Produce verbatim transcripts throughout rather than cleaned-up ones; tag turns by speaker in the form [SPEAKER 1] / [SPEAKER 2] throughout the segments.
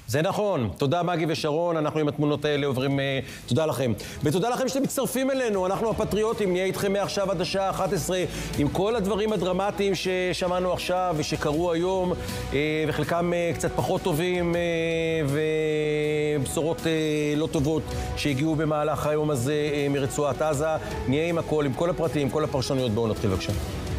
[SPEAKER 1] זה נכון. תודה מגי ושרון, אנחנו עם התמונות האלה עוברים, uh, תודה לכם. ותודה לכם שאתם מצטרפים אלינו, אנחנו הפטריוטים, נהיה איתכם מעכשיו עד השעה אחת עשרה, עם כל הדברים הדרמטיים ששמענו עכשיו ושקרו היום, uh, וחלקם uh, קצת פחות טובים, uh, ובשורות uh, לא טובות שהגיעו במהלך היום הזה uh, מרצועת עזה. נהיה עם הכל, עם כל הפרטים, עם כל הפרשנויות. בואו נתחיל בבקשה.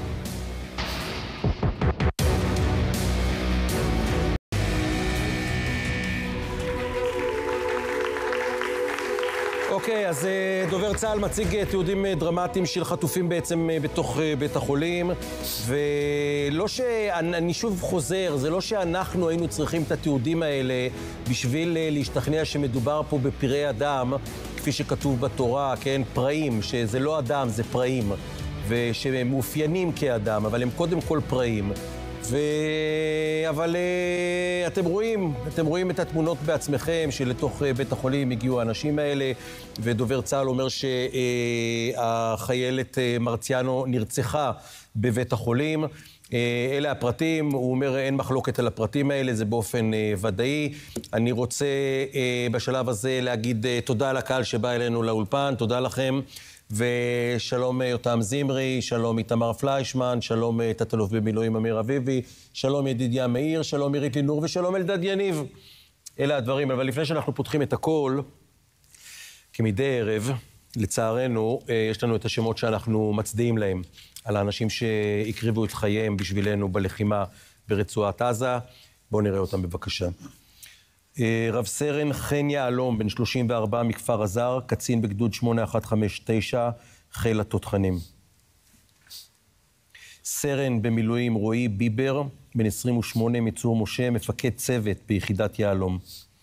[SPEAKER 1] אוקיי, אז דובר צה"ל מציג תיעודים דרמטיים של חטופים בעצם בתוך בית החולים, ולא ש... אני שוב חוזר, זה לא שאנחנו היינו צריכים את התיעודים האלה בשביל להשתכנע שמדובר פה בפראי אדם, כפי שכתוב בתורה, כן? פראים, שזה לא אדם, זה פראים, ושהם מאופיינים כאדם, אבל הם קודם כל פראים. ו... אבל uh, אתם רואים, אתם רואים את התמונות בעצמכם שלתוך uh, בית החולים הגיעו האנשים האלה, ודובר צה"ל אומר שהחיילת uh, uh, מרציאנו נרצחה בבית החולים. Uh, אלה הפרטים, הוא אומר אין מחלוקת על הפרטים האלה, זה באופן uh, ודאי. אני רוצה uh, בשלב הזה להגיד uh, תודה לקהל שבא אלינו לאולפן, תודה לכם. ושלום יותם זמרי, שלום איתמר פליישמן, שלום תת-אלוף במילואים אמיר אביבי, שלום ידידיה מאיר, שלום עירית לינור ושלום אלדד יניב. אלה הדברים, אבל לפני שאנחנו פותחים את הכל, כמדי ערב, לצערנו, יש לנו את השמות שאנחנו מצדיעים להם, על האנשים שהקריבו את חייהם בשבילנו בלחימה ברצועת עזה. בואו נראה אותם בבקשה. רב סרן חן יהלום, בן שלושים וארבע מכפר עזר, קצין בגדוד שמונה אחת חמש תשע, חיל התותחנים. סרן במילואים רועי ביבר, בן עשרים ושמונה מצור משה, מפקד צוות ביחידת יהלום.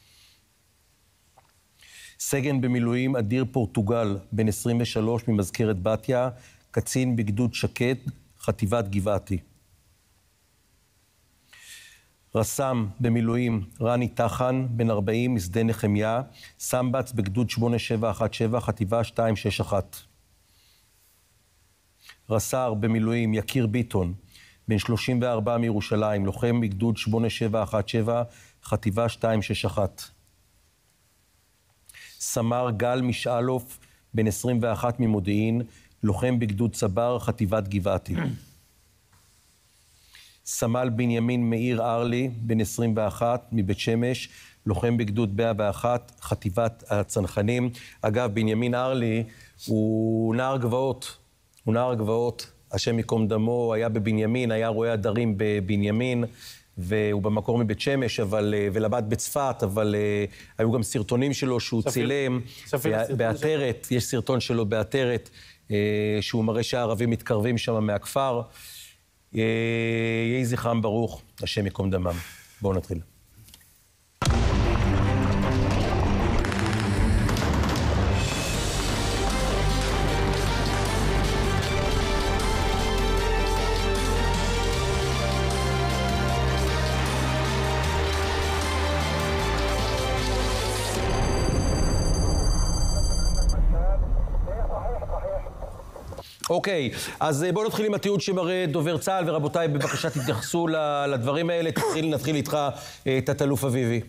[SPEAKER 1] סגן במילואים אדיר פורטוגל, בן עשרים ושלוש ממזכרת בתיה, קצין בגדוד שקד, חטיבת גבעתי. רס"מ במילואים רני תחן, בן ארבעים, משדה נחמיה, סמב"ץ בגדוד שמונה שבע אחת שבע, חטיבה שתיים שש אחת. רס"ר במילואים יקיר ביטון, בן שלושים וארבע מירושלים, לוחם בגדוד שמונה שבע אחת שבע, חטיבה שתיים שש אחת. סמ"ר גל משאלוף, בן עשרים ואחת ממודיעין, לוחם בגדוד צבר, חטיבת גבעתי. סמל בנימין מאיר ארלי, בן עשרים ואחת, מבית שמש, לוחם בגדוד מאה ואחת, חטיבת הצנחנים. אגב, בנימין ארלי הוא נער גבעות, הוא נער גבעות, השם יקום דמו, היה בבנימין, היה רואה הדרים בבנימין, והוא במקור מבית שמש, אבל, ולמד בצפת, אבל היו גם סרטונים שלו שהוא שפיר, צילם, בעטרת, יש סרטון שלו בעטרת, שהוא מראה שהערבים מתקרבים שם מהכפר. יהי זכרם ברוך, השם יקום דמם. בואו נתחיל. אוקיי, אז בואו נתחיל עם התיעוד שמראה דובר צה"ל, ורבותיי, בבקשה תתייחסו לדברים האלה. תתחיל, נתחיל איתך, תת-אלוף אביבי.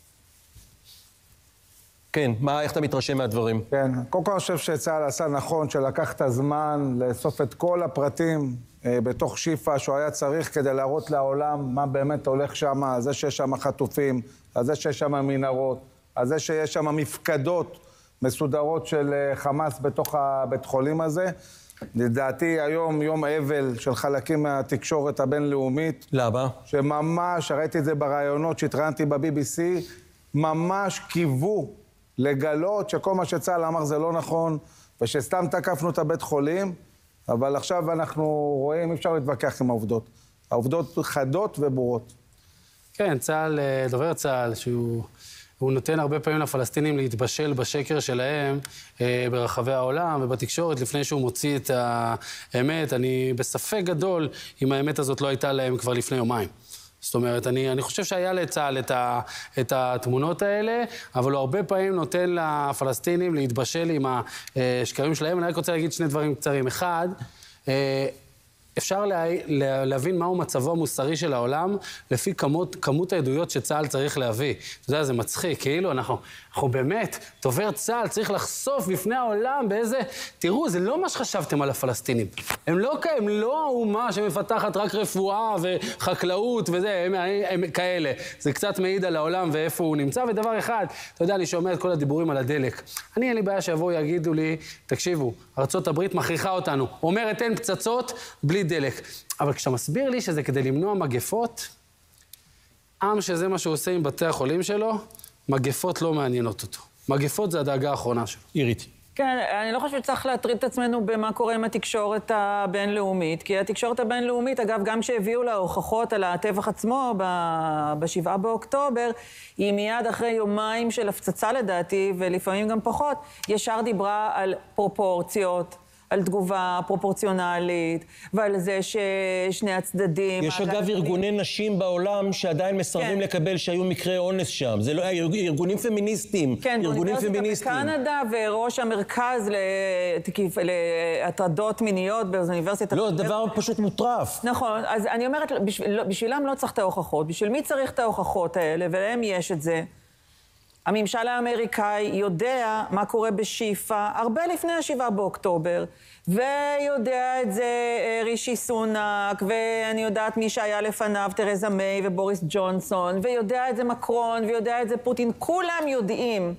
[SPEAKER 1] כן, מה, איך אתה מתרשם מהדברים?
[SPEAKER 2] כן, קודם כל אני חושב שצה"ל עשה נכון, שלקח את הזמן לאסוף את כל הפרטים בתוך שיפה שהוא היה צריך כדי להראות לעולם מה באמת הולך שם, על זה שיש שם חטופים, על זה שיש שם מנהרות, על זה שיש שם מפקדות מסודרות של חמאס בתוך הבית חולים הזה. לדעתי היום יום אבל של חלקים מהתקשורת הבינלאומית.
[SPEAKER 1] למה?
[SPEAKER 2] שממש, ראיתי את זה ברעיונות שהתראיינתי ב-בי בי סי, ממש קיוו לגלות שכל מה שצה"ל אמר זה לא נכון, ושסתם תקפנו את הבית חולים, אבל עכשיו אנחנו רואים, אפשר להתווכח עם העובדות. העובדות חדות וברורות.
[SPEAKER 3] כן, צה"ל, דובר צה"ל, שהוא... הוא נותן הרבה פעמים לפלסטינים להתבשל בשקר שלהם אה, ברחבי העולם ובתקשורת לפני שהוא מוציא את האמת. אני בספק גדול אם האמת הזאת לא הייתה להם כבר לפני יומיים. זאת אומרת, אני, אני חושב שהיה לצה"ל את, ה, את התמונות האלה, אבל הוא הרבה פעמים נותן לפלסטינים להתבשל עם השקרים שלהם. אני רק רוצה להגיד שני דברים קצרים. אחד, אה, אפשר לה, לה, להבין מהו מצבו המוסרי של העולם לפי כמות, כמות העדויות שצה"ל צריך להביא. אתה יודע, זה מצחיק, כאילו אנחנו, אנחנו באמת, דובר צה"ל צריך לחשוף בפני העולם באיזה... תראו, זה לא מה שחשבתם על הפלסטינים. הם לא, הם לא האומה שמפתחת רק רפואה וחקלאות וזה, הם, הם כאלה. זה קצת מעיד על העולם ואיפה הוא נמצא, ודבר אחד, אתה יודע, אני שומע את כל הדיבורים על הדלק. אני אין לי בעיה שיבואו יגידו לי, תקשיבו, ארצות הברית מכריחה אותנו, אומרת אין פצצות בלי דלק. אבל כשאתה מסביר לי שזה כדי למנוע מגפות, עם שזה מה שהוא עושה עם בתי החולים שלו, מגפות לא מעניינות אותו. מגפות זה הדאגה האחרונה שלו.
[SPEAKER 1] עירית.
[SPEAKER 4] כן, אני לא חושבת שצריך להטריד את עצמנו במה קורה עם התקשורת הבינלאומית, כי התקשורת הבינלאומית, אגב, גם כשהביאו לה הוכחות על הטבח עצמו בשבעה באוקטובר, היא מיד אחרי יומיים של הפצצה לדעתי, ולפעמים גם פחות, ישר דיברה על פרופורציות, על תגובה פרופורציונלית, ועל זה ששני הצדדים...
[SPEAKER 1] יש אגב ארגוני נשים בעולם שעדיין מסרבים כן. לקבל שהיו מקרי אונס שם. זה לא ארגונים פמיניסטיים.
[SPEAKER 4] כן,
[SPEAKER 1] ארגונים פמיניסטיים.
[SPEAKER 4] בקנדה וראש המרכז להטרדות מיניות באוניברסיטת...
[SPEAKER 1] לא, זה דבר פשוט מוטרף.
[SPEAKER 4] נכון, אז אני אומרת, בשביל, בשבילם לא צריך את ההוכחות. בשביל מי צריך את ההוכחות האלה, ולהם יש את זה. הממשל האמריקאי יודע מה קורה בשיפה הרבה לפני השבעה באוקטובר, ויודע את זה רישי סונאק, ואני יודעת מי שהיה לפניו, תרזה מיי ובוריס ג'ונסון, ויודע את זה מקרון, ויודע את זה פוטין, כולם יודעים.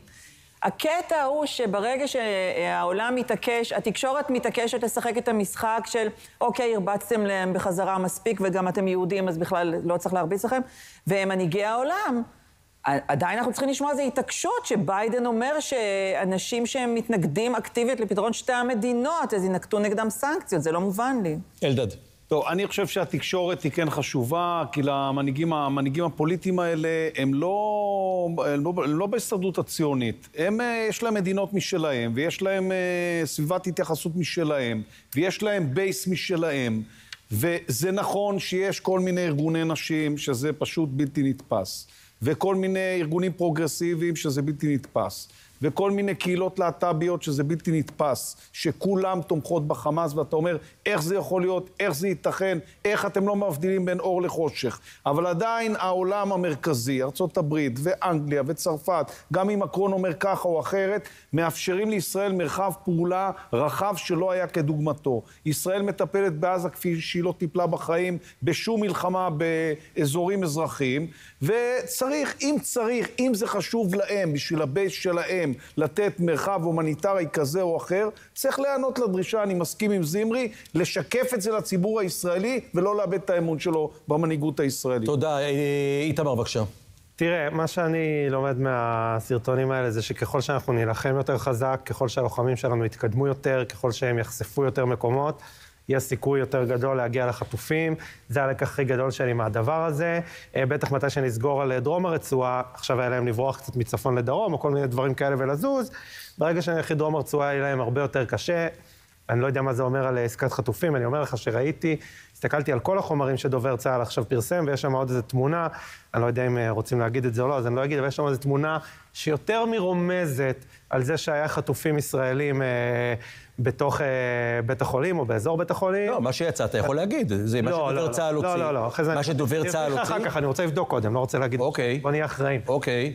[SPEAKER 4] הקטע הוא שברגע שהעולם מתעקש, התקשורת מתעקשת לשחק את המשחק של אוקיי, הרבצתם להם בחזרה מספיק, וגם אתם יהודים, אז בכלל לא צריך להרביץ לכם, והם מנהיגי העולם. עדיין אנחנו צריכים לשמוע איזו התעקשות שביידן אומר שאנשים שהם מתנגדים אקטיבית לפתרון שתי המדינות, אז ינקטו נגדם סנקציות, זה לא מובן לי.
[SPEAKER 1] אלדד.
[SPEAKER 2] טוב, אני חושב שהתקשורת היא כן חשובה, כי למנהיגים, המנהיגים הפוליטיים האלה הם לא, הם לא, הם לא בהסתדרות הציונית. הם, יש להם מדינות משלהם, ויש להם סביבת התייחסות משלהם, ויש להם בייס משלהם. וזה נכון שיש כל מיני ארגוני נשים שזה פשוט בלתי נתפס. וכל מיני ארגונים פרוגרסיביים שזה בלתי נתפס. וכל מיני קהילות להט"ביות שזה בלתי נתפס, שכולם תומכות בחמאס, ואתה אומר, איך זה יכול להיות, איך זה ייתכן, איך אתם לא מבדילים בין אור לחושך. אבל עדיין העולם המרכזי, ארצות הברית ואנגליה וצרפת, גם אם מקרון אומר ככה או אחרת, מאפשרים לישראל מרחב פעולה רחב שלא היה כדוגמתו. ישראל מטפלת בעזה כפי שהיא לא טיפלה בחיים, בשום מלחמה באזורים אזרחיים, וצריך, אם צריך, אם זה חשוב להם, בשביל הבייס שלהם, לתת מרחב הומניטרי כזה או אחר, צריך לענות לדרישה, אני מסכים עם זמרי, לשקף את זה לציבור הישראלי, ולא לאבד את האמון שלו במנהיגות הישראלית.
[SPEAKER 1] תודה. איתמר, בבקשה.
[SPEAKER 5] תראה, מה שאני לומד מהסרטונים האלה זה שככל שאנחנו נלחם יותר חזק, ככל שהלוחמים שלנו יתקדמו יותר, ככל שהם יחשפו יותר מקומות, יש סיכוי יותר גדול להגיע לחטופים. זה הלקח הכי גדול שלי מהדבר הזה. בטח מתי שנסגור על דרום הרצועה, עכשיו היה להם לברוח קצת מצפון לדרום, או כל מיני דברים כאלה ולזוז. ברגע שאני הולך לדרום הרצועה, יהיה להם הרבה יותר קשה. אני לא יודע מה זה אומר על עסקת חטופים, אני אומר לך שראיתי, הסתכלתי על כל החומרים שדובר צה"ל עכשיו פרסם, ויש שם עוד איזו תמונה, אני לא יודע אם רוצים להגיד את זה או לא, אז אני לא אגיד, אבל יש שם איזו תמונה שיותר מרומזת על זה שהיה חטופים ישראלים אה, בתוך אה, בית החולים או באזור בית החולים.
[SPEAKER 1] לא, מה שיצא, אתה יכול להגיד, זה מה שדובר צה"ל הוציא.
[SPEAKER 5] לא, לא, לא.
[SPEAKER 1] מה שדובר צה"ל הוציא.
[SPEAKER 5] אחר כך, אני רוצה לבדוק קודם, לא רוצה להגיד.
[SPEAKER 1] אוקיי.
[SPEAKER 5] בוא נהיה אחראים.
[SPEAKER 1] אוקיי.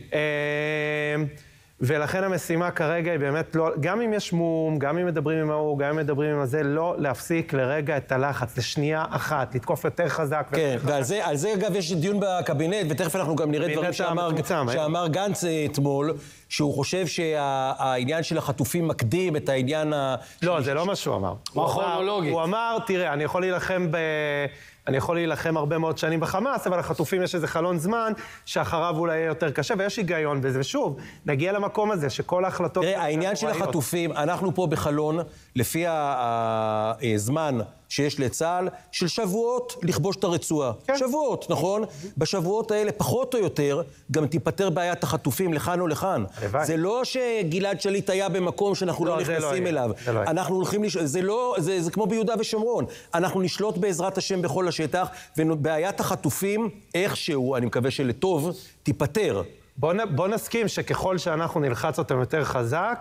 [SPEAKER 5] ולכן המשימה כרגע היא באמת לא, גם אם יש מום, גם אם מדברים עם ההוא, גם אם מדברים עם הזה, לא להפסיק לרגע את הלחץ, לשנייה אחת, לתקוף יותר חזק.
[SPEAKER 1] כן, ועל זה, על זה אגב יש דיון בקבינט, ותכף אנחנו גם נראה דברים שאמר, שאמר גנץ אתמול, שהוא חושב שהעניין של החטופים מקדים את העניין ה...
[SPEAKER 5] לא, זה לא מה שהוא אמר.
[SPEAKER 3] כרונולוגית.
[SPEAKER 5] הוא אמר, תראה, אני יכול להילחם ב... אני יכול להילחם הרבה מאוד שנים בחמאס, אבל החטופים יש איזה חלון זמן שאחריו אולי יהיה יותר קשה, ויש היגיון בזה. ושוב, נגיע למקום הזה שכל ההחלטות...
[SPEAKER 1] תראה, העניין של החטופים, אנחנו פה בחלון, לפי הזמן שיש לצה"ל, של שבועות לכבוש את הרצועה. כן. שבועות, נכון? בשבועות האלה, פחות או יותר, גם תיפטר בעיית החטופים לכאן או לכאן. הלוואי. זה לא שגלעד שליט היה במקום שאנחנו לא, לא נכנסים לא אליו. זה לא אנחנו הולכים לש... זה לא, זה, זה כמו ביהודה ושומרון. אנחנו נשלוט בעזרת השם בכל השטח, ובעיית החטופים, איכשהו, אני מקווה שלטוב, תיפטר.
[SPEAKER 5] בוא, נ... בוא נסכים שככל שאנחנו נלחץ אותם יותר חזק,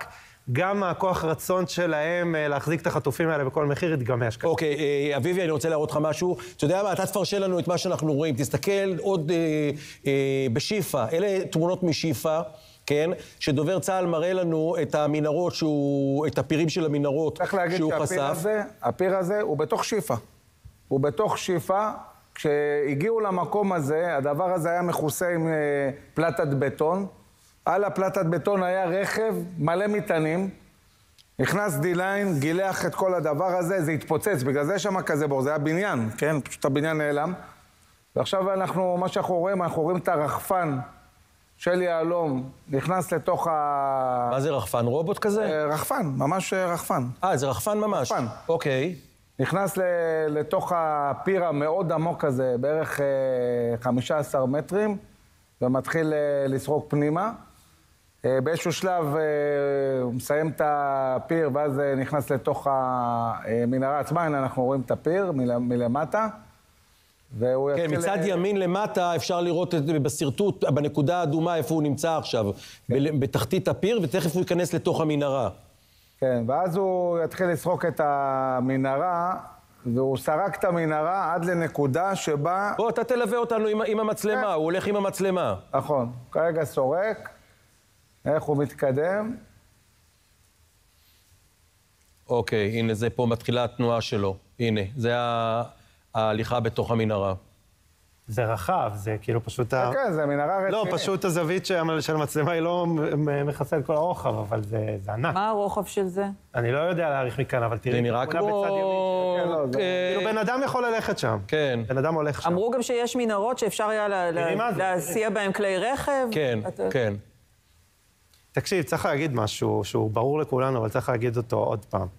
[SPEAKER 5] גם הכוח רצון שלהם להחזיק את החטופים האלה בכל מחיר יתגמש.
[SPEAKER 1] אוקיי, אביבי, אני רוצה להראות לך משהו. אתה יודע מה, אתה תפרשן לנו את מה שאנחנו רואים. תסתכל עוד אה, אה, בשיפה. אלה תמונות משיפה, כן? שדובר צה"ל מראה לנו את המנהרות, שהוא, את הפירים של המנהרות שהוא חשף.
[SPEAKER 2] צריך להגיד שהפיר הזה, הפיר הזה הוא בתוך שיפה. הוא בתוך שיפה. כשהגיעו למקום הזה, הדבר הזה היה מכוסה עם אה, פלטת בטון. על הפלטת בטון היה רכב מלא מטענים, נכנס די-ליין, גילח את כל הדבר הזה, זה התפוצץ, בגלל זה שמה כזה בור, זה היה בניין, כן? פשוט הבניין נעלם. ועכשיו אנחנו, מה שאנחנו רואים, אנחנו רואים את הרחפן של יהלום, נכנס לתוך ה...
[SPEAKER 1] מה זה רחפן? רובוט כזה?
[SPEAKER 2] רחפן, ממש רחפן.
[SPEAKER 1] אה, זה רחפן ממש?
[SPEAKER 2] רחפן.
[SPEAKER 1] אוקיי.
[SPEAKER 2] נכנס לתוך הפיר המאוד עמוק הזה, בערך חמישה עשר מטרים, ומתחיל לסרוק פנימה. באיזשהו שלב הוא מסיים את הפיר, ואז נכנס לתוך המנהרה עצמה, הנה אנחנו רואים את הפיר מלמטה.
[SPEAKER 1] כן, מצד ימין למטה אפשר לראות בסרטוט, בנקודה האדומה איפה הוא נמצא עכשיו, בתחתית הפיר, ותכף הוא ייכנס לתוך המנהרה.
[SPEAKER 2] כן, ואז הוא יתחיל לסרוק את המנהרה, והוא סרק את המנהרה עד לנקודה שבה...
[SPEAKER 1] בוא, אתה תלווה אותנו עם, עם המצלמה, הוא הולך עם המצלמה.
[SPEAKER 2] נכון, כרגע סורק, איך הוא מתקדם.
[SPEAKER 1] אוקיי, הנה זה פה מתחילה התנועה שלו. הנה, זה ההליכה בתוך המנהרה.
[SPEAKER 5] זה רחב, זה כאילו פשוט...
[SPEAKER 2] כן, כן, זה מנהרה רצינית.
[SPEAKER 5] לא, פשוט הזווית של המצלמה היא לא מכסה את כל הרוחב, אבל זה ענק.
[SPEAKER 4] מה הרוחב של זה?
[SPEAKER 5] אני לא יודע להעריך מכאן, אבל תראי...
[SPEAKER 1] זה נראה כמו...
[SPEAKER 5] כאילו, בן אדם יכול ללכת שם.
[SPEAKER 1] כן.
[SPEAKER 5] בן אדם הולך שם.
[SPEAKER 4] אמרו גם שיש מנהרות שאפשר היה להסיע בהם כלי רכב.
[SPEAKER 1] כן, כן.
[SPEAKER 5] תקשיב, צריך להגיד משהו שהוא ברור לכולנו, אבל צריך להגיד אותו עוד פעם.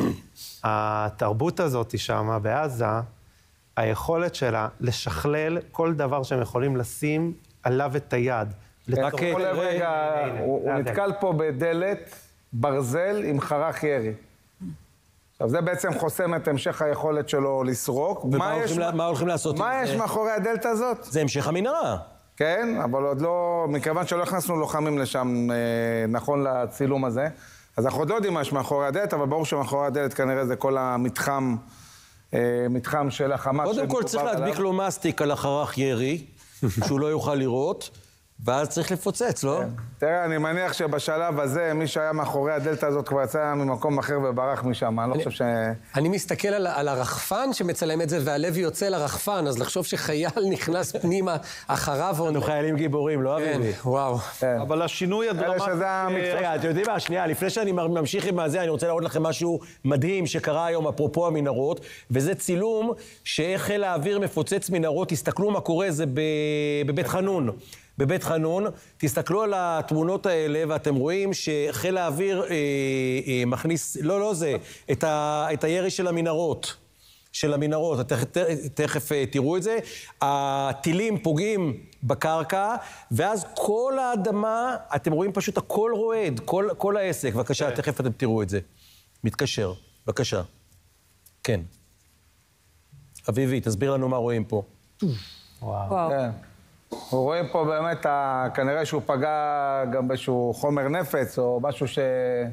[SPEAKER 5] התרבות הזאת שמה בעזה, היכולת שלה לשכלל כל דבר שהם יכולים לשים עליו את היד.
[SPEAKER 2] רק רגע, הוא נתקל פה בדלת ברזל עם חרך ירי. עכשיו, זה בעצם חוסם את המשך היכולת שלו לסרוק.
[SPEAKER 1] ומה הולכים לעשות?
[SPEAKER 2] מה יש מאחורי הדלת הזאת?
[SPEAKER 1] זה המשך המנהרה.
[SPEAKER 2] כן, אבל עוד לא, מכיוון שלא הכנסנו לוחמים לשם, נכון לצילום הזה, אז אנחנו עוד לא יודעים מה יש מאחורי הדלת, אבל ברור שמאחורי הדלת כנראה זה כל המתחם, מתחם של החמאס.
[SPEAKER 1] קודם כל צריך להדביק לו מסטיק על החרך ירי, שהוא לא יוכל לראות, ואז צריך לפוצץ, לא?
[SPEAKER 2] תראה, אני מניח שבשלב הזה, מי שהיה מאחורי הדלתא הזאת כבר יצא ממקום אחר וברח משם, אני לא חושב ש...
[SPEAKER 6] אני מסתכל על הרחפן שמצלם את זה, והלב יוצא לרחפן, אז לחשוב שחייל נכנס פנימה אחריו...
[SPEAKER 1] אנחנו חיילים גיבורים, לא אביבי?
[SPEAKER 6] וואו.
[SPEAKER 7] אבל השינוי הדרמטי...
[SPEAKER 1] רגע, אתם יודעים מה? שנייה, לפני שאני ממשיך עם זה, אני רוצה להראות לכם משהו מדהים שקרה היום, אפרופו המנהרות, וזה צילום שאיך חיל האוויר מפוצץ מנהרות, תסתכלו מה קורה, זה בבית חנון. בבית חנון, תסתכלו על התמונות האלה, ואתם רואים שחיל האוויר אה, אה, מכניס, לא, לא זה, את, ה, את הירי של המנהרות, של המנהרות, תכף, תכף תראו את זה. הטילים פוגעים בקרקע, ואז כל האדמה, אתם רואים פשוט הכל רועד, כל, כל העסק. בבקשה, תכף אתם תראו את זה. מתקשר, בבקשה. כן. אביבי, תסביר לנו מה רואים פה.
[SPEAKER 2] וואו. כן. אנחנו רואים פה באמת, כנראה שהוא פגע גם באיזשהו חומר נפץ, או משהו ש...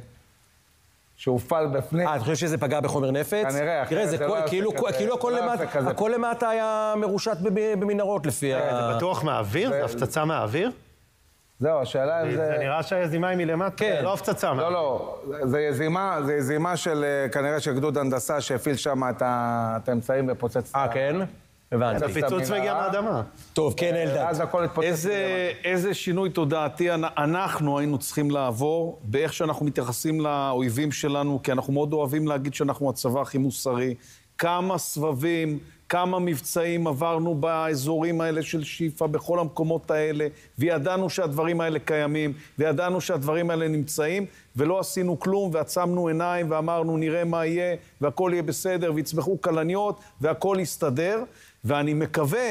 [SPEAKER 2] שהופעל בפנים.
[SPEAKER 1] אה, אתה חושב שזה פגע בחומר נפץ?
[SPEAKER 2] כנראה,
[SPEAKER 1] תראה, זה כאילו הכל למטה היה מרושת במנהרות לפי ה...
[SPEAKER 5] זה בטוח מהאוויר? זה הפצצה מהאוויר?
[SPEAKER 2] זהו, השאלה אם זה...
[SPEAKER 5] זה נראה שהיזימה היא מלמטה, לא הפצצה מהאוויר. לא,
[SPEAKER 2] לא, זה יזימה, זה יזימה של, כנראה של גדוד הנדסה שהפעיל שם את האמצעים ופוצץ...
[SPEAKER 1] אה, כן? הבנתי.
[SPEAKER 5] זה פיצוץ מגיע מהאדמה.
[SPEAKER 1] טוב, כן, אלדד.
[SPEAKER 2] אז הכל התפוצץ.
[SPEAKER 7] איזה שינוי תודעתי אנחנו היינו צריכים לעבור באיך שאנחנו מתייחסים לאויבים שלנו, כי אנחנו מאוד אוהבים להגיד שאנחנו הצבא הכי מוסרי. כמה סבבים, כמה מבצעים עברנו באזורים האלה של שיפה, בכל המקומות האלה, וידענו שהדברים האלה קיימים, וידענו שהדברים האלה נמצאים, ולא עשינו כלום, ועצמנו עיניים, ואמרנו נראה מה יהיה, והכל יהיה בסדר, ויצמחו קלניות, והכל יסתדר. ואני מקווה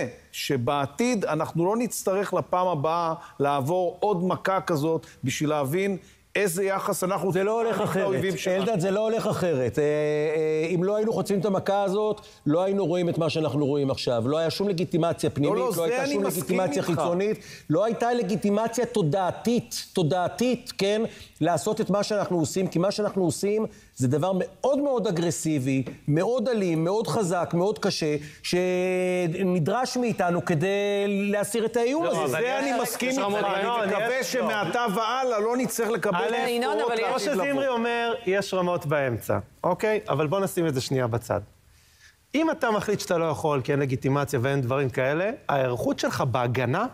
[SPEAKER 7] שבעתיד אנחנו לא נצטרך לפעם הבאה לעבור עוד מכה כזאת בשביל להבין איזה יחס אנחנו...
[SPEAKER 1] זה לא הולך אחרת, אלדד, זה לא הולך אחרת. אם לא היינו חוצים את המכה הזאת, לא היינו רואים את מה שאנחנו רואים עכשיו. לא היה שום לגיטימציה פנימית,
[SPEAKER 7] לא, לא,
[SPEAKER 1] לא הייתה שום לגיטימציה חיצונית, לא הייתה לגיטימציה תודעתית, תודעתית, כן, לעשות את מה שאנחנו עושים, כי מה שאנחנו עושים זה דבר מאוד מאוד אגרסיבי, מאוד אלים, מאוד חזק, מאוד קשה, שנדרש מאיתנו כדי להסיר את האיום הזה.
[SPEAKER 7] זה אני מסכים איתך, אני מקווה שמעתה והלאה לא נצטרך לקבל ספורות.
[SPEAKER 5] כמו שזמרי אומר, יש רמות באמצע, אוקיי? אבל בוא נשים את זה שנייה בצד. אם אתה מחליט שאתה לא יכול, כי אין לגיטימציה ואין דברים כאלה, ההיערכות שלך בהגנה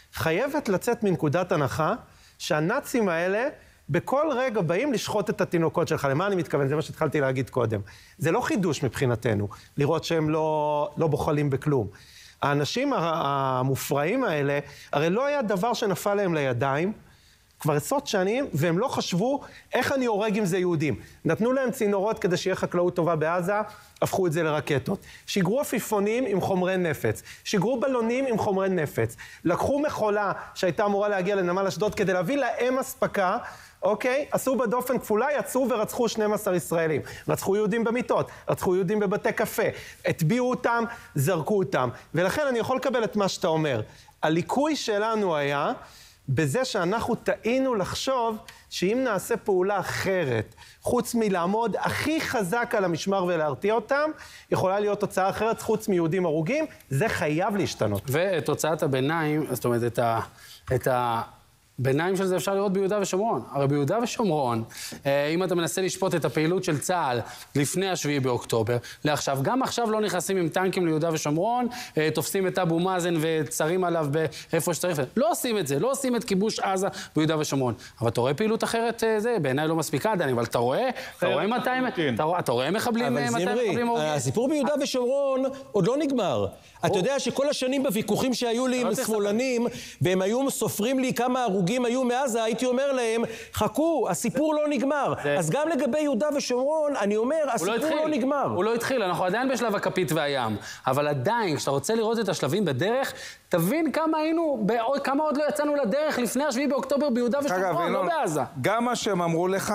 [SPEAKER 5] חייבת לצאת מנקודת הנחה שהנאצים האלה בכל רגע באים לשחוט את התינוקות שלך. למה אני מתכוון? זה מה שהתחלתי להגיד קודם. זה לא חידוש מבחינתנו, לראות שהם לא, לא בוחלים בכלום. האנשים המופרעים האלה, הרי לא היה דבר שנפל להם לידיים, כבר עשרות שנים, והם לא חשבו איך אני הורג אם זה יהודים. נתנו להם צינורות כדי שיהיה חקלאות טובה בעזה, הפכו את זה לרקטות. שיגרו עפיפונים עם חומרי נפץ. שיגרו בלונים עם חומרי נפץ. לקחו מכולה שהייתה אמורה להגיע לנמל אשדוד כדי להביא להם אספקה, אוקיי? עשו בדופן כפולה, יצאו ורצחו שנים עשר ישראלים. רצחו יהודים במיטות, רצחו יהודים בבתי קפה. הטביעו אותם, זרקו אותם. ולכן אני יכול לקבל את מה שאתה אומר. הליקוי שלנו היה בזה שאנחנו טעינו לחשוב שאם נעשה פעולה אחרת, חוץ מלעמוד הכי חזק על המשמר ולהרתיע אותם, יכולה להיות תוצאה אחרת חוץ מיהודים הרוגים, זה חייב להשתנות.
[SPEAKER 3] ותוצאת הביניים, זאת אומרת, את ה... את ה... ביניים של זה אפשר לראות ביהודה ושומרון. הרי ביהודה ושומרון, אם אתה מנסה לשפוט את הפעילות של צה"ל לפני השביעי באוקטובר, לעכשיו, גם עכשיו לא נכנסים עם טנקים ליהודה ושומרון, תופסים את אבו מאזן וצרים עליו באיפה שצריך. לא עושים את זה, לא עושים את כיבוש עזה ביהודה ושומרון. אבל אתה רואה פעילות אחרת, זה בעיניי לא מספיקה עדיין, אבל אתה רואה, אתה רואה מאתיים, אתה רואה מחבלים, מאתיים מחבלים הורגים.
[SPEAKER 1] הסיפור ביהודה ושומרון עוד לא נגמר. אתה יודע שכל השנים בוויכוחים שהיו לי עם שמאלנים, והם היו סופרים לי כמה הרוגים היו מעזה, הייתי אומר להם, חכו, הסיפור לא נגמר. אז גם לגבי יהודה ושומרון, אני אומר, הסיפור לא נגמר.
[SPEAKER 3] הוא לא התחיל, אנחנו עדיין בשלב הכפית והים. אבל עדיין, כשאתה רוצה לראות את השלבים בדרך, תבין כמה היינו, כמה עוד לא יצאנו לדרך לפני השביעי באוקטובר ביהודה ושומרון, לא בעזה.
[SPEAKER 2] גם מה שהם אמרו לך,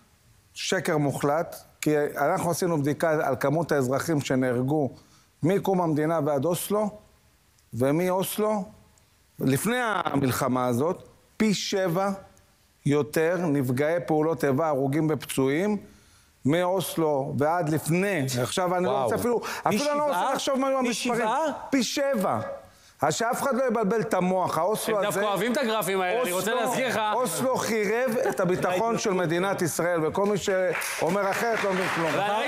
[SPEAKER 2] שקר מוחלט, כי אנחנו עשינו בדיקה על כמות האזרחים שנהרגו מקום המדינה ועד אוסלו, ומאוסלו, לפני המלחמה הזאת, פי שבע יותר נפגעי פעולות איבה, הרוגים ופצועים, מאוסלו ועד לפני. עכשיו אני לא רוצה אפילו, אפילו אני לא רוצה לחשוב מה היו המספרים. פי שבע. אז שאף אחד לא יבלבל את המוח, האוסלו הזה...
[SPEAKER 3] הם דווקא אוהבים את הגרפים האלה, אני רוצה להזכיר לך...
[SPEAKER 2] אוסלו חירב את הביטחון של מדינת ישראל, וכל מי שאומר אחרת לא מבין כלום.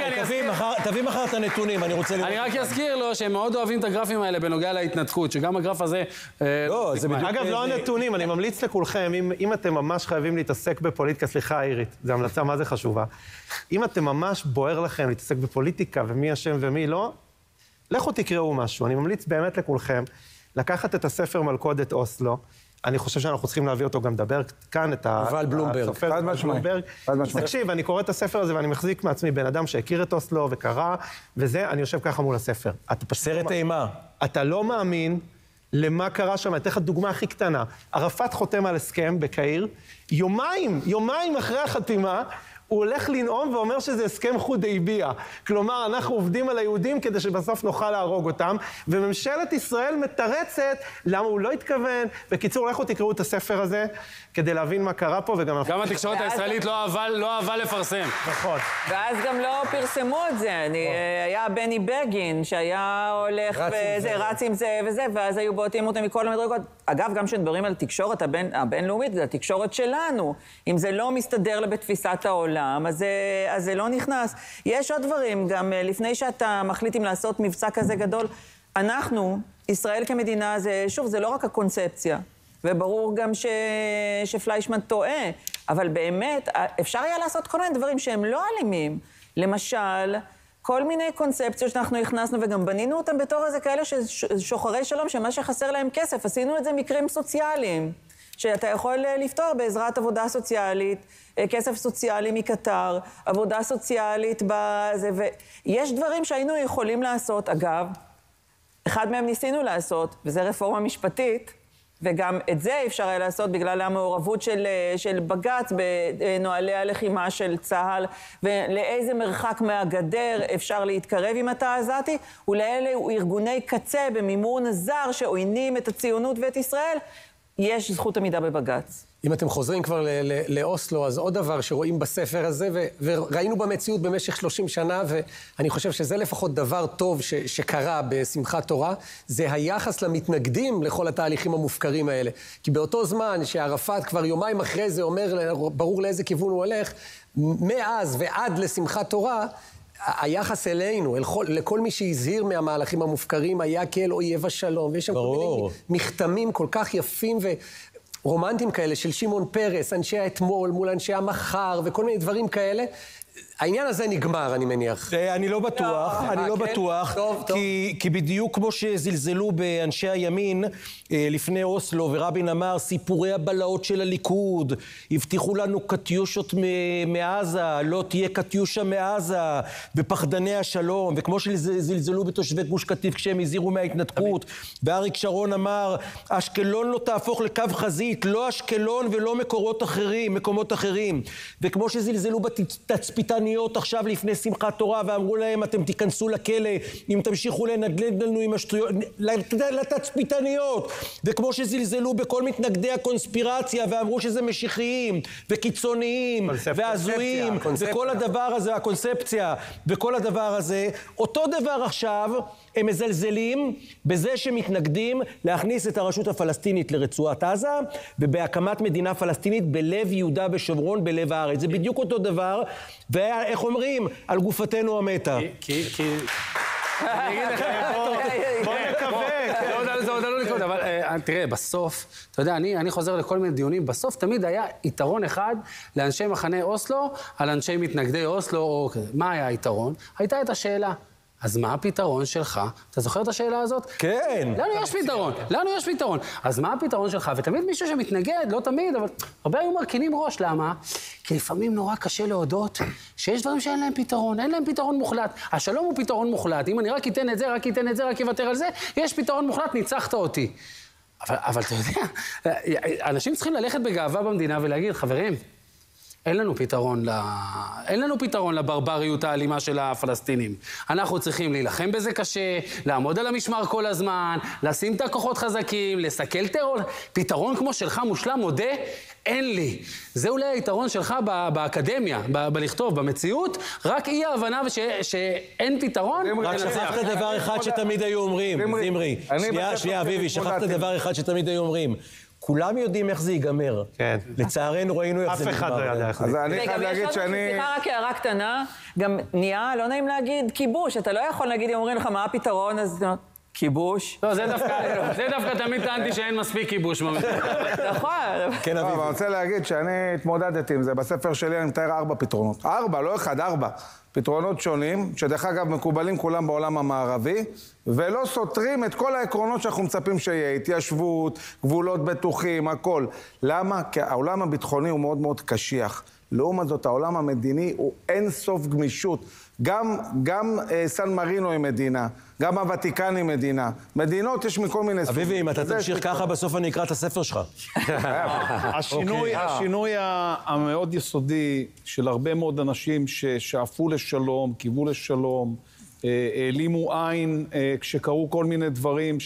[SPEAKER 1] תביא מחר את הנתונים, אני רוצה לראות...
[SPEAKER 3] אני רק אזכיר לו שהם מאוד אוהבים את הגרפים האלה בנוגע להתנתקות, שגם הגרף הזה...
[SPEAKER 1] לא, זה בדיוק...
[SPEAKER 5] אגב, לא הנתונים, אני ממליץ לכולכם, אם אתם ממש חייבים להתעסק בפוליטיקה, סליחה אירית, זו המלצה מה זה חשובה. אם אתם ממש בוער לכם להתעסק בפוליטיקה ומי אשם ומי לא, לכו תקראו משהו. אני ממליץ באמת לכולכם לקחת את הספר מלכודת אוסלו, אני חושב שאנחנו צריכים להביא אותו גם לדבר כאן, את
[SPEAKER 1] יובל בלומברג.
[SPEAKER 2] חד משמעי.
[SPEAKER 5] תקשיב, אני קורא את הספר הזה ואני מחזיק מעצמי בן אדם שהכיר את אוסלו וקרא, וזה, אני יושב ככה מול הספר.
[SPEAKER 1] סרט אימה.
[SPEAKER 5] אתה לא מאמין למה קרה שם, אני אתן לך דוגמה הכי קטנה. ערפאת חותם על הסכם בקהיר, יומיים, יומיים אחרי החתימה, הוא הולך לנאום ואומר שזה הסכם חודייביה. כלומר, אנחנו עובדים על היהודים כדי שבסוף נוכל להרוג אותם, וממשלת ישראל מתרצת למה הוא לא התכוון. בקיצור, לכו תקראו את הספר הזה כדי להבין מה קרה פה, וגם...
[SPEAKER 3] גם התקשורת הישראלית לא אהבה לפרסם.
[SPEAKER 5] נכון.
[SPEAKER 4] ואז גם לא פרסמו את זה. היה בני בגין, שהיה הולך וזה, רץ עם זה וזה, ואז היו בועטים אותם מכל המדרגות. אגב, גם כשדברים על תקשורת הבינלאומית, זה התקשורת שלנו. אם זה לא מסתדר בתפיסת העולם, אז זה, אז זה לא נכנס. יש עוד דברים, גם לפני שאתה מחליט אם לעשות מבצע כזה גדול, אנחנו, ישראל כמדינה, זה, שוב, זה לא רק הקונספציה, וברור גם ש, שפליישמן טועה, אבל באמת, אפשר היה לעשות כל מיני דברים שהם לא אלימים. למשל, כל מיני קונספציות שאנחנו הכנסנו, וגם בנינו אותם בתור איזה כאלה שוחרי שלום, שמה שחסר להם כסף, עשינו את זה מקרים סוציאליים. שאתה יכול לפתור בעזרת עבודה סוציאלית, כסף סוציאלי מקטר, עבודה סוציאלית בזה, ויש דברים שהיינו יכולים לעשות, אגב, אחד מהם ניסינו לעשות, וזה רפורמה משפטית, וגם את זה אפשר היה לעשות בגלל המעורבות של, של בג"ץ בנוהלי הלחימה של צה"ל, ולאיזה מרחק מהגדר אפשר להתקרב עם התא העזתי, ולאלה ארגוני קצה במימון זר שעוינים את הציונות ואת ישראל, יש זכות עמידה בבג"ץ.
[SPEAKER 6] אם אתם חוזרים כבר לאוסלו, אז עוד דבר שרואים בספר הזה, ו- וראינו במציאות במשך שלושים שנה, ואני חושב שזה לפחות דבר טוב ש- שקרה בשמחת תורה, זה היחס למתנגדים לכל התהליכים המופקרים האלה. כי באותו זמן שערפאת כבר יומיים אחרי זה אומר, ברור לאיזה כיוון הוא הולך, מאז ועד לשמחת תורה, היחס אלינו, אל כל, לכל מי שהזהיר מהמהלכים המופקרים, היה כאל אויב השלום, ויש שם כל מיני מכתמים כל כך יפים ו... רומנטים כאלה של שמעון פרס, אנשי האתמול מול אנשי המחר וכל מיני דברים כאלה. העניין הזה נגמר, אני מניח.
[SPEAKER 1] אני לא בטוח, אני לא בטוח, כי בדיוק כמו שזלזלו באנשי הימין לפני אוסלו, ורבין אמר, סיפורי הבלהות של הליכוד, הבטיחו לנו קטיושות מעזה, לא תהיה קטיושה מעזה, ופחדני השלום, וכמו שזלזלו בתושבי גוש קטיף כשהם הזהירו מההתנתקות, ואריק שרון אמר, אשקלון לא תהפוך לקו חזית, לא אשקלון ולא מקורות אחרים, מקומות אחרים, וכמו שזלזלו בתצפית תצפיתניות עכשיו לפני שמחת תורה, ואמרו להם, אתם תיכנסו לכלא אם תמשיכו לנגלד לנו עם השטויות, לתצפיתניות. וכמו שזלזלו בכל מתנגדי הקונספירציה, ואמרו שזה משיחיים, וקיצוניים, והזויים, וכל הדבר הזה, הקונספציה, וכל הדבר הזה, אותו דבר עכשיו, הם מזלזלים בזה שמתנגדים להכניס את הרשות הפלסטינית לרצועת עזה, ובהקמת מדינה פלסטינית בלב יהודה ושומרון, בלב הארץ. זה בדיוק אותו דבר, ואיך אומרים? על גופתנו המתה.
[SPEAKER 3] כי... כי... אני אגיד לך, בוא נקווה. זה עוד עלול לקרות, אבל תראה, בסוף, אתה יודע, אני חוזר לכל מיני דיונים, בסוף תמיד היה יתרון אחד לאנשי מחנה אוסלו, על אנשי מתנגדי אוסלו, או מה היה היתרון? הייתה את השאלה. אז מה הפתרון שלך? אתה זוכר את השאלה הזאת?
[SPEAKER 1] כן.
[SPEAKER 3] לנו יש פתרון, לנו יש פתרון. אז מה הפתרון שלך? ותמיד מישהו שמתנגד, לא תמיד, אבל הרבה היו מרכינים ראש. למה? כי לפעמים נורא קשה להודות שיש דברים שאין להם פתרון, אין להם פתרון מוחלט. השלום הוא פתרון מוחלט. אם אני רק אתן את זה, רק אתן את זה, רק אוותר על זה, יש פתרון מוחלט, ניצחת אותי. אבל, אבל אתה יודע, אנשים צריכים ללכת בגאווה במדינה ולהגיד, חברים, אין לנו פתרון, ל... אין לנו פתרון לברבריות האלימה של הפלסטינים. אנחנו צריכים להילחם בזה קשה, לעמוד על המשמר כל הזמן, לשים את הכוחות חזקים, לסכל טרור. פתרון כמו שלך מושלם, מודה, אין לי. זה אולי היתרון שלך באקדמיה, ב- בלכתוב, במציאות, רק אי ההבנה וש... שאין פתרון.
[SPEAKER 1] רק שכחת דבר אחד שתמיד היו אומרים, זמרי. שנייה, שנייה, אביבי, שכחת דבר אחד שתמיד היו אומרים. כולם יודעים איך זה ייגמר.
[SPEAKER 5] כן.
[SPEAKER 1] לצערנו ראינו איך זה
[SPEAKER 5] נגמר. אף אחד לא יודע איך זה.
[SPEAKER 2] אז אני חייב להגיד שאני...
[SPEAKER 4] סליחה, רק הערה קטנה, גם נהיה, לא נעים להגיד כיבוש. אתה לא יכול להגיד, אם אומרים לך מה הפתרון, אז כיבוש.
[SPEAKER 3] לא, זה דווקא, זה דווקא תמיד טענתי שאין מספיק כיבוש.
[SPEAKER 4] נכון.
[SPEAKER 1] כן, אביבי.
[SPEAKER 2] אני רוצה להגיד שאני התמודדתי עם זה. בספר שלי אני מתאר ארבע פתרונות. ארבע, לא אחד, ארבע. פתרונות שונים, שדרך אגב מקובלים כולם בעולם המערבי, ולא סותרים את כל העקרונות שאנחנו מצפים שיהיה, התיישבות, גבולות בטוחים, הכל. למה? כי העולם הביטחוני הוא מאוד מאוד קשיח. לעומת זאת, העולם המדיני הוא אין סוף גמישות. גם, גם אה, סן מרינו היא מדינה, גם הוותיקן היא מדינה. מדינות יש מכל מיני...
[SPEAKER 1] אביבי, אם אתה תמשיך ככה, בסוף אני אקרא את הספר שלך.
[SPEAKER 7] השינוי, השינוי המאוד יסודי של הרבה מאוד אנשים ששאפו לשלום, קיוו לשלום, העלימו עין כשקראו כל מיני דברים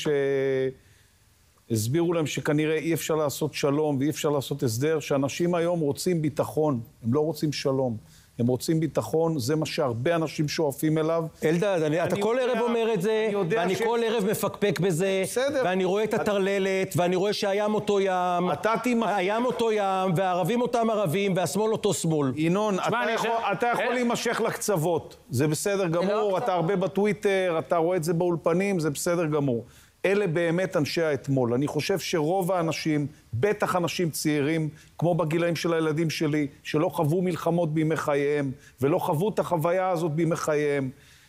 [SPEAKER 7] שהסבירו להם שכנראה אי אפשר לעשות שלום ואי אפשר לעשות הסדר, שאנשים היום רוצים ביטחון, הם לא רוצים שלום. הם רוצים ביטחון, זה מה שהרבה אנשים שואפים אליו.
[SPEAKER 1] אלדד, אני, אתה כל ערב אומר את זה, ואני ש... כל ערב מפקפק בזה, בסדר. ואני רואה את הטרללת, ואני רואה שהים אותו ים, הים אותו ים, והערבים אותם ערבים, והשמאל אותו שמאל.
[SPEAKER 7] ינון, אתה יכול, אתה יכול להימשך לקצוות, זה בסדר גמור, אתה הרבה בטוויטר, אתה רואה את זה באולפנים, זה בסדר גמור. אלה באמת אנשי האתמול. אני חושב שרוב האנשים, בטח אנשים צעירים, כמו בגילאים של הילדים שלי, שלא חוו מלחמות בימי חייהם, ולא חוו את החוויה הזאת בימי חייהם,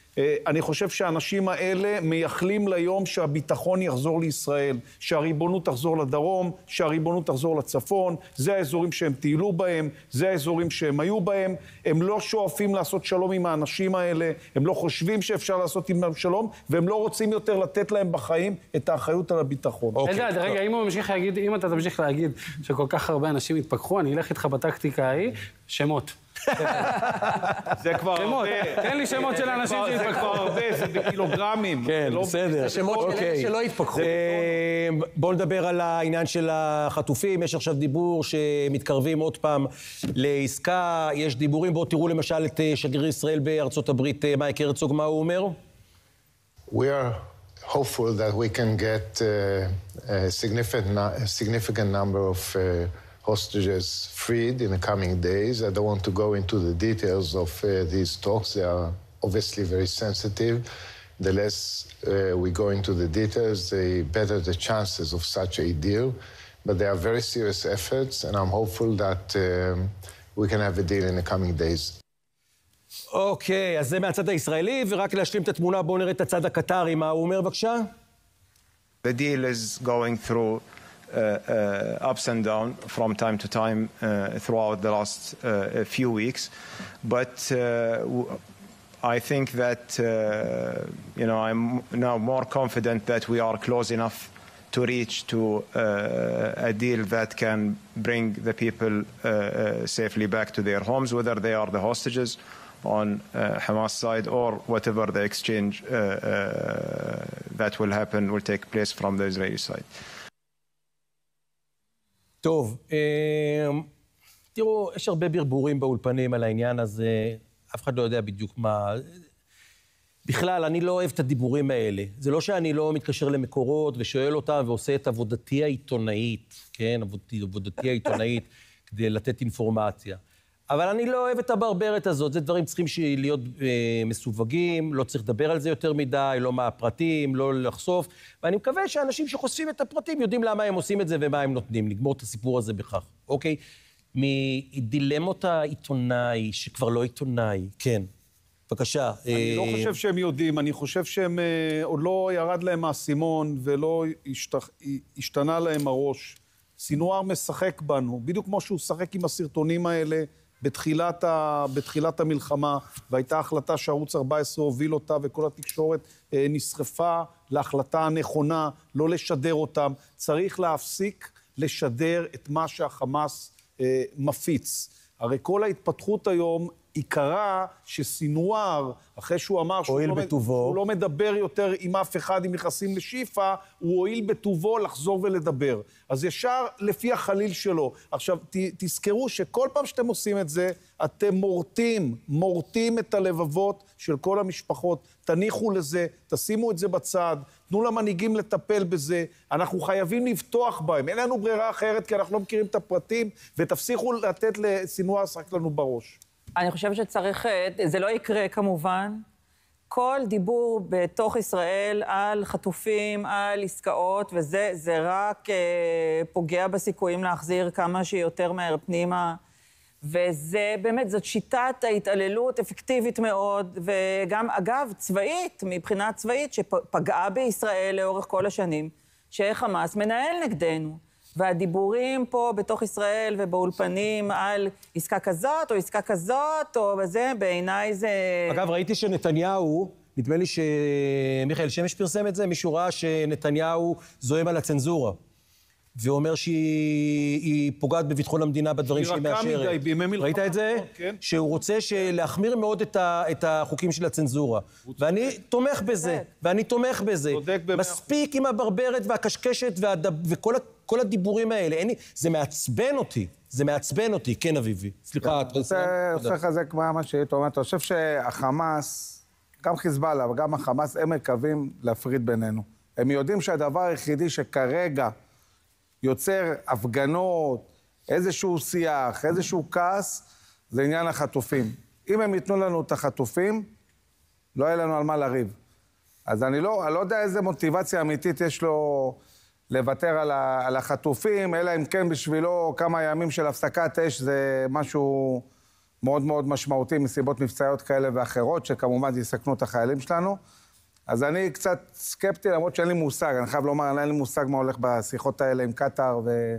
[SPEAKER 7] אני חושב שהאנשים האלה מייחלים ליום שהביטחון יחזור לישראל, שהריבונות תחזור לדרום, שהריבונות תחזור לצפון, זה האזורים שהם טיילו בהם, זה האזורים שהם היו בהם, הם לא שואפים לעשות שלום עם האנשים האלה, הם לא חושבים שאפשר לעשות עם שלום, והם לא רוצים יותר לתת להם בחיים את האחריות על הביטחון.
[SPEAKER 3] אלדד, רגע, אם הוא ממשיך להגיד, אם אתה תמשיך להגיד שכל כך הרבה אנשים התפכחו, אני אלך איתך בטקטיקה ההיא, שמות.
[SPEAKER 7] זה כבר
[SPEAKER 3] הרבה. תן לי שמות של אנשים שהתפכחו.
[SPEAKER 7] זה כבר הרבה, זה בקילוגרמים.
[SPEAKER 1] כן, בסדר.
[SPEAKER 6] זה שמות שלא התפכחו.
[SPEAKER 1] בואו נדבר על העניין של החטופים. יש עכשיו דיבור שמתקרבים עוד פעם לעסקה. יש דיבורים, בואו תראו למשל את שגריר ישראל בארצות הברית, מייק הרצוג, מה הוא אומר?
[SPEAKER 8] We are hopeful that we can get uh, a significant, a significant number of uh, hostages freed in the coming days. I don't want to go into the details of uh, these talks. They are obviously very sensitive. The less uh, we go into the details, the better the chances of such a deal. But they are very serious efforts, and I'm hopeful that um, we can have a deal in the coming days.
[SPEAKER 1] אוקיי, אז זה מהצד הישראלי, ורק להשלים את התמונה, בואו נראה את הצד הקטרי. מה הוא אומר, בבקשה?
[SPEAKER 9] The deal is going through uh, uh, ups and downs from time to time uh, throughout the last uh, few weeks. But uh, I think that, uh, you know, I'm now more confident that we are close enough to reach to uh, a deal that can bring the people uh, uh, safely back to their homes, whether they are the hostages on uh, Hamas side or whatever the exchange uh, uh, that will happen will take place from the Israeli side.
[SPEAKER 1] טוב, תראו, יש הרבה ברבורים באולפנים על העניין הזה, אף אחד לא יודע בדיוק מה... בכלל, אני לא אוהב את הדיבורים האלה. זה לא שאני לא מתקשר למקורות ושואל אותם ועושה את עבודתי העיתונאית, כן, עבודתי העיתונאית, כדי לתת אינפורמציה. אבל אני לא אוהב את הברברת הזאת, זה דברים צריכים להיות אה, מסווגים, לא צריך לדבר על זה יותר מדי, לא מהפרטים, לא לחשוף, ואני מקווה שאנשים שחושפים את הפרטים יודעים למה הם עושים את זה ומה הם נותנים, לגמור את הסיפור הזה בכך, אוקיי? מדילמות העיתונאי, שכבר לא עיתונאי, כן, בבקשה.
[SPEAKER 7] אני
[SPEAKER 1] אה...
[SPEAKER 7] לא חושב שהם יודעים, אני חושב שהם אה, עוד לא ירד להם האסימון ולא השתח... השתנה להם הראש. סינואר משחק בנו, בדיוק כמו שהוא שחק עם הסרטונים האלה, בתחילת, ה... בתחילת המלחמה, והייתה החלטה שערוץ ארבע עשרה הוביל אותה, וכל התקשורת אה, נסחפה להחלטה הנכונה, לא לשדר אותם. צריך להפסיק לשדר את מה שהחמאס אה, מפיץ. הרי כל ההתפתחות היום עיקרה שסינואר, אחרי שהוא אמר שהוא לא, שהוא לא מדבר יותר עם אף אחד אם נכנסים לשיפה, הוא הועיל בטובו לחזור ולדבר. אז ישר לפי החליל שלו. עכשיו, ת, תזכרו שכל פעם שאתם עושים את זה, אתם מורטים, מורטים את הלבבות של כל המשפחות. תניחו לזה, תשימו את זה בצד, תנו למנהיגים לטפל בזה. אנחנו חייבים לפתוח בהם. אין לנו ברירה אחרת, כי אנחנו לא מכירים את הפרטים, ותפסיקו לתת לסינואר לשחק לנו בראש.
[SPEAKER 4] אני חושבת שצריך, זה לא יקרה כמובן. כל דיבור בתוך ישראל על חטופים, על עסקאות, וזה זה רק אה, פוגע בסיכויים להחזיר כמה שיותר מהר פנימה. וזה באמת, זאת שיטת ההתעללות אפקטיבית מאוד, וגם אגב צבאית, מבחינה צבאית, שפגעה בישראל לאורך כל השנים, שחמאס מנהל נגדנו. והדיבורים פה בתוך ישראל ובאולפנים על עסקה כזאת או עסקה כזאת, או בזה, בעיניי זה...
[SPEAKER 1] אגב, ראיתי שנתניהו, נדמה לי שמיכאל שמש פרסם את זה, מישהו ראה שנתניהו זוהם על הצנזורה, ואומר שהיא פוגעת בביטחון המדינה בדברים שהיא מאשרת. ראית את זה? כן. שהוא רוצה להחמיר מאוד את, ה, את החוקים של הצנזורה. ואני תומך בזה, ואני תומך בזה. מספיק עם הברברת והקשקשת והדב, וכל כל הדיבורים האלה. אין, זה מעצבן אותי, זה מעצבן אותי. כן, אביבי. סליחה, את
[SPEAKER 2] רוצה... אני רוצה לחזק מה שהיית אומרת. אני חושב שהחמאס, גם חיזבאללה וגם החמאס, הם מקווים להפריד בינינו. הם יודעים שהדבר היחידי שכרגע יוצר הפגנות, איזשהו שיח, איזשהו כעס, זה עניין החטופים. אם הם ייתנו לנו את החטופים, לא יהיה לנו על מה לריב. אז אני לא, אני לא יודע איזה מוטיבציה אמיתית יש לו לוותר על, ה, על החטופים, אלא אם כן בשבילו כמה ימים של הפסקת אש זה משהו מאוד מאוד משמעותי מסיבות מבצעיות כאלה ואחרות, שכמובן יסכנו את החיילים שלנו. אז אני קצת סקפטי, למרות שאין לי מושג, אני חייב לומר, אין לי מושג מה הולך בשיחות האלה עם קטר ו...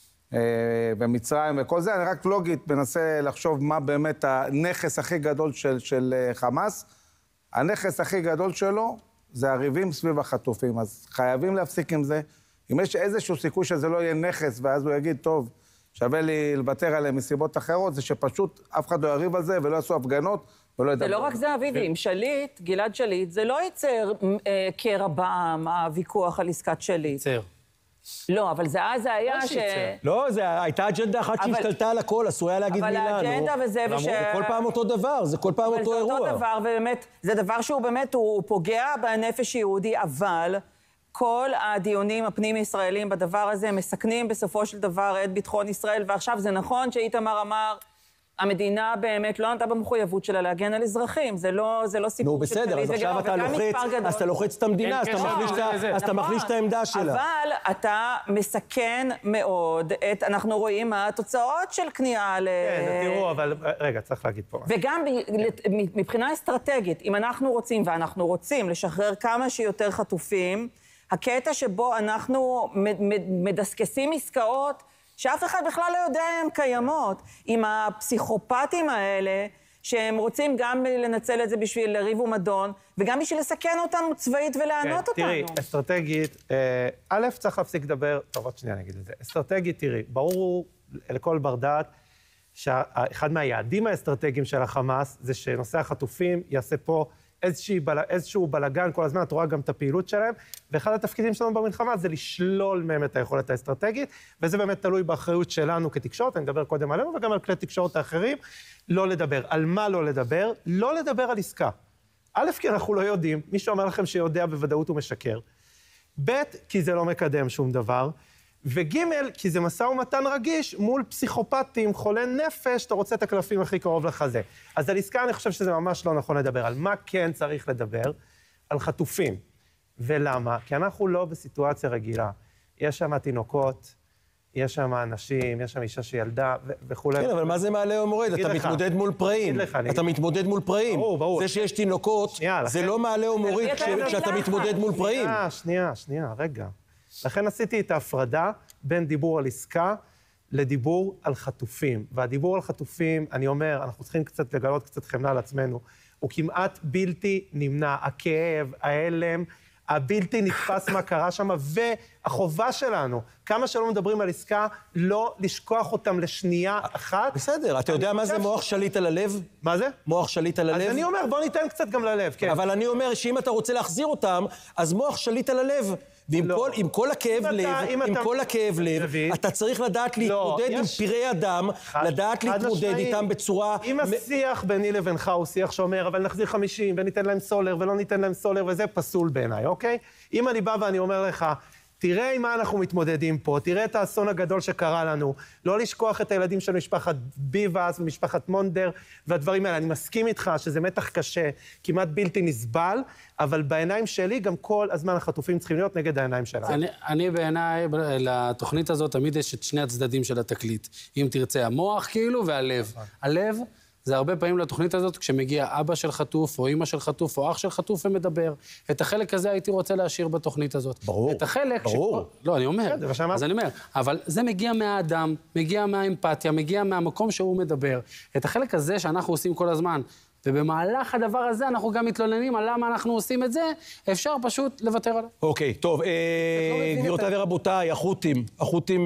[SPEAKER 2] ומצרים וכל זה, אני רק לוגית מנסה לחשוב מה באמת הנכס הכי גדול של, של חמאס. הנכס הכי גדול שלו זה הריבים סביב החטופים, אז חייבים להפסיק עם זה. אם יש איזשהו סיכוי שזה לא יהיה נכס, ואז הוא יגיד, טוב, שווה לי לוותר עליהם מסיבות אחרות, זה שפשוט אף אחד לא יריב על זה ולא יעשו הפגנות ולא ידבר.
[SPEAKER 4] זה לא רק זה, אביבי, עם שליט, גלעד שליט, זה לא ייצר קרע בעם, הוויכוח על עסקת שליט.
[SPEAKER 3] ייצר.
[SPEAKER 4] לא, אבל זה אז היה ש...
[SPEAKER 1] לא, זה הייתה אג'נדה אחת שהשתלטה על הכל, אסור היה להגיד מילה, נו.
[SPEAKER 4] אבל האג'נדה וזה וש...
[SPEAKER 1] זה כל פעם אותו דבר, זה כל פעם אותו אירוע.
[SPEAKER 4] אבל זה אותו דבר, ובאמת, זה דבר שהוא באמת, הוא פוגע בנפש יהודי, אבל כל הדיונים הפנים-ישראלים בדבר הזה מסכנים בסופו של דבר את ביטחון ישראל, ועכשיו זה נכון שאיתמר אמר, המדינה באמת לא נתה במחויבות שלה להגן על אזרחים, זה לא, זה לא סיפור
[SPEAKER 1] נו, בסדר, אז עכשיו אתה לוחץ, אז אתה לוחץ את המדינה, אז אתה מחליש את העמדה שלה.
[SPEAKER 4] אבל אתה מסכן מאוד את, אנחנו רואים מה התוצאות של כניעה ל...
[SPEAKER 5] כן, תראו, אבל רגע, צריך להגיד פה.
[SPEAKER 4] וגם מבחינה אסטרטגית, אם אנחנו רוצים, ואנחנו רוצים לשחרר כמה שיותר חטופים, הקטע שבו אנחנו מדסקסים עסקאות, שאף אחד בכלל לא יודע אם הן קיימות, עם הפסיכופטים האלה, שהם רוצים גם לנצל את זה בשביל לריב ומדון, וגם בשביל לסכן אותנו צבאית ולענות אותנו.
[SPEAKER 5] תראי, אסטרטגית, א', צריך להפסיק לדבר, טוב, עוד שנייה אני אגיד את זה. אסטרטגית, תראי, ברור לכל בר דעת, שאחד מהיעדים האסטרטגיים של החמאס, זה שנושא החטופים יעשה פה איזשהו בלגן, כל הזמן את רואה גם את הפעילות שלהם, ואחד התפקידים שלנו במלחמה זה לשלול מהם את היכולת האסטרטגית, וזה באמת תלוי באחריות שלנו כתקשורת, אני מדבר קודם עלינו, וגם על כלי תקשורת האחרים, לא לדבר. על מה לא לדבר? לא לדבר על עסקה. א', כי אנחנו לא יודעים, מישהו אומר לכם שיודע בוודאות הוא משקר. ב', כי זה לא מקדם שום דבר, וג', כי זה משא ומתן רגיש מול פסיכופטים, חולי נפש, אתה רוצה את הקלפים הכי קרוב לחזה. אז על עסקה אני חושב שזה ממש לא נכון לדבר. על מה כן צריך לדבר? על חטופים. ולמה? כי אנחנו לא בסיטואציה רגילה. יש שם תינוקות, יש שם אנשים, יש שם אישה שילדה וכו'.
[SPEAKER 1] כן, אבל מה זה מעלה או מוריד? אתה מתמודד מול פראים. אתה מתמודד מול פראים.
[SPEAKER 5] ברור, ברור.
[SPEAKER 1] זה שיש תינוקות, זה לא מעלה או מוריד כשאתה מתמודד מול פראים.
[SPEAKER 5] שנייה, שנייה, שנייה, רגע. לכן עשיתי את ההפרדה בין דיבור על עסקה לדיבור על חטופים. והדיבור על חטופים, אני אומר, אנחנו צריכים קצת לגלות קצת חמלה על עצמנו, הוא כמעט בלתי נמנע. הכאב, ההלם, הבלתי נתפס מה קרה שם, והחובה שלנו, כמה שלא מדברים על עסקה, לא לשכוח אותם לשנייה אחת.
[SPEAKER 1] בסדר, אתה יודע מה זה מוח שליט על הלב?
[SPEAKER 5] מה זה?
[SPEAKER 1] מוח שליט על הלב?
[SPEAKER 5] אז אני אומר, בוא ניתן קצת גם ללב, כן.
[SPEAKER 1] אבל אני אומר שאם אתה רוצה להחזיר אותם, אז מוח שליט על הלב. ועם
[SPEAKER 5] לא.
[SPEAKER 1] כל, עם כל הכאב
[SPEAKER 5] אם
[SPEAKER 1] לב,
[SPEAKER 5] אתה, אם
[SPEAKER 1] עם
[SPEAKER 5] אתה...
[SPEAKER 1] כל הכאב לב,
[SPEAKER 5] דוד.
[SPEAKER 1] אתה צריך לדעת להתמודד
[SPEAKER 5] לא,
[SPEAKER 1] עם
[SPEAKER 5] יש...
[SPEAKER 1] פראי אדם,
[SPEAKER 5] חד,
[SPEAKER 1] לדעת
[SPEAKER 5] חד
[SPEAKER 1] להתמודד
[SPEAKER 5] משמעי.
[SPEAKER 1] איתם בצורה...
[SPEAKER 5] אם השיח ביני לבינך הוא שיח שאומר, אבל נחזיר חמישים, וניתן להם סולר, ולא ניתן להם סולר, וזה פסול בעיניי, אוקיי? אם אני בא ואני אומר לך, תראה עם מה אנחנו מתמודדים פה, תראה את האסון הגדול שקרה לנו, לא לשכוח את הילדים של משפחת ביבס ומשפחת מונדר והדברים האלה. אני מסכים איתך שזה מתח קשה, כמעט בלתי נסבל, אבל בעיניים שלי גם כל הזמן החטופים צריכים להיות נגד העיניים שלנו.
[SPEAKER 3] אני, אני בעיניי, לתוכנית הזאת תמיד יש את שני הצדדים של התקליט. אם תרצה, המוח כאילו והלב. הלב זה הרבה פעמים לתוכנית הזאת, כשמגיע אבא של חטוף, או אמא של חטוף, או אח של חטוף ומדבר. את החלק הזה הייתי רוצה להשאיר בתוכנית הזאת.
[SPEAKER 1] ברור,
[SPEAKER 3] את החלק
[SPEAKER 1] ברור.
[SPEAKER 3] שפה... לא, אני אומר. אז אני אומר, אבל זה מגיע מהאדם, מגיע מהאמפתיה, מגיע מהמקום שהוא מדבר. את החלק הזה שאנחנו עושים כל הזמן, ובמהלך הדבר הזה אנחנו גם מתלוננים על למה אנחנו עושים את זה, אפשר פשוט לוותר עליו.
[SPEAKER 1] אוקיי, טוב, גבירותיי ורבותיי, החות'ים, החות'ים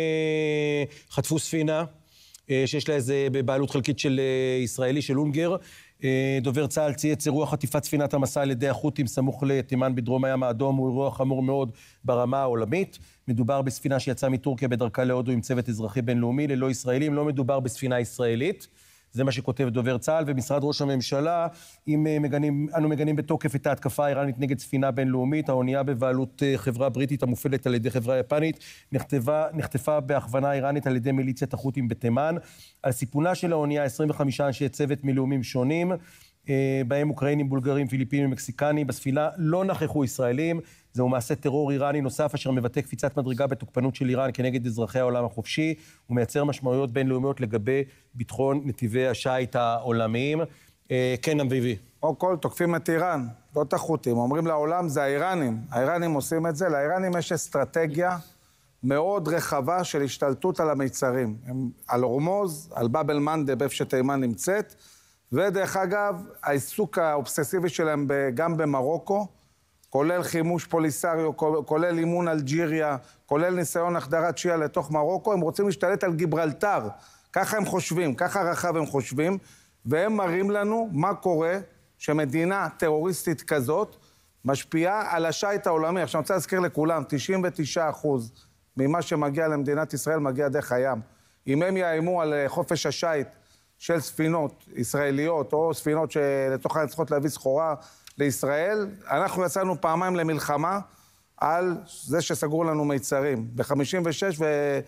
[SPEAKER 1] חטפו ספינה, שיש לה איזה בבעלות חלקית של ישראלי, של אונגר. דובר צה"ל צייץ אירוע חטיפת ספינת המסע על ידי החות'ים סמוך לתימן בדרום הים האדום, הוא אירוע חמור מאוד ברמה העולמית. מדובר בספינה שיצאה מטורקיה בדרכה להודו עם צוות אזרחי בינלאומי, ללא ישראלים, לא מדובר בספינה ישראלית. זה מה שכותב דובר צה"ל, ומשרד ראש הממשלה, אם מגנים, אנו מגנים בתוקף את ההתקפה האיראנית נגד ספינה בינלאומית, האונייה בבעלות חברה בריטית המופעלת על ידי חברה יפנית, נחטפה, נחטפה בהכוונה איראנית על ידי מיליציית החות'ים בתימן. על סיפונה של האונייה עשרים וחמישה אנשי צוות מלאומים שונים, בהם אוקראינים, בולגרים, פיליפינים ומקסיקנים. בספינה לא נכחו ישראלים. זהו מעשה טרור איראני נוסף אשר מבטא קפיצת מדרגה בתוקפנות של איראן כנגד אזרחי העולם החופשי, ומייצר משמעויות בינלאומיות לגבי ביטחון נתיבי השיט העולמיים. כן, אביבי.
[SPEAKER 2] או כל תוקפים את איראן, לא את החות'ים. אומרים לעולם, זה האיראנים. האיראנים עושים את זה. לאיראנים יש אסטרטגיה מאוד רחבה של השתלטות על המיצרים. הם על הורמוז, על באב אל-מנדב, איפה שתימן נמצאת, ודרך אגב, העיסוק האובססיבי שלהם גם במרוקו, כולל חימוש פוליסריו, כולל אימון אלג'יריה, כולל ניסיון החדרת שיעה לתוך מרוקו, הם רוצים להשתלט על גיברלטר. ככה הם חושבים, ככה רחב הם חושבים, והם מראים לנו מה קורה שמדינה טרוריסטית כזאת משפיעה על השייט העולמי. עכשיו אני רוצה להזכיר לכולם, תשעים ותשעה אחוז ממה שמגיע למדינת ישראל מגיע דרך הים. אם הם יאיימו על חופש השייט של ספינות ישראליות, או ספינות שלתוכן צריכות להביא סחורה לישראל, אנחנו יצאנו פעמיים למלחמה על זה שסגרו לנו מיצרים, ב-חמישים ושש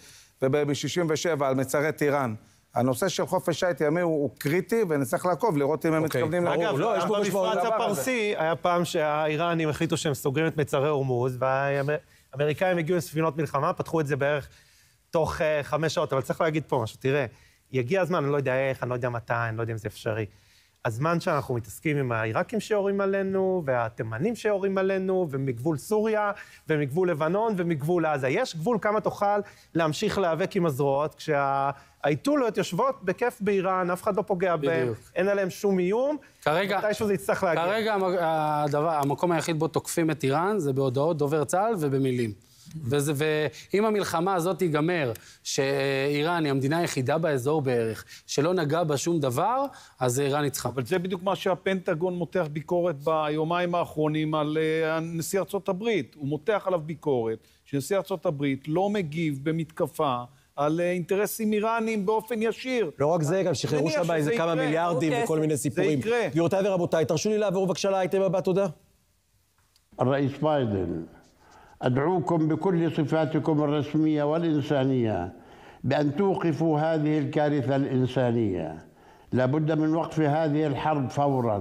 [SPEAKER 2] וב-שישים ושבע על מיצרי טיראן. הנושא של חופש שייט ימי הוא קריטי, ונצטרך לעקוב, לראות אם הם מתכוונים...
[SPEAKER 5] אגב, במפרץ הפרסי היה פעם שהאיראנים החליטו שהם סוגרים את מיצרי הורמוז, והאמריקאים הגיעו לספינות מלחמה, פתחו את זה בערך תוך חמש שעות, אבל צריך להגיד פה משהו, תראה, יגיע הזמן, אני לא יודע איך, אני לא יודע מתי, אני לא יודע אם זה אפשרי. הזמן שאנחנו מתעסקים עם העיראקים שיורים עלינו, והתימנים שיורים עלינו, ומגבול סוריה, ומגבול לבנון, ומגבול עזה. יש גבול כמה תוכל להמשיך להיאבק עם הזרועות, כשהאייתולות יושבות בכיף באיראן, אף אחד לא פוגע בהם, אין עליהם שום איום,
[SPEAKER 3] כרגע,
[SPEAKER 5] מתישהו זה יצטרך להגיע.
[SPEAKER 3] כרגע הדבר, המקום היחיד בו תוקפים את איראן, זה בהודעות דובר צה"ל ובמילים. וזה, ואם המלחמה הזאת תיגמר, שאיראן היא המדינה היחידה באזור בערך, שלא נגע בה שום דבר, אז איראן ניצחה.
[SPEAKER 7] אבל זה בדיוק מה שהפנטגון מותח ביקורת ביומיים האחרונים על נשיא ארצות הברית. הוא מותח עליו ביקורת שנשיא ארצות הברית לא מגיב במתקפה על אינטרסים איראנים באופן ישיר.
[SPEAKER 1] לא רק זה, גם שחררו שם איזה כמה מיליארדים וכל מיני סיפורים.
[SPEAKER 7] זה יקרה.
[SPEAKER 1] גבירותיי ורבותיי, תרשו לי לעבור בבקשה לאייטם הבא, תודה.
[SPEAKER 10] الرئيس بايدن أدعوكم بكل صفاتكم الرسمية والإنسانية بأن توقفوا هذه الكارثة الإنسانية. لابد من وقف هذه الحرب فوراً.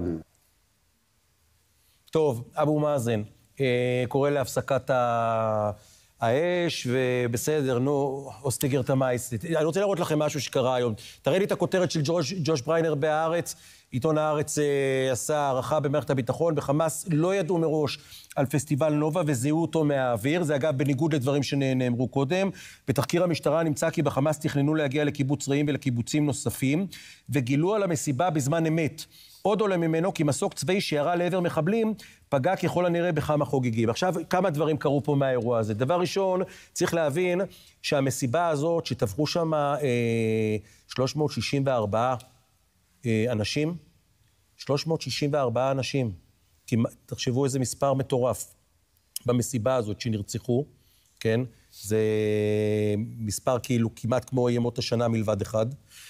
[SPEAKER 1] טוב, אבו מאזן, קורא להפסקת האש, ובסדר, נו, אוסטיגר תמייס. אני רוצה לראות לכם משהו שקרה היום. תראה לי את הכותרת של ג'וש בריינר בהארץ. עיתון הארץ עשה הערכה במערכת הביטחון, בחמאס לא ידעו מראש על פסטיבל נובה וזיהו אותו מהאוויר. זה אגב בניגוד לדברים שנאמרו קודם. בתחקיר המשטרה נמצא כי בחמאס תכננו להגיע לקיבוץ רעים ולקיבוצים נוספים, וגילו על המסיבה בזמן אמת. עוד עולה ממנו כי מסוק צבאי שירה לעבר מחבלים פגע ככל הנראה בכמה חוגגים. עכשיו, כמה דברים קרו פה מהאירוע הזה. דבר ראשון, צריך להבין שהמסיבה הזאת שטבחו שם אה, שלוש מאות שישים וארבעה אה, אנשים, שלוש מאות שישים וארבעה אנשים, כי, תחשבו איזה מספר מטורף במסיבה הזאת שנרצחו, כן? זה מספר כאילו כמעט כמו ימות השנה מלבד אחד.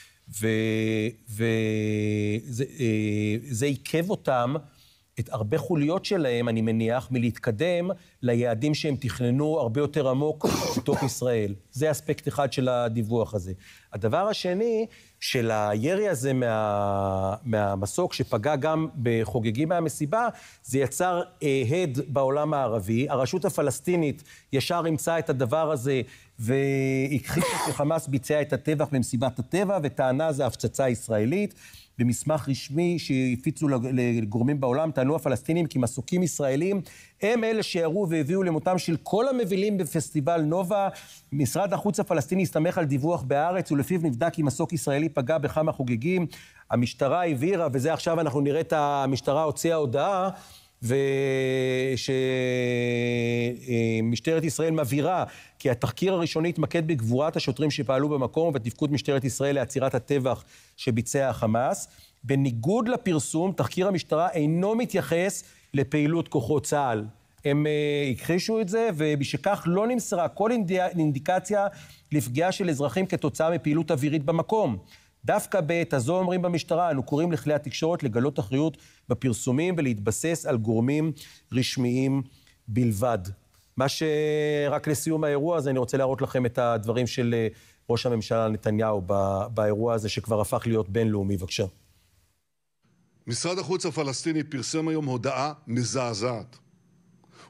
[SPEAKER 1] וזה עיכב אותם, את הרבה חוליות שלהם, אני מניח, מלהתקדם ליעדים שהם תכננו הרבה יותר עמוק בתוך ישראל. זה אספקט אחד של הדיווח הזה. הדבר השני, של הירי הזה מה, מהמסוק, שפגע גם בחוגגים מהמסיבה, זה יצר אה, הד בעולם הערבי. הרשות הפלסטינית ישר אימצה את הדבר הזה, והכחישה שחמאס ביצע את הטבח במסיבת הטבע, וטענה זה הפצצה ישראלית. במסמך רשמי שהפיצו לגורמים בעולם, טענו הפלסטינים כי מסוקים ישראלים הם אלה שירו והביאו למותם של כל המבילים בפסטיבל נובה. משרד החוץ הפלסטיני הסתמך על דיווח בהארץ, ולפיו נבדק כי מסוק ישראלי פגע בכמה חוגגים. המשטרה הבהירה, וזה עכשיו אנחנו נראה את המשטרה הוציאה הודעה, ושמשטרת ישראל מבהירה כי התחקיר הראשוני התמקד בגבורת השוטרים שפעלו במקום ובתפקוד משטרת ישראל לעצירת הטבח שביצע החמאס. בניגוד לפרסום, תחקיר המשטרה אינו מתייחס לפעילות כוחות צה"ל. הם הכחישו את זה, ובשכך לא נמסרה כל אינדיקציה לפגיעה של אזרחים כתוצאה מפעילות אווירית במקום. דווקא בעת הזו אומרים במשטרה, אנו קוראים לכלי התקשורת לגלות אחריות בפרסומים ולהתבסס על גורמים רשמיים בלבד. מה שרק לסיום האירוע הזה, אני רוצה להראות לכם את הדברים של ראש הממשלה נתניהו באירוע הזה שכבר הפך להיות בינלאומי. בבקשה.
[SPEAKER 11] משרד החוץ הפלסטיני פרסם היום הודעה מזעזעת.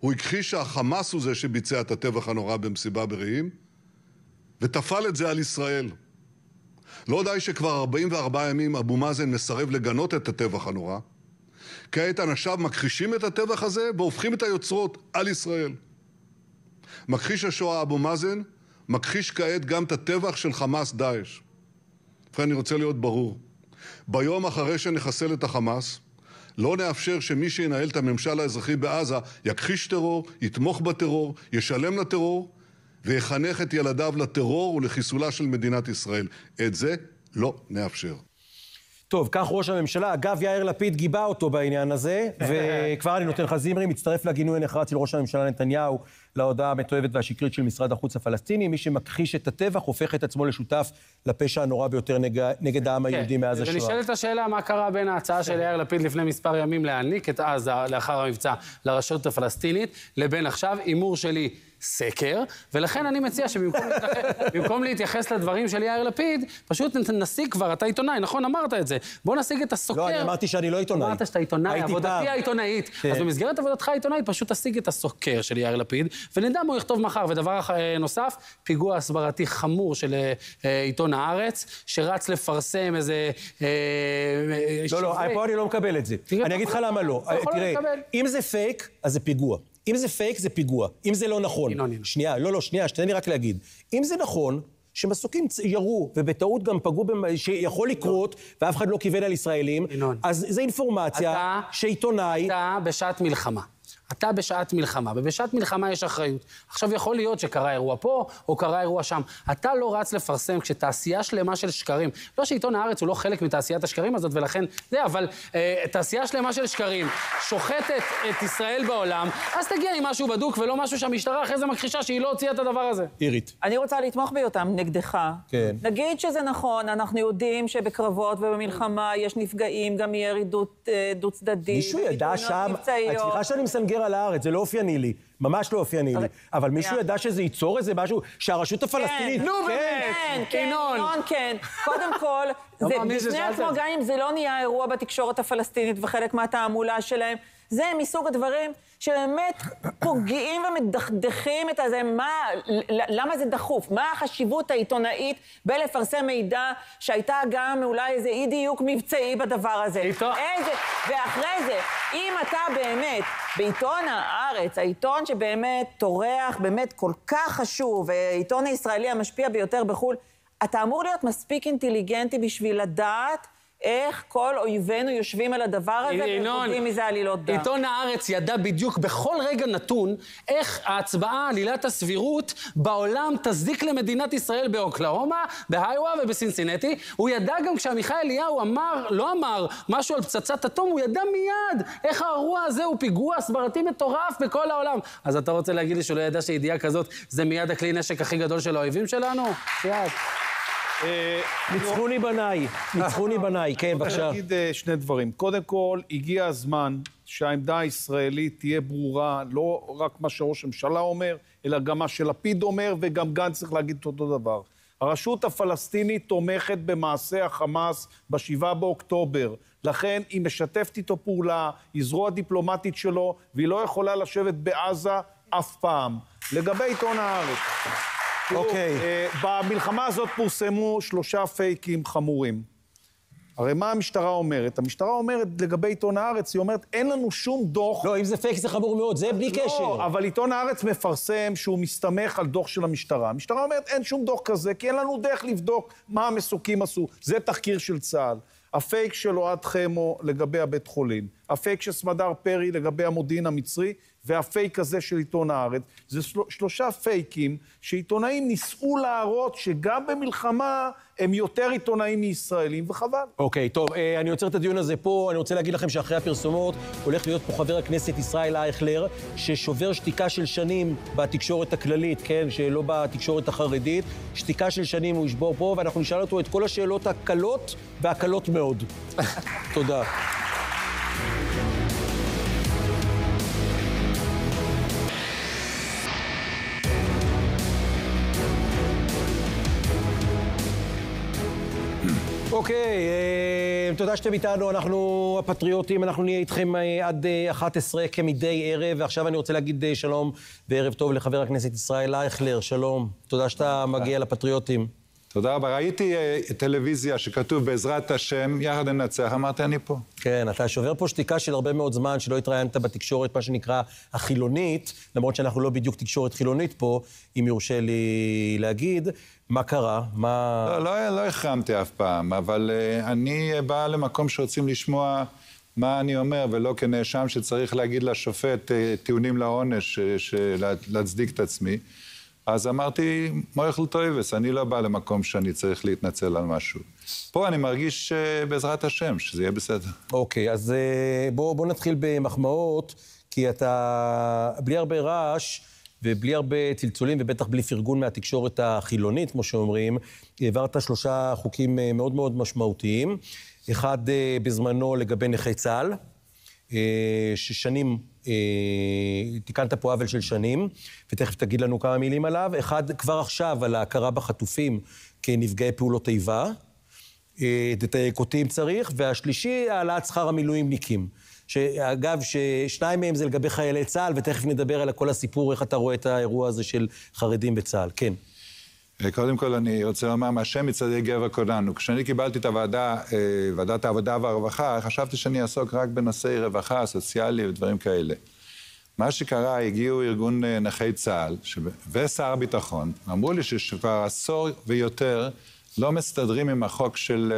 [SPEAKER 11] הוא הכחיש שהחמאס הוא זה שביצע את הטבח הנורא במסיבה ברעים, ותפל את זה על ישראל. לא די שכבר ארבעים וארבעה ימים אבו מאזן מסרב לגנות את הטבח הנורא, כעת אנשיו מכחישים את הטבח הזה והופכים את היוצרות על ישראל. מכחיש השואה אבו מאזן, מכחיש כעת גם את הטבח של חמאס דאעש. ובכן, אני רוצה להיות ברור. ביום אחרי שנחסל את החמאס, לא נאפשר שמי שינהל את הממשל האזרחי בעזה יכחיש טרור, יתמוך בטרור, ישלם לטרור, ויחנך את ילדיו לטרור ולחיסולה של מדינת ישראל. את זה לא נאפשר.
[SPEAKER 1] טוב, כך ראש הממשלה. אגב, יאיר לפיד גיבה אותו בעניין הזה, וכבר אני נותן לך זימרי, מצטרף לגינוי הנחרץ של ראש הממשלה נתניהו להודעה המתועבת והשקרית של משרד החוץ הפלסטיני. מי שמכחיש את הטבח הופך את עצמו לשותף לפשע הנורא ביותר נגד, נגד העם היהודי מאז השואה.
[SPEAKER 3] ונשאלת השאלה מה קרה בין ההצעה של יאיר לפיד לפני מספר ימים להעניק את עזה לאחר המבצע לרשות הפלסטינית, לבין עכשיו אימור שלי סקר, ולכן אני מציע שבמקום להתייחס לדברים של יאיר לפיד, פשוט נשיג כבר, אתה עיתונאי, נכון? אמרת את זה. בוא נשיג את הסוקר.
[SPEAKER 1] לא, אני אמרתי שאני לא עיתונאי.
[SPEAKER 3] אמרת שאתה עיתונאי, עבודתי העיתונאית. אז במסגרת עבודתך העיתונאית, פשוט תשיג את הסוקר של יאיר לפיד, ונדע מה הוא יכתוב מחר. ודבר נוסף, פיגוע הסברתי חמור של עיתון הארץ, שרץ לפרסם איזה...
[SPEAKER 1] לא, לא, פה אני לא מקבל את זה. אני אגיד לך למה לא. תראה, אם זה פייק, אז זה פיגוע. אם זה פייק, זה פיגוע. אם זה לא נכון. שנייה, לא, לא, שנייה, שתן לי רק להגיד. אם זה נכון, שמסוקים ירו, ובטעות גם פגעו, שיכול לקרות, ואף אחד לא כיוון על ישראלים, אז זה אינפורמציה שעיתונאי...
[SPEAKER 3] אתה בשעת מלחמה. אתה בשעת מלחמה, ובשעת מלחמה יש אחריות. עכשיו יכול להיות שקרה אירוע פה, או קרה אירוע שם. אתה לא רץ לפרסם כשתעשייה שלמה של שקרים. לא שעיתון הארץ הוא לא חלק מתעשיית השקרים הזאת, ולכן זה, אבל אה, תעשייה שלמה של שקרים שוחטת את ישראל בעולם, אז תגיע עם משהו בדוק, ולא משהו שהמשטרה אחרי זה מכחישה שהיא לא הוציאה את הדבר הזה.
[SPEAKER 1] אירית.
[SPEAKER 4] אני רוצה לתמוך ביותם נגדך.
[SPEAKER 1] כן.
[SPEAKER 4] נגיד שזה נכון, אנחנו יודעים שבקרבות ובמלחמה יש נפגעים, גם ירי דו צדדי.
[SPEAKER 1] מישהו ידע שם, סליחה שאני מסנגר על הארץ, זה לא אופייני לי, ממש לא אופייני לי, אבל מישהו ידע שזה ייצור איזה משהו, שהרשות הפלסטינית...
[SPEAKER 4] נו באמת, כן, כן, ינון, כן. קודם כל, זה בפני עצמו, גם אם זה לא נהיה אירוע בתקשורת הפלסטינית וחלק מהתעמולה שלהם, זה מסוג הדברים שבאמת פוגעים ומדכדכים את הזה, מה, למה זה דחוף? מה החשיבות העיתונאית בלפרסם מידע שהייתה גם אולי איזה אי דיוק מבצעי בדבר הזה? איזה, ואחרי זה, אם אתה באמת, בעיתון הארץ, העיתון שבאמת תורח, באמת כל כך חשוב, העיתון הישראלי המשפיע ביותר בחול, אתה אמור להיות מספיק אינטליגנטי בשביל לדעת איך כל אויבינו יושבים על הדבר הזה ובודעים מזה עלילות דם.
[SPEAKER 3] עיתון הארץ ידע בדיוק בכל רגע נתון איך ההצבעה, עלילת הסבירות, בעולם תזיק למדינת ישראל באוקלהומה, בהיווה ובסינסינטי. הוא ידע גם כשעמיחי אליהו אמר, לא אמר, משהו על פצצת אטום, הוא ידע מיד איך האירוע הזה הוא פיגוע הסברתי מטורף בכל העולם. אז אתה רוצה להגיד לי שהוא לא ידע שידיעה כזאת זה מיד הכלי נשק הכי גדול של האויבים שלנו? יד.
[SPEAKER 1] ניצחוני בניי, ניצחוני בניי, כן, בבקשה.
[SPEAKER 7] אני אגיד שני דברים. קודם כל, הגיע הזמן שהעמדה הישראלית תהיה ברורה, לא רק מה שראש הממשלה אומר, אלא גם מה שלפיד אומר, וגם גנץ צריך להגיד את אותו דבר. הרשות הפלסטינית תומכת במעשה החמאס בשבעה באוקטובר, לכן היא משתפת איתו פעולה, היא זרוע דיפלומטית שלו, והיא לא יכולה לשבת בעזה אף פעם. לגבי עיתון הארץ.
[SPEAKER 1] אוקיי.
[SPEAKER 7] במלחמה הזאת פורסמו שלושה פייקים חמורים. הרי מה המשטרה אומרת? המשטרה אומרת לגבי עיתון הארץ, היא אומרת, אין לנו שום דוח...
[SPEAKER 1] לא, אם זה פייק זה חמור מאוד, זה בלי קשר.
[SPEAKER 7] לא, אבל עיתון הארץ מפרסם שהוא מסתמך על דוח של המשטרה. המשטרה אומרת, אין שום דוח כזה, כי אין לנו דרך לבדוק מה המסוקים עשו. זה תחקיר של צה"ל. הפייק של אוהד חמו לגבי הבית חולים. הפייק של סמדר פרי לגבי המודיעין המצרי, והפייק הזה של עיתון הארץ. זה של... שלושה פייקים שעיתונאים ניסו להראות שגם במלחמה הם יותר עיתונאים מישראלים, וחבל.
[SPEAKER 1] אוקיי, טוב, אני עוצר את הדיון הזה פה. אני רוצה להגיד לכם שאחרי הפרסומות הולך להיות פה חבר הכנסת ישראל אייכלר, ששובר שתיקה של שנים בתקשורת הכללית, כן, שלא בתקשורת החרדית. שתיקה של שנים הוא ישבור פה, ואנחנו נשאל אותו את כל השאלות הקלות והקלות מאוד. תודה. אוקיי, תודה שאתם איתנו, אנחנו הפטריוטים, אנחנו נהיה איתכם עד אחת עשרה כמדי ערב, ועכשיו אני רוצה להגיד שלום וערב טוב לחבר הכנסת ישראל אייכלר, שלום, תודה שאתה מגיע לפטריוטים.
[SPEAKER 12] תודה רבה, ראיתי טלוויזיה שכתוב בעזרת השם, יחד ננצח, אמרתי אני פה.
[SPEAKER 1] כן, אתה שובר פה שתיקה של הרבה מאוד זמן, שלא התראיינת בתקשורת, מה שנקרא החילונית, למרות שאנחנו לא בדיוק תקשורת חילונית פה, אם יורשה לי להגיד. מה קרה? מה...
[SPEAKER 12] לא, לא, לא החרמתי אף פעם, אבל uh, אני בא למקום שרוצים לשמוע מה אני אומר, ולא כנאשם שצריך להגיד לשופט uh, טיעונים לעונש, uh, להצדיק את עצמי. אז אמרתי, מויכל טויבס, אני לא בא למקום שאני צריך להתנצל על משהו. פה אני מרגיש uh, בעזרת השם, שזה יהיה בסדר.
[SPEAKER 1] אוקיי, אז uh, בוא, בוא נתחיל במחמאות, כי אתה בלי הרבה רעש, ובלי הרבה צלצולים, ובטח בלי פרגון מהתקשורת החילונית, כמו שאומרים, העברת שלושה חוקים מאוד מאוד משמעותיים. אחד בזמנו לגבי נכי צה"ל, ששנים, תיקנת פה עוול של שנים, ותכף תגיד לנו כמה מילים עליו. אחד כבר עכשיו על ההכרה בחטופים כנפגעי פעולות איבה, תתייק אותי אם צריך, והשלישי העלאת שכר המילואימניקים. שאגב, ששניים מהם זה לגבי חיילי צה"ל, ותכף נדבר על כל הסיפור, איך אתה רואה את האירוע הזה של חרדים בצה"ל. כן.
[SPEAKER 12] קודם כל אני רוצה לומר, מהשם מצעדי גבר כולנו. כשאני קיבלתי את הוועדה, ועדת העבודה והרווחה, חשבתי שאני אעסוק רק בנושאי רווחה, סוציאלי ודברים כאלה. מה שקרה, הגיעו ארגון נכי צה"ל ושר הביטחון, אמרו לי שכבר עשור ויותר לא מסתדרים עם החוק של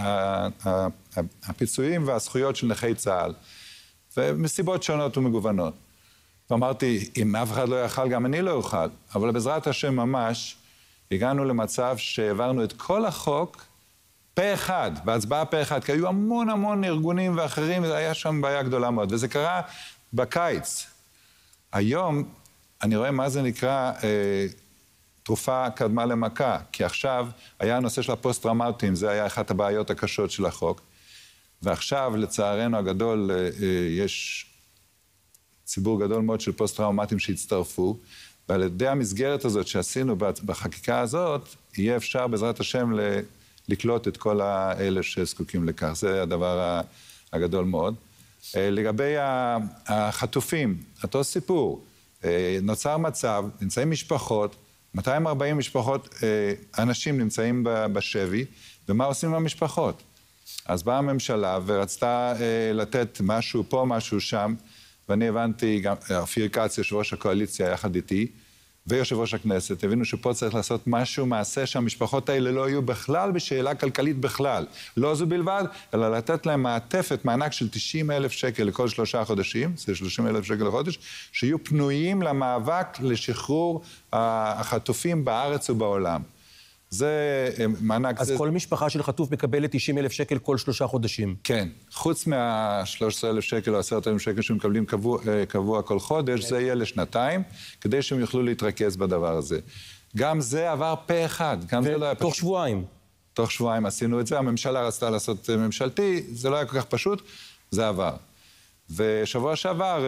[SPEAKER 12] הפיצויים והזכויות של נכי צה"ל, ומסיבות שונות ומגוונות. ואמרתי, אם אף אחד לא יאכל, גם אני לא אוכל, אבל בעזרת השם ממש, הגענו למצב שהעברנו את כל החוק פה אחד, בהצבעה פה אחד, כי היו המון המון ארגונים ואחרים, והיה שם בעיה גדולה מאוד, וזה קרה בקיץ. היום אני רואה מה זה נקרא אה, תרופה קדמה למכה, כי עכשיו היה הנושא של הפוסט-טראומטיים, זה היה אחת הבעיות הקשות של החוק, ועכשיו לצערנו הגדול אה, אה, יש ציבור גדול מאוד של פוסט-טראומטיים שהצטרפו, ועל ידי המסגרת הזאת שעשינו בחקיקה הזאת, יהיה אפשר בעזרת השם ל- לקלוט את כל האלה שזקוקים לכך. זה הדבר הגדול מאוד. לגבי החטופים, אותו סיפור, נוצר מצב, נמצאים משפחות, מאתיים וארבעים משפחות, אנשים נמצאים בשבי, ומה עושים עם המשפחות? אז באה הממשלה ורצתה לתת משהו פה, משהו שם, ואני הבנתי, גם אופיר כץ, יושב ראש הקואליציה יחד איתי, ויושב ראש הכנסת, הבינו שפה צריך לעשות משהו, מעשה שהמשפחות האלה לא יהיו בכלל בשאלה כלכלית בכלל. לא זו בלבד, אלא לתת להם מעטפת, מענק של תשעים אלף שקל לכל שלושה חודשים, זה שלושים אלף שקל לחודש, שיהיו פנויים למאבק לשחרור החטופים בארץ ובעולם. זה מענק...
[SPEAKER 1] אז
[SPEAKER 12] זה...
[SPEAKER 1] כל משפחה של חטוף מקבלת תשעים אלף שקל כל שלושה חודשים.
[SPEAKER 12] כן. חוץ מה-שלושה עשר אלף שקל או עשרת אלף שקל שמקבלים קבוע, קבוע כל חודש, זה יהיה לשנתיים, כדי שהם יוכלו להתרכז בדבר הזה. גם זה עבר פה אחד. גם זה לא היה פשוט.
[SPEAKER 1] תוך שבועיים.
[SPEAKER 12] תוך שבועיים עשינו את זה. הממשלה רצתה לעשות ממשלתי, זה לא היה כל כך פשוט, זה עבר. ושבוע שעבר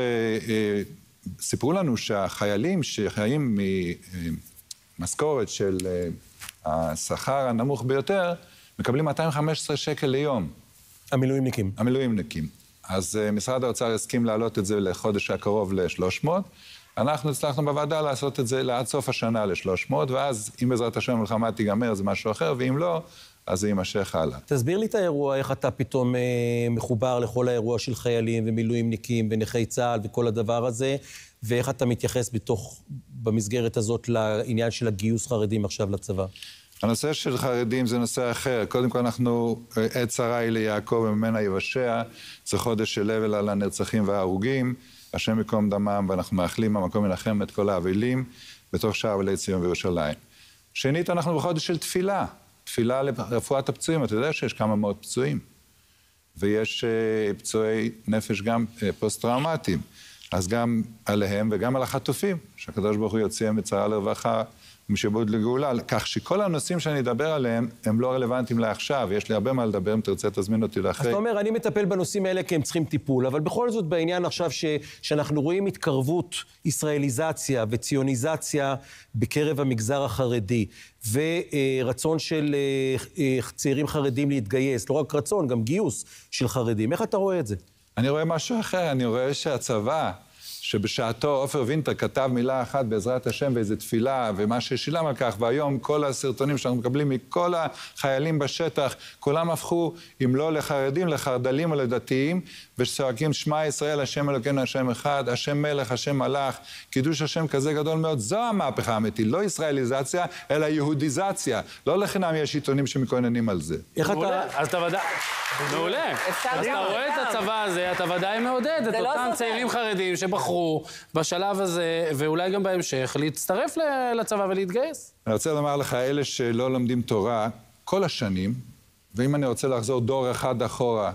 [SPEAKER 12] סיפרו לנו שהחיילים שחיים ממשכורת של... השכר הנמוך ביותר, מקבלים מאתיים וחמש עשרה שקל ליום.
[SPEAKER 1] המילואימניקים.
[SPEAKER 12] המילואימניקים. אז uh, משרד האוצר הסכים להעלות את זה לחודש הקרוב ל-שלוש מאות. אנחנו הצלחנו בוועדה לעשות את זה עד סוף השנה ל-שלוש מאות, ואז אם בעזרת השם המלחמה תיגמר זה משהו אחר, ואם לא, אז זה יימשך הלאה.
[SPEAKER 1] תסביר לי את האירוע, איך אתה פתאום אה, מחובר לכל האירוע של חיילים ומילואימניקים ונכי צה"ל וכל הדבר הזה, ואיך אתה מתייחס בתוך, במסגרת הזאת לעניין של הגיוס חרדים עכשיו לצבא?
[SPEAKER 12] הנושא של חרדים זה נושא אחר. קודם כל אנחנו, עת צרה היא ליעקב וממנה יבשע, זה חודש של אבל על הנרצחים וההרוגים, השם יקום דמם, ואנחנו מאחלים המקום ינחם את כל האבלים, בתוך שער אבלי ציון וירושלים. שנית, אנחנו בחודש של תפילה, תפילה לרפואת הפצועים. אתה יודע שיש כמה מאות פצועים, ויש uh, פצועי נפש גם uh, פוסט-טראומטיים. אז גם עליהם וגם על החטופים, שהקדוש ברוך הוא יוציאם מצרה לרווחה ומשעבוד לגאולה, כך שכל הנושאים שאני אדבר עליהם הם לא רלוונטיים לעכשיו, יש לי הרבה מה לדבר, אם תרצה תזמין אותי לאחרי.
[SPEAKER 1] אז אתה אומר, אני מטפל בנושאים האלה כי הם צריכים טיפול, אבל בכל זאת בעניין עכשיו ש... שאנחנו רואים התקרבות, ישראליזציה וציוניזציה בקרב המגזר החרדי, ורצון של צעירים חרדים להתגייס, לא רק רצון, גם גיוס של חרדים. איך אתה רואה את זה?
[SPEAKER 12] אני רואה משהו אחר, אני רואה שהצבא, שבשעתו עופר וינטר כתב מילה אחת בעזרת השם באיזו תפילה, ומה ששילם על כך, והיום כל הסרטונים שאנחנו מקבלים מכל החיילים בשטח, כולם הפכו, אם לא לחרדים, לחרדלים או לדתיים, ושצועקים שמע ישראל, השם אלוקינו, השם אחד, השם מלך, השם מלך, קידוש השם כזה גדול מאוד, זו המהפכה האמיתית, לא ישראליזציה, אלא יהודיזציה. לא לחינם יש עיתונים שמקוננים על זה.
[SPEAKER 3] איך אתה... אז אתה ודאי... מעולה. אז אתה רואה את הצבא הזה, אתה ודאי מעודד את אותם צעירים חרדים שבחרו בשלב הזה, ואולי גם בהמשך, להצטרף לצבא ולהתגייס.
[SPEAKER 12] אני רוצה לומר לך, אלה שלא לומדים תורה כל השנים, ואם אני רוצה לחזור דור אחד אחורה,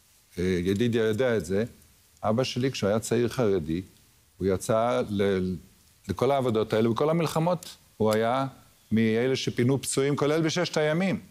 [SPEAKER 12] ידידיה יודע את זה, אבא שלי כשהוא היה צעיר חרדי, הוא יצא ל... לכל העבודות האלה, וכל המלחמות הוא היה מאלה שפינו פצועים, כולל בששת הימים,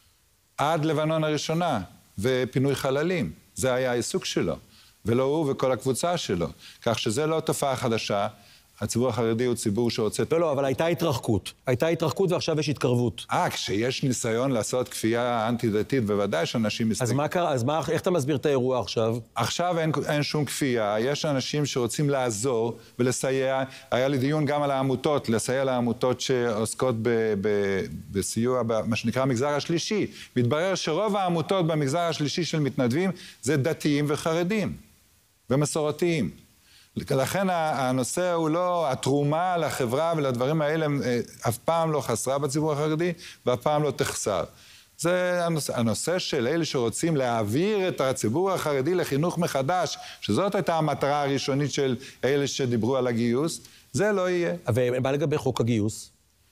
[SPEAKER 12] עד לבנון הראשונה, ופינוי חללים. זה היה העיסוק שלו, ולא הוא וכל הקבוצה שלו. כך שזה לא תופעה חדשה, הציבור החרדי הוא ציבור שרוצה...
[SPEAKER 1] לא, לא, אבל הייתה התרחקות. הייתה התרחקות ועכשיו יש התקרבות.
[SPEAKER 12] אה, כשיש ניסיון לעשות כפייה אנטי-דתית, בוודאי שאנשים מסתכלים.
[SPEAKER 1] אז מה קרה? אז מה, איך אתה מסביר את האירוע עכשיו?
[SPEAKER 12] עכשיו אין, אין שום כפייה. יש אנשים שרוצים לעזור ולסייע. היה לי דיון גם על העמותות, לסייע לעמותות שעוסקות ב, ב, בסיוע, מה שנקרא המגזר השלישי. מתברר שרוב העמותות במגזר השלישי של מתנדבים זה דתיים וחרדים ומסורתיים. לכן הנושא הוא לא, התרומה לחברה ולדברים האלה אף פעם לא חסרה בציבור החרדי ואף פעם לא תחסר. זה הנושא, הנושא של אלה שרוצים להעביר את הציבור החרדי לחינוך מחדש, שזאת הייתה המטרה הראשונית של אלה שדיברו על הגיוס, זה לא יהיה.
[SPEAKER 1] ומה לגבי חוק הגיוס?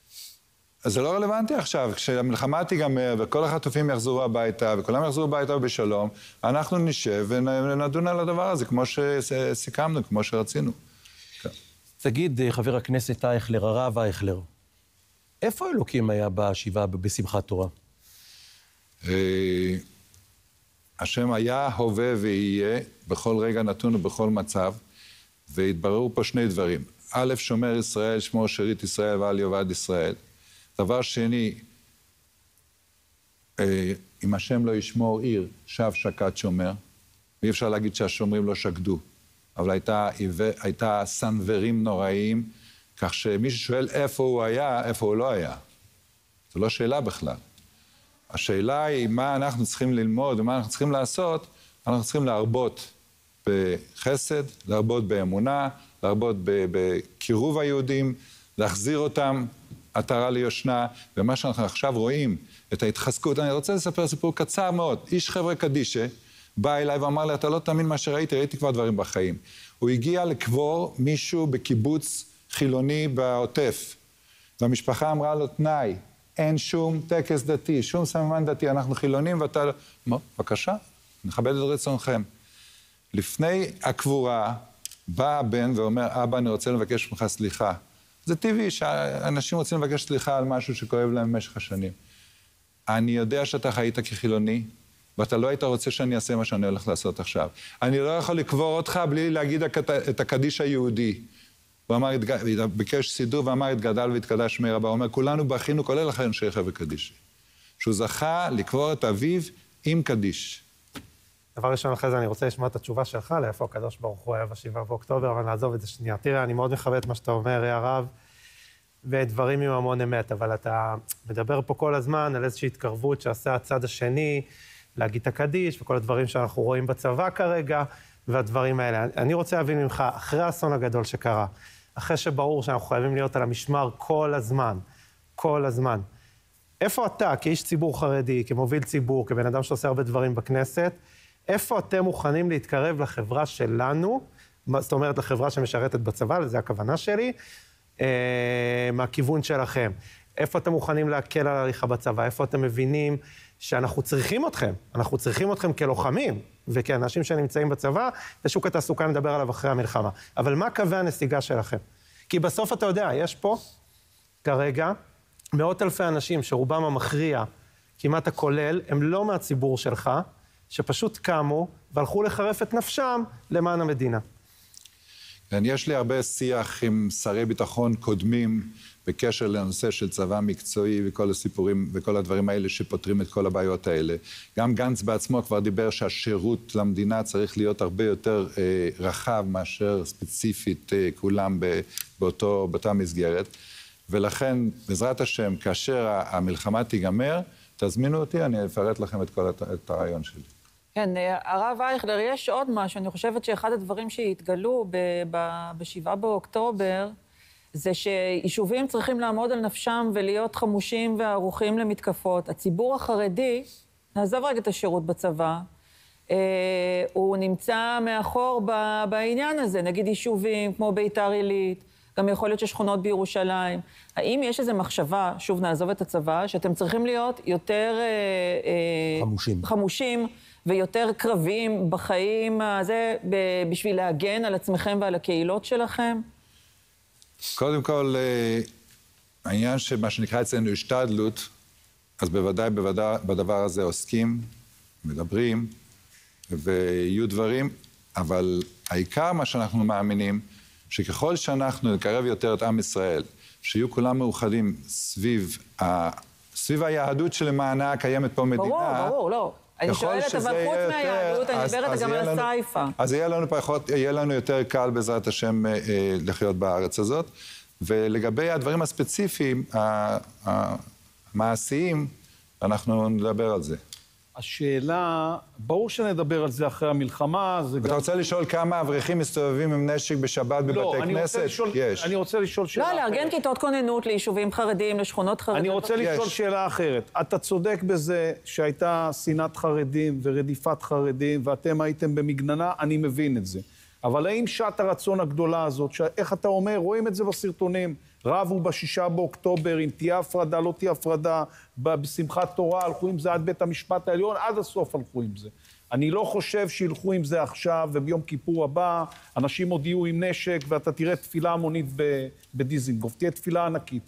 [SPEAKER 12] אז זה לא רלוונטי עכשיו, כשהמלחמה תיגמר וכל החטופים יחזרו הביתה וכולם יחזרו הביתה בשלום, אנחנו נשב ונדון על הדבר הזה, כמו שסיכמנו, כמו שרצינו.
[SPEAKER 1] תגיד, חבר הכנסת אייכלר, הרב אייכלר, איפה אלוקים היה בשבעה בשמחת תורה?
[SPEAKER 12] השם היה, הווה ויהיה, בכל רגע נתון ובכל מצב, והתבררו פה שני דברים. א', שומר ישראל, שמו שארית ישראל ועל יאבד ישראל. דבר שני, אם השם לא ישמור עיר, שב שקד שומר, ואי אפשר להגיד שהשומרים לא שקדו, אבל הייתה, הייתה סנוורים נוראיים, כך שמי ששואל איפה הוא היה, איפה הוא לא היה. זו לא שאלה בכלל. השאלה היא מה אנחנו צריכים ללמוד ומה אנחנו צריכים לעשות, אנחנו צריכים להרבות בחסד, להרבות באמונה, להרבות בקירוב היהודים, להחזיר אותם עטרה ליושנה, ומה שאנחנו עכשיו רואים, את ההתחזקות, אני רוצה לספר סיפור קצר מאוד. איש חבר'ה קדישה בא אליי ואמר לי, אתה לא תאמין מה שראיתי, ראיתי כבר דברים בחיים. הוא הגיע לקבור מישהו בקיבוץ חילוני בעוטף, והמשפחה אמרה לו, תנאי, אין שום טקס דתי, שום סממן דתי, אנחנו חילונים ואתה... מה, בבקשה, נכבד את רצונכם. לפני הקבורה, בא הבן ואומר, אבא, אני רוצה לבקש ממך סליחה. זה טבעי שאנשים רוצים לבקש סליחה על משהו שכואב להם במשך השנים. אני יודע שאתה חיית כחילוני, ואתה לא היית רוצה שאני אעשה מה שאני הולך לעשות עכשיו. אני לא יכול לקבור אותך בלי להגיד את הקדיש היהודי. הוא אמר, ביקש סידור ואמר, התגדל והתקדש שמי רבה. הוא אומר, כולנו בכינו, כולל אחרי אנשי חבר'ה קדישי. שהוא זכה לקבור את אביו עם קדיש.
[SPEAKER 5] דבר ראשון, אחרי זה אני רוצה לשמוע את התשובה שלך, לאיפה הקדוש ברוך הוא היה בשבעה באוקטובר, אבל נעזוב את זה שנייה. תראה, אני מאוד מכבד את מה שאתה אומר, הרב, ודברים עם המון אמת, אבל אתה מדבר פה כל הזמן על איזושהי התקרבות שעשה הצד השני, להגיד את הקדיש, וכל הדברים שאנחנו רואים בצבא כרגע, והדברים האלה. אני רוצה להבין ממך, אחרי האסון הגדול שקרה, אחרי שברור שאנחנו חייבים להיות על המשמר כל הזמן, כל הזמן, איפה אתה, כאיש ציבור חרדי, כמוביל ציבור, כבן אדם שעושה הרבה דברים בכנסת, איפה אתם מוכנים להתקרב לחברה שלנו, זאת אומרת לחברה שמשרתת בצבא, לזה הכוונה שלי, אה, מהכיוון שלכם. איפה אתם מוכנים להקל על ההליכה בצבא? איפה אתם מבינים שאנחנו צריכים אתכם? אנחנו צריכים אתכם כלוחמים וכאנשים שנמצאים בצבא, ושוק התעסוקה נדבר עליו אחרי המלחמה. אבל מה קווי הנסיגה שלכם? כי בסוף אתה יודע, יש פה כרגע, מאות אלפי אנשים שרובם המכריע, כמעט הכולל, הם לא מהציבור שלך, שפשוט קמו והלכו לחרף את נפשם למען המדינה.
[SPEAKER 12] כן, יש לי הרבה שיח עם שרי ביטחון קודמים בקשר לנושא של צבא מקצועי וכל הסיפורים וכל הדברים האלה שפותרים את כל הבעיות האלה. גם גנץ בעצמו כבר דיבר שהשירות למדינה צריך להיות הרבה יותר אה, רחב מאשר ספציפית אה, כולם באותו, באותה מסגרת. ולכן, בעזרת השם, כאשר המלחמה תיגמר, תזמינו אותי, אני אפרט לכם את כל את הרעיון שלי.
[SPEAKER 4] כן, הרב אייכלר, יש עוד משהו. אני חושבת שאחד הדברים שהתגלו בשבעה באוקטובר, זה שיישובים צריכים לעמוד על נפשם ולהיות חמושים וערוכים למתקפות. הציבור החרדי, נעזוב רגע את השירות בצבא, הוא נמצא מאחור בעניין הזה, נגיד יישובים כמו ביתר עילית, גם יכול להיות ששכונות בירושלים. האם יש איזו מחשבה, שוב נעזוב את הצבא, שאתם צריכים להיות יותר
[SPEAKER 1] חמושים,
[SPEAKER 4] חמושים ויותר קרבים בחיים הזה, בשביל להגן על עצמכם ועל הקהילות שלכם?
[SPEAKER 12] קודם כל, העניין שמה שנקרא אצלנו השתדלות, אז בוודאי, בוודאי בדבר הזה עוסקים, מדברים, ויהיו דברים, אבל העיקר מה שאנחנו מאמינים, שככל שאנחנו נקרב יותר את עם ישראל, שיהיו כולם מאוחדים סביב, ה... סביב היהדות שלמענה קיימת פה מדינה.
[SPEAKER 4] ברור, ברור, לא. אני שואלת, אבל חוץ מהיהדות, אני מדברת גם על הסייפה.
[SPEAKER 12] אז יהיה לנו פחות, יהיה לנו יותר קל בעזרת השם לחיות בארץ הזאת. ולגבי הדברים הספציפיים, המעשיים, אנחנו נדבר על זה.
[SPEAKER 7] השאלה, ברור שנדבר על זה אחרי המלחמה.
[SPEAKER 12] אתה גם... רוצה לשאול כמה אברכים מסתובבים עם נשק בשבת בבתי
[SPEAKER 7] לא,
[SPEAKER 12] כנסת?
[SPEAKER 7] רוצה לשאול,
[SPEAKER 12] יש.
[SPEAKER 7] אני רוצה לשאול שאלה
[SPEAKER 4] לא,
[SPEAKER 7] אחרת.
[SPEAKER 4] לארגן כיתות כוננות ליישובים חרדים, לשכונות חרדים.
[SPEAKER 7] אני רוצה לשאול יש. שאלה אחרת. אתה צודק בזה שהייתה שנאת חרדים ורדיפת חרדים, ואתם הייתם במגננה, אני מבין את זה. אבל האם שעת הרצון הגדולה הזאת, איך אתה אומר, רואים את זה בסרטונים, רבו בשישה באוקטובר, אם תהיה הפרדה, לא תהיה הפרדה, בשמחת תורה, הלכו עם זה עד בית המשפט העליון, עד הסוף הלכו עם זה. אני לא חושב שילכו עם זה עכשיו, וביום כיפור הבא, אנשים עוד יהיו עם נשק, ואתה תראה תפילה המונית בדיזינגוף, תהיה תפילה ענקית.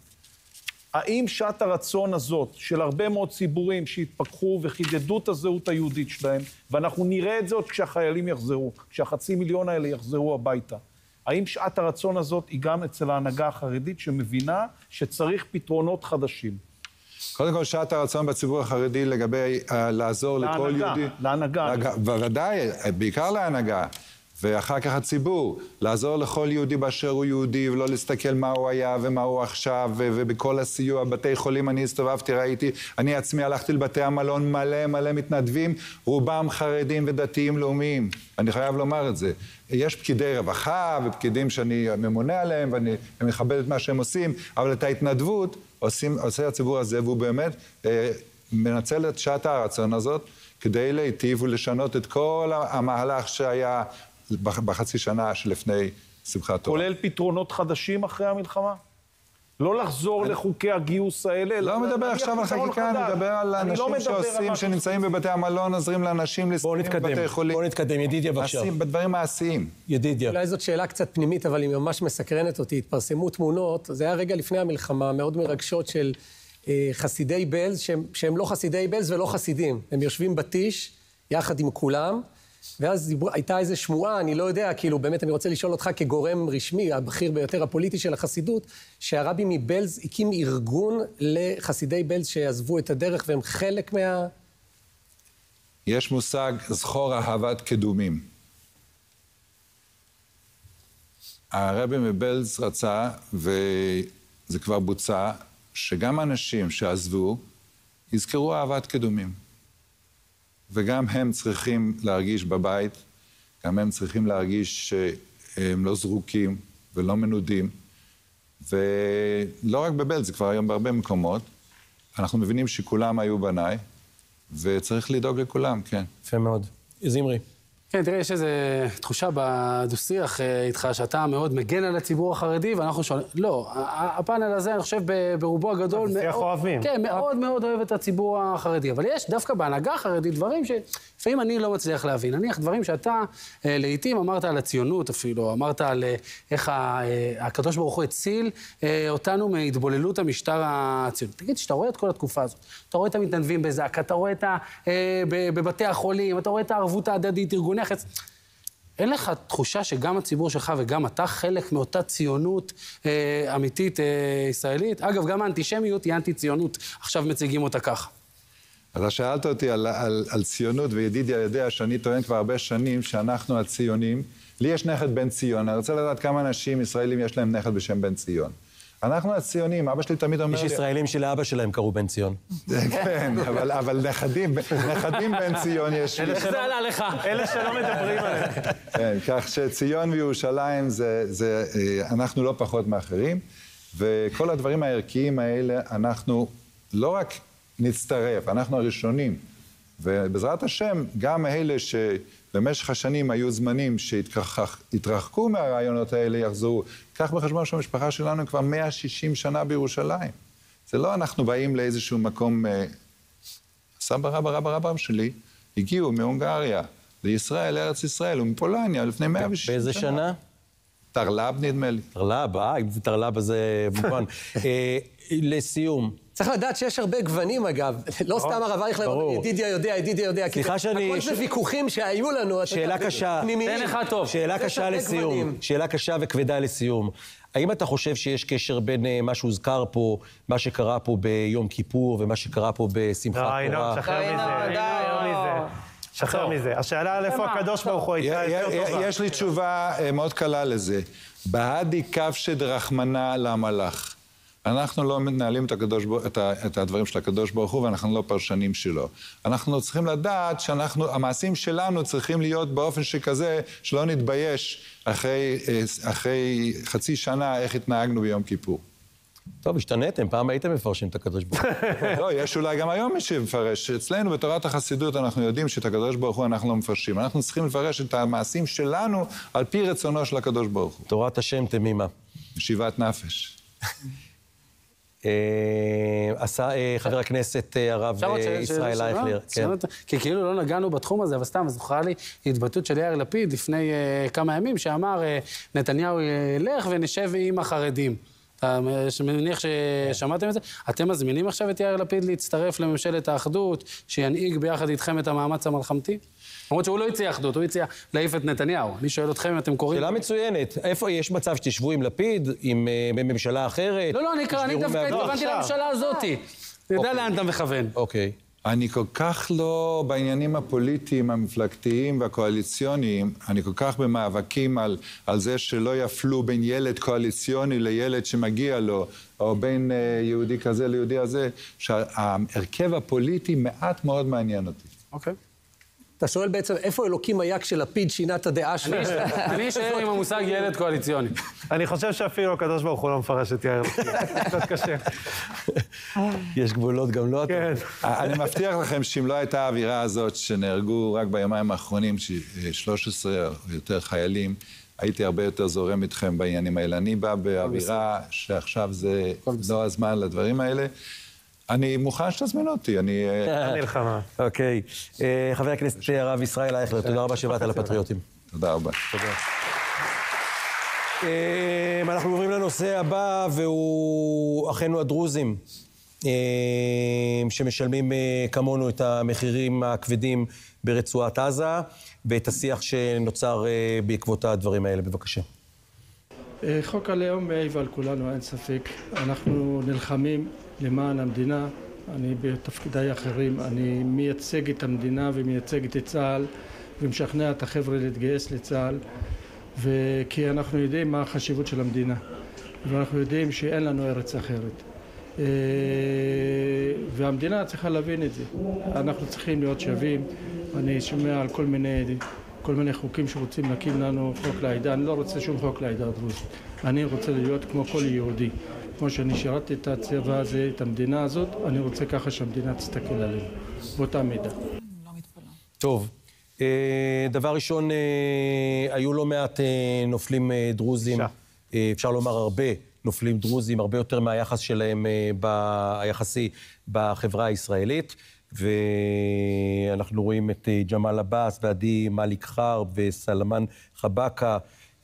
[SPEAKER 7] האם שעת הרצון הזאת, של הרבה מאוד ציבורים שהתפכחו וחידדו את הזהות היהודית שלהם, ואנחנו נראה את זה עוד כשהחיילים יחזרו, כשהחצי מיליון האלה יחזרו הביתה, האם שעת הרצון הזאת היא גם אצל ההנהגה החרדית שמבינה שצריך פתרונות חדשים?
[SPEAKER 12] קודם כל, שעת הרצון בציבור החרדי לגבי uh, לעזור
[SPEAKER 7] להנהגה,
[SPEAKER 12] לכל יהודי...
[SPEAKER 7] להנהגה. להנהגה.
[SPEAKER 12] בוודאי, בעיקר להנהגה. ואחר כך הציבור, לעזור לכל יהודי באשר הוא יהודי, ולא להסתכל מה הוא היה ומה הוא עכשיו, ו- ובכל הסיוע, בתי חולים, אני הסתובבתי, ראיתי, אני עצמי הלכתי לבתי המלון מלא מלא מתנדבים, רובם חרדים ודתיים לאומיים, אני חייב לומר את זה. יש פקידי רווחה ופקידים שאני ממונה עליהם, ואני מכבד את מה שהם עושים, אבל את ההתנדבות עושים, עושה הציבור הזה, והוא באמת אה, מנצל את שעת הרצון הזאת, כדי להיטיב ולשנות את כל המהלך שהיה בחצי שנה שלפני שמחת תורה.
[SPEAKER 7] כולל פתרונות חדשים אחרי המלחמה? לא לחזור לחוקי הגיוס האלה?
[SPEAKER 12] לא מדבר עכשיו על חקיקה, אני מדבר על אנשים שעושים, שנמצאים בבתי המלון, עוזרים לאנשים לסיים בבתי חולים.
[SPEAKER 1] בואו נתקדם, ידידיה בבקשה.
[SPEAKER 12] בדברים מעשיים.
[SPEAKER 1] ידידיה.
[SPEAKER 6] אולי זאת שאלה קצת פנימית, אבל היא ממש מסקרנת אותי. התפרסמו תמונות, זה היה רגע לפני המלחמה, מאוד מרגשות של חסידי בלז, שהם, שהם לא חסידי בלז ולא חסידים. הם יושבים בטיש, יחד עם כולם, ואז דיבר, הייתה איזו שמועה, אני לא יודע, כאילו, באמת אני רוצה לשאול אותך כגורם רשמי, הבכיר ביותר הפוליטי של החסידות, שהרבי מבלז הקים ארגון לחסידי בלז שעזבו את הדרך, והם חלק מה...
[SPEAKER 12] יש מושג זכור אהבת קדומים. הרבי מבלז רצה, וזה כבר בוצע, שגם אנשים שעזבו, יזכרו אהבת קדומים. וגם הם צריכים להרגיש בבית, גם הם צריכים להרגיש שהם לא זרוקים ולא מנודים. ולא רק בבלז, זה כבר היום בהרבה מקומות. אנחנו מבינים שכולם היו בניי, וצריך לדאוג לכולם, כן.
[SPEAKER 1] יפה מאוד. זמרי.
[SPEAKER 3] כן, תראה, יש איזו תחושה בדו-שיח איתך, שאתה מאוד מגן על הציבור החרדי, ואנחנו שואלים, לא, הפאנל הזה, אני חושב, ברובו הגדול,
[SPEAKER 5] שיח אוהבים.
[SPEAKER 3] כן, מאוד מאוד אוהב את הציבור החרדי, אבל יש דווקא בהנהגה החרדית דברים שלפעמים אני לא מצליח להבין. נניח דברים שאתה לעתים אמרת על הציונות אפילו, אמרת על איך הקדוש ברוך הוא הציל אותנו מהתבוללות המשטר הציונות. תגיד, שאתה רואה את כל התקופה הזאת, אתה רואה את המתנדבים בזק"א, אתה רואה את בבתי החולים, אתה רואה את הערבות ההדדית, ארגוני החץ. אין לך תחושה שגם הציבור שלך וגם אתה חלק מאותה ציונות אה, אמיתית אה, ישראלית? אגב, גם האנטישמיות היא אנטי-ציונות. עכשיו מציגים אותה ככה.
[SPEAKER 12] אתה שאלת אותי על, על, על ציונות, וידידיה יודע שאני טוען כבר הרבה שנים שאנחנו הציונים. לי יש נכד בן ציון. אני רוצה לדעת כמה אנשים ישראלים יש להם נכד בשם בן ציון. אנחנו הציונים, אבא שלי תמיד אומר
[SPEAKER 1] יש
[SPEAKER 12] לי...
[SPEAKER 1] יש ישראלים שלאבא שלהם קראו בן ציון.
[SPEAKER 12] כן, אבל, אבל נכדים, נכדים בן ציון יש...
[SPEAKER 3] איך זה עלה לך?
[SPEAKER 5] אלה שלא מדברים עליהם.
[SPEAKER 12] כן, כך שציון וירושלים זה, זה, אנחנו לא פחות מאחרים, וכל הדברים הערכיים האלה, אנחנו לא רק נצטרף, אנחנו הראשונים, ובעזרת השם, גם אלה שבמשך השנים היו זמנים שהתרחקו מהרעיונות האלה יחזרו. כך בחשבון שהמשפחה שלנו כבר מאה ושישים שנה בירושלים. זה לא אנחנו באים לאיזשהו מקום... סבא רבא רבא רבא שלי הגיעו מהונגריה לישראל, לארץ ישראל, ומפולניה לפני מאה ושישים שנה.
[SPEAKER 1] באיזה שנה?
[SPEAKER 12] תרל"ב נדמה לי.
[SPEAKER 1] תרל"ב, אה, אם זה תרל"ב אז זה מובן. לסיום.
[SPEAKER 6] צריך לדעת שיש הרבה גוונים, אגב. לא סתם הרב אייכלר, ידידיה יודע, ידידיה יודע.
[SPEAKER 1] סליחה שאני...
[SPEAKER 6] הכל זה ויכוחים שהיו לנו.
[SPEAKER 1] שאלה קשה.
[SPEAKER 3] תן אחד טוב.
[SPEAKER 1] שאלה קשה לסיום. שאלה קשה וכבדה לסיום. האם אתה חושב שיש קשר בין מה שהוזכר פה, מה שקרה פה ביום כיפור, ומה שקרה פה בשמחת תורה?
[SPEAKER 5] די, נו, שחרר מזה. שחרר מזה. השאלה איפה הקדוש ברוך הוא הייתה יותר טובה.
[SPEAKER 12] יש לי תשובה מאוד קלה לזה. בהדי כבשד רחמנא למה לך. אנחנו לא מנהלים את, הקדוש, את, ה, את הדברים של הקדוש ברוך הוא, ואנחנו לא פרשנים שלו. אנחנו צריכים לדעת שהמעשים שלנו צריכים להיות באופן שכזה, שלא נתבייש אחרי, אחרי חצי שנה איך התנהגנו ביום כיפור.
[SPEAKER 1] טוב, השתנתם, פעם הייתם מפרשים את הקדוש ברוך הוא.
[SPEAKER 12] לא, יש אולי גם היום מי שמפרש. אצלנו בתורת החסידות אנחנו יודעים שאת הקדוש ברוך הוא אנחנו לא מפרשים. אנחנו צריכים לפרש את המעשים שלנו על פי רצונו של הקדוש ברוך הוא.
[SPEAKER 1] תורת השם תמימה.
[SPEAKER 12] ישיבת נפש.
[SPEAKER 1] עשה חבר הכנסת הרב ישראל אייכלר.
[SPEAKER 3] כי כאילו לא נגענו בתחום הזה, אבל סתם, אז זוכרה לי התבטאות של יאיר לפיד לפני כמה ימים, שאמר, נתניהו ילך ונשב עם החרדים. אתה מניח ששמעתם את זה? אתם מזמינים עכשיו את יאיר לפיד להצטרף לממשלת האחדות, שינהיג ביחד איתכם את המאמץ המלחמתי? למרות שהוא לא הציע אחדות, הוא הציע להעיף את נתניהו. אני שואל אתכם אם אתם קוראים...
[SPEAKER 1] שאלה מצוינת. איפה יש מצב שתשבו עם לפיד, עם ממשלה אחרת?
[SPEAKER 3] לא, לא, אני דווקא התכוונתי לממשלה הזאת. אני יודע לאן אתה מכוון.
[SPEAKER 1] אוקיי.
[SPEAKER 12] אני כל כך לא בעניינים הפוליטיים, המפלגתיים והקואליציוניים, אני כל כך במאבקים על, על זה שלא יפלו בין ילד קואליציוני לילד שמגיע לו, או בין uh, יהודי כזה ליהודי הזה, שההרכב הפוליטי מעט מאוד מעניין אותי.
[SPEAKER 3] אוקיי.
[SPEAKER 6] אתה שואל בעצם, איפה אלוקים היה כשלפיד שינה את הדעה שלו?
[SPEAKER 3] אני אשאר עם המושג ילד קואליציוני.
[SPEAKER 5] אני חושב שאפילו הקדוש ברוך הוא לא מפרש את יאיר לפיד. קצת קשה.
[SPEAKER 1] יש גבולות גם לא אתה.
[SPEAKER 12] כן. אני מבטיח לכם שאם לא הייתה האווירה הזאת שנהרגו רק ביומיים האחרונים, שלוש עשרה או יותר חיילים, הייתי הרבה יותר זורם איתכם בעניינים האלה. אני בא באווירה שעכשיו זה לא הזמן לדברים האלה. אני מוכן שתזמין אותי, אני...
[SPEAKER 5] מלחמה.
[SPEAKER 1] אוקיי. חבר הכנסת הרב ישראל אייכלר, תודה רבה שבאת על הפטריוטים.
[SPEAKER 12] תודה רבה.
[SPEAKER 1] תודה. אנחנו עוברים לנושא הבא, והוא אחינו הדרוזים, שמשלמים כמונו את המחירים הכבדים ברצועת עזה, ואת השיח שנוצר בעקבות הדברים האלה. בבקשה.
[SPEAKER 13] חוק הלאום מעיב על כולנו, אין ספק. אנחנו נלחמים למען המדינה. אני בתפקידיי אחרים, אני מייצג את המדינה ומייצג את צה"ל ומשכנע את החבר'ה להתגייס לצה"ל, וכי אנחנו יודעים מה החשיבות של המדינה ואנחנו יודעים שאין לנו ארץ אחרת, והמדינה צריכה להבין את זה. אנחנו צריכים להיות שווים. אני שומע על כל מיני כל מיני חוקים שרוצים להקים לנו חוק לעדה. אני לא רוצה שום חוק לעדה הדרוזית. אני רוצה להיות כמו כל יהודי. כמו שאני שירתי את הצבא הזה, את המדינה הזאת, אני רוצה ככה שהמדינה תסתכל עלינו, באותה מידה.
[SPEAKER 1] טוב, דבר ראשון, היו לא מעט נופלים דרוזים, אפשר לומר הרבה נופלים דרוזים, הרבה יותר מהיחס שלהם היחסי בחברה הישראלית, ואנחנו רואים את ג'מאל עבאס ועדי מאליק חרב וסלמן חבקה,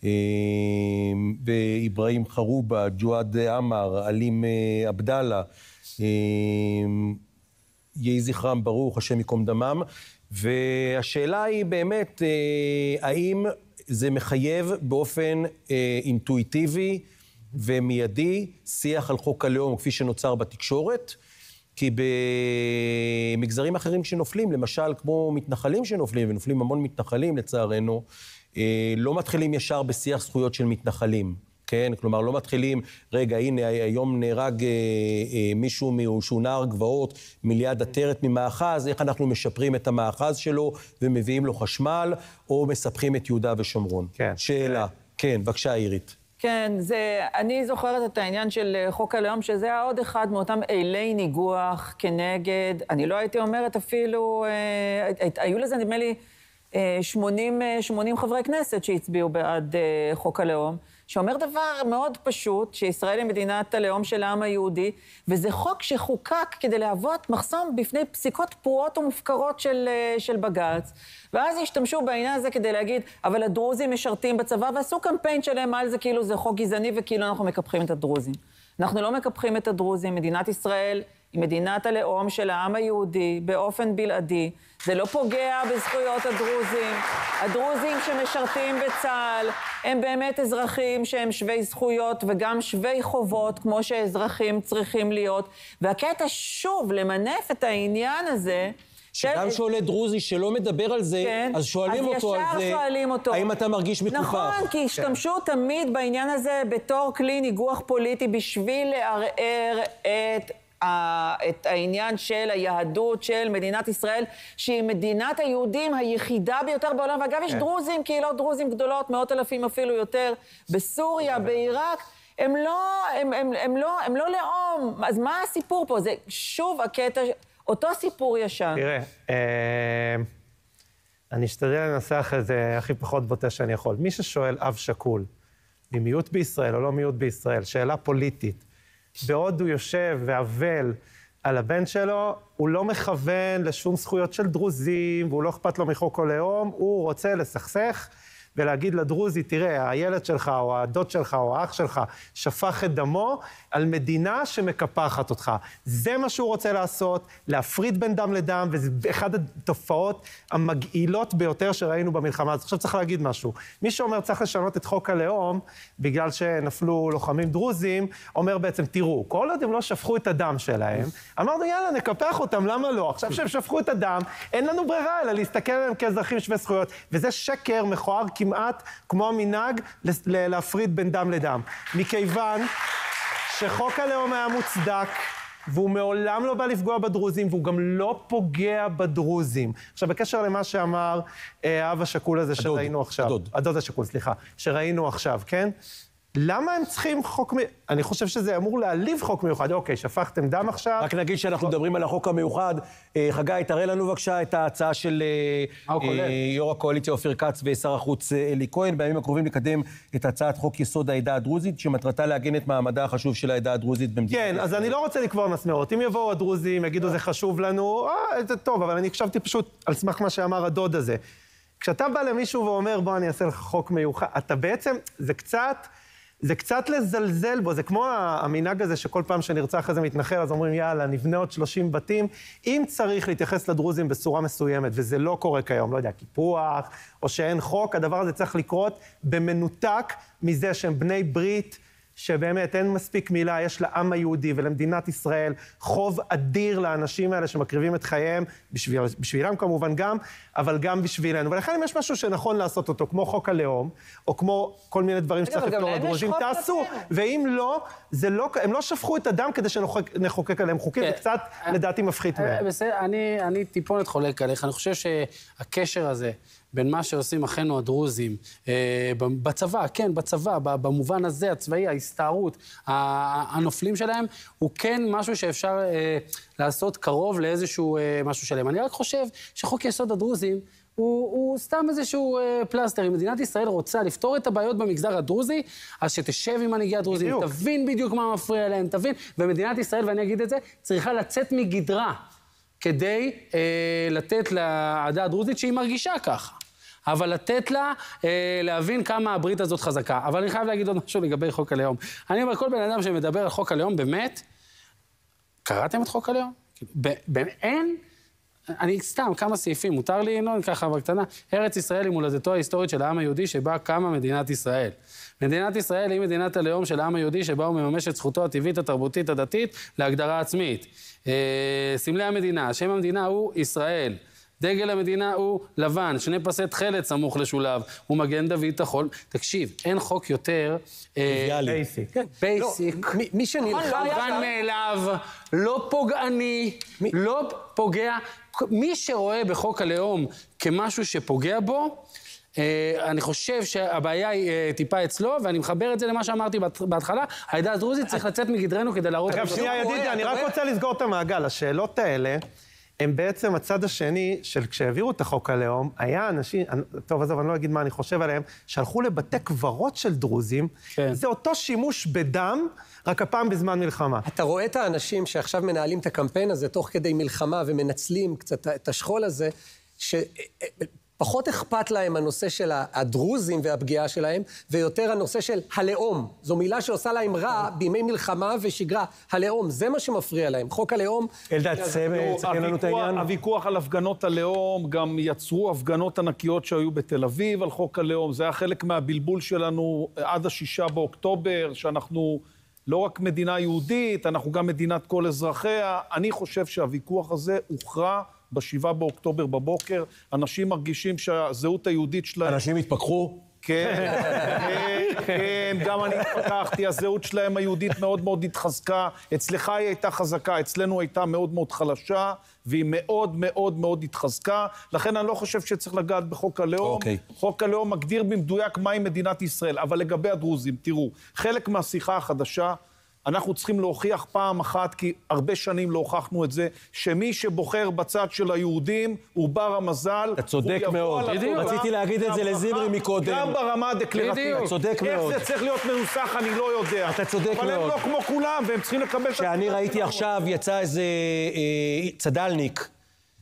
[SPEAKER 1] ואיברהים חרובה, ג'ואד עמר, עלים עבדאללה, יהי זכרם ברוך, השם ייקום דמם. והשאלה היא באמת, האם זה מחייב באופן אינטואיטיבי ומיידי שיח על חוק הלאום כפי שנוצר בתקשורת? כי במגזרים אחרים שנופלים, למשל כמו מתנחלים שנופלים, ונופלים המון מתנחלים לצערנו, לא מתחילים ישר בשיח זכויות של מתנחלים, כן? כלומר, לא מתחילים, רגע, הנה, היום נהרג אה, אה, מישהו שהוא נער גבעות מיליד עטרת ממאחז, איך אנחנו משפרים את המאחז שלו ומביאים לו חשמל, או מספחים את יהודה ושומרון. כן. שאלה. כן, בבקשה, אירית.
[SPEAKER 4] כן, זה, אני זוכרת את העניין של חוק הלאום, שזה היה עוד אחד מאותם אילי ניגוח כנגד, אני לא הייתי אומרת אפילו, אה, היו לזה נדמה לי שמונים, שמונים חברי כנסת שהצביעו בעד אה, חוק הלאום, שאומר דבר מאוד פשוט, שישראל היא מדינת הלאום של העם היהודי, וזה חוק שחוקק כדי להוות מחסום בפני פסיקות פרועות ומופקרות של, של בג"ץ, ואז השתמשו בעניין הזה כדי להגיד, אבל הדרוזים משרתים בצבא, ועשו קמפיין שלהם על זה כאילו זה חוק גזעני, וכאילו אנחנו מקפחים את הדרוזים. אנחנו לא מקפחים את הדרוזים, מדינת ישראל היא מדינת הלאום של העם היהודי באופן בלעדי, זה לא פוגע בזכויות הדרוזים. הדרוזים שמשרתים בצה"ל הם באמת אזרחים שהם שווי זכויות וגם שווי חובות, כמו שאזרחים צריכים להיות. והקטע שוב למנף את העניין הזה,
[SPEAKER 1] שגם שעולה דרוזי שלא מדבר על זה, כן, אז שואלים
[SPEAKER 4] אז
[SPEAKER 1] אותו על זה,
[SPEAKER 4] שואלים אותו.
[SPEAKER 1] האם אתה מרגיש מקופח?
[SPEAKER 4] נכון, כי השתמשו כן. תמיד בעניין הזה בתור כלי ניגוח פוליטי בשביל לערער את... את העניין של היהדות של מדינת ישראל, שהיא מדינת היהודים היחידה ביותר בעולם, ואגב יש דרוזים, קהילות דרוזים גדולות, מאות אלפים אפילו יותר, בסוריה, בעיראק, הם לא, הם, הם, הם לא, הם לא לאום, אז מה הסיפור פה? זה שוב הקטע, אותו סיפור ישן.
[SPEAKER 5] תראה, אני אשתדל לנסח את זה הכי פחות בוטה שאני יכול. מי ששואל אב שקול, ממיעוט בישראל או לא מיעוט בישראל, שאלה פוליטית, בעוד הוא יושב ועבל על הבן שלו, הוא לא מכוון לשום זכויות של דרוזים, והוא לא אכפת לו מחוק הלאום, הוא רוצה לסכסך ולהגיד לדרוזי, תראה, הילד שלך או הדוד שלך או האח שלך שפך את דמו על מדינה שמקפחת אותך. זה מה שהוא רוצה לעשות, להפריד בין דם לדם, וזה אחד התופעות המגעילות ביותר שראינו במלחמה. אז עכשיו צריך להגיד משהו. מי שאומר צריך לשנות את חוק הלאום, בגלל שנפלו לוחמים דרוזים, אומר בעצם, תראו, כל עוד הם לא שפכו את הדם שלהם, אמרנו, יאללה, נקפח אותם, למה לא? עכשיו שהם שפכו את הדם, אין לנו ברירה, אלא להסתכל עליהם כאזרחים שווי זכויות. וזה שקר מכוער כמעט כמו המנהג להפריד בין דם לדם. מכיוון שחוק הלאום היה מוצדק, והוא מעולם לא בא לפגוע בדרוזים, והוא גם לא פוגע בדרוזים. עכשיו, בקשר למה שאמר האב השכול הזה שראינו עכשיו, הדוד. הדוד השכול, סליחה, שראינו עכשיו, כן? למה הם צריכים חוק מיוחד? אני חושב שזה אמור להעליב חוק מיוחד. אוקיי, שפכתם דם עכשיו.
[SPEAKER 1] רק נגיד שאנחנו מדברים על החוק המיוחד. חגי, תראה לנו בבקשה את ההצעה של יו"ר הקואליציה אופיר כץ ושר החוץ אלי כהן. בימים הקרובים לקדם את הצעת חוק יסוד העדה הדרוזית, שמטרתה להגן את מעמדה החשוב של העדה הדרוזית במדינת ישראל.
[SPEAKER 5] כן, אז אני לא רוצה לקבוע מסמרות. אם יבואו הדרוזים, יגידו זה חשוב לנו, אה, זה טוב, אבל אני הקשבתי פשוט על סמך מה שאמר הדוד הזה. כשאתה בא למישהו ואומר, בוא, אני אעשה לך חוק מיוחד, אתה בעצם, זה קצת... זה קצת לזלזל בו, זה כמו המנהג הזה שכל פעם שנרצח איזה מתנחל, אז אומרים, יאללה, נבנה עוד שלושים בתים. אם צריך להתייחס לדרוזים בצורה מסוימת, וזה לא קורה כיום, לא יודע, קיפוח, או שאין חוק, הדבר הזה צריך לקרות במנותק מזה שהם בני ברית, שבאמת אין מספיק מילה, יש לעם היהודי ולמדינת ישראל חוב אדיר לאנשים האלה שמקריבים את חייהם, בשביל, בשבילם כמובן גם, אבל גם בשבילנו. ולכן אם יש משהו שנכון לעשות אותו, כמו חוק הלאום, או כמו כל מיני דברים שצריך לפתור לדרוזים, תעשו. ואם לא, זה לא, הם לא שפכו את הדם כדי שנחוקק עליהם חוקים, זה קצת לדעתי מפחית מהם.
[SPEAKER 3] בסדר, אני, אני טיפונת חולק עליך, אני חושב שהקשר הזה, בין מה שעושים אחינו הדרוזים, אה, בצבא, כן, בצבא, במובן הזה, הצבאי, ההיסטורי, ההסתערות, הנופלים שלהם, הוא כן משהו שאפשר אה, לעשות קרוב לאיזשהו אה, משהו שלהם. אני רק חושב שחוק יסוד הדרוזים, הוא, הוא סתם איזשהו אה, פלסטר. אם מדינת ישראל רוצה לפתור את הבעיות במגזר הדרוזי, אז שתשב עם מנהיגי הדרוזים, בדיוק. תבין בדיוק מה מפריע להם, תבין. ומדינת ישראל, ואני אגיד את זה, צריכה לצאת מגדרה, כדי אה, לתת לעדה הדרוזית שהיא מרגישה ככה. אבל לתת לה אה, להבין כמה הברית הזאת חזקה. אבל אני חייב להגיד עוד משהו לגבי חוק הלאום. אני אומר, כל בן אדם שמדבר על חוק הלאום, באמת, קראתם את חוק הלאום? אין... אני סתם, כמה סעיפים, מותר לי, לא, ככה בקטנה. ארץ ישראל היא מולדתו ההיסטורית של העם היהודי שבה קמה מדינת ישראל. מדינת ישראל היא מדינת הלאום של העם היהודי שבה הוא מממש את זכותו הטבעית, התרבותית, הדתית, להגדרה עצמית. אה, סמלי המדינה, שם המדינה הוא ישראל. דגל המדינה הוא לבן, שני פסי תכלת סמוך לשולב, הוא מגן דוד תחול. תקשיב, אין חוק יותר...
[SPEAKER 5] בייסיק.
[SPEAKER 3] בייסיק.
[SPEAKER 6] מי שנלחם...
[SPEAKER 3] מובן מאליו, לא פוגעני, לא פוגע. מי שרואה בחוק הלאום כמשהו שפוגע בו, אני חושב שהבעיה היא טיפה אצלו, ואני מחבר את זה למה שאמרתי בהתחלה, העדה הדרוזית צריך לצאת מגדרנו כדי להראות...
[SPEAKER 5] אגב, שנייה ידידי, אני רק רוצה לסגור את המעגל. השאלות האלה... הם בעצם הצד השני של כשהעבירו את החוק הלאום, היה אנשים, טוב, עזוב, אני לא אגיד מה אני חושב עליהם, שהלכו לבתי קברות של דרוזים, כן. זה אותו שימוש בדם, רק הפעם בזמן מלחמה.
[SPEAKER 6] אתה רואה את האנשים שעכשיו מנהלים את הקמפיין הזה, תוך כדי מלחמה, ומנצלים קצת את השכול הזה, ש... פחות אכפת להם הנושא של הדרוזים והפגיעה שלהם, ויותר הנושא של הלאום. זו מילה שעושה להם רע בימי מלחמה ושגרה. הלאום, זה מה שמפריע להם. חוק הלאום...
[SPEAKER 7] אלדד, תסכם לנו את העניין. הוויכוח על הפגנות הלאום, גם יצרו הפגנות ענקיות שהיו בתל אביב על חוק הלאום. זה היה חלק מהבלבול שלנו עד השישה באוקטובר, שאנחנו לא רק מדינה יהודית, אנחנו גם מדינת כל אזרחיה. אני חושב שהוויכוח הזה הוכרע בשבעה באוקטובר בבוקר, אנשים מרגישים שהזהות היהודית שלהם...
[SPEAKER 1] אנשים התפכחו?
[SPEAKER 7] כן, כן, גם אני התפכחתי, הזהות שלהם היהודית מאוד מאוד התחזקה, אצלך היא הייתה חזקה, אצלנו הייתה מאוד מאוד חלשה, והיא מאוד מאוד מאוד התחזקה, לכן אני לא חושב שצריך לגעת בחוק הלאום. Okay. חוק הלאום מגדיר במדויק מהי מדינת ישראל, אבל לגבי הדרוזים, תראו, חלק מהשיחה החדשה, אנחנו צריכים להוכיח פעם אחת, כי הרבה שנים לא הוכחנו את זה, שמי שבוחר בצד של היהודים הוא בר המזל.
[SPEAKER 1] אתה צודק מאוד. רציתי להגיד את זה לזמרי מקודם.
[SPEAKER 7] גם ברמה הדקלרטיבית.
[SPEAKER 1] אתה צודק מאוד.
[SPEAKER 7] איך זה צריך להיות מנוסח, אני לא יודע.
[SPEAKER 1] אתה צודק מאוד.
[SPEAKER 7] אבל הם לא כמו כולם, והם צריכים לקבל...
[SPEAKER 1] שאני ראיתי עכשיו, יצא איזה צדלניק,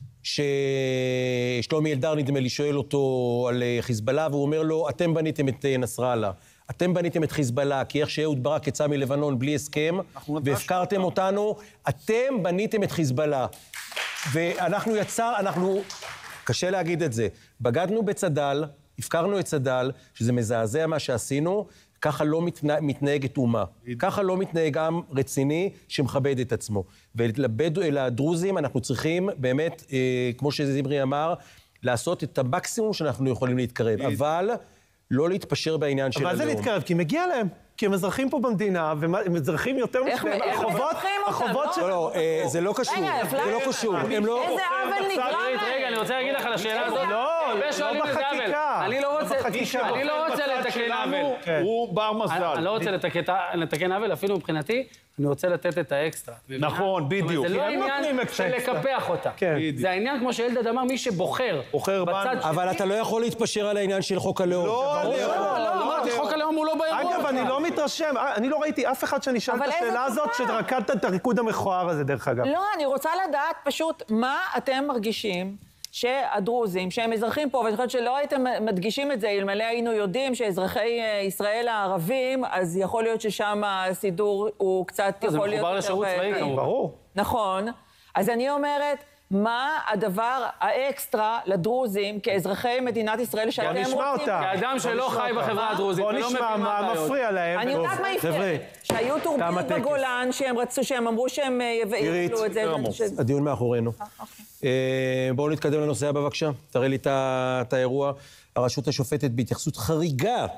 [SPEAKER 1] ששלומי אלדר נדמה לי שואל אותו על חיזבאללה, והוא אומר לו, אתם בניתם את נסראללה. אתם בניתם את חיזבאללה, כי איך שאהוד ברק יצא מלבנון בלי הסכם, והפקרתם אותנו, אתם בניתם את חיזבאללה. ואנחנו יצר, אנחנו, קשה להגיד את זה, בגדנו בצד"ל, הפקרנו את צד"ל, שזה מזעזע מה שעשינו, ככה לא מתנה, מתנהגת אומה. ככה לא מתנהג עם רציני שמכבד את עצמו. ולדרוזים אנחנו צריכים באמת, אה, כמו שזמרי אמר, לעשות את המקסימום שאנחנו יכולים להתקרב. אבל... לא להתפשר בעניין של הלאום.
[SPEAKER 5] אבל זה להתקרב, כי מגיע להם. כי הם אזרחים פה במדינה, והם אזרחים יותר משלהם.
[SPEAKER 4] החובות,
[SPEAKER 5] החובות
[SPEAKER 4] של...
[SPEAKER 1] לא, לא, זה לא קשור. זה לא קשור.
[SPEAKER 4] איזה עוול נגרם להם.
[SPEAKER 3] רגע, אני רוצה להגיד לך על השאלה הזאת.
[SPEAKER 5] לא, לא בחקיקה.
[SPEAKER 3] אני לא רוצה לתקן עוול.
[SPEAKER 7] הוא בר מזל.
[SPEAKER 3] אני לא רוצה לתקן עוול, אפילו מבחינתי, אני רוצה לתת את האקסטרה.
[SPEAKER 7] נכון, בדיוק.
[SPEAKER 3] זה לא העניין של לקפח אותה. זה העניין, כמו שאלדד אמר, מי שבוחר.
[SPEAKER 1] אבל אתה לא יכול להתפשר על העניין של חוק הלאום.
[SPEAKER 7] לא,
[SPEAKER 3] לא, אמרתי, חוק הלאום הוא לא באירוע.
[SPEAKER 5] אגב, אני לא מתרשם, אני לא ראיתי אף אחד שאני שאל את השאלה הזאת, שרקדת את הריקוד המכוער הזה, דרך אגב.
[SPEAKER 4] לא, אני רוצה לדעת פשוט מה אתם מרגישים שהדרוזים, שהם אזרחים פה, ואני חושבת שלא הייתם מדגישים את זה, אלמלא היינו יודעים שאזרחי ישראל הערבים, אז יכול להיות ששם הסידור הוא קצת יכול להיות...
[SPEAKER 3] זה מחובר לשירות צבאי, כמובן.
[SPEAKER 5] ברור.
[SPEAKER 4] נכון. אז אני אומרת, מה הדבר האקסטרה לדרוזים כאזרחי מדינת ישראל שאתם רוצים?
[SPEAKER 5] בוא נשמע אותה.
[SPEAKER 3] כאדם שלא חי בחברה הדרוזית.
[SPEAKER 5] בוא נשמע מה מפריע להם.
[SPEAKER 4] אני יודעת מה יפריע. שהיו טורבינות בגולן, שהם רצו, שהם אמרו שהם יבאילו את זה.
[SPEAKER 1] הדיון מאחורינו. בואו נתקדם לנושא הבא, בבקשה. תראה לי את האירוע. הרשות השופטת בהתייחסות חריגה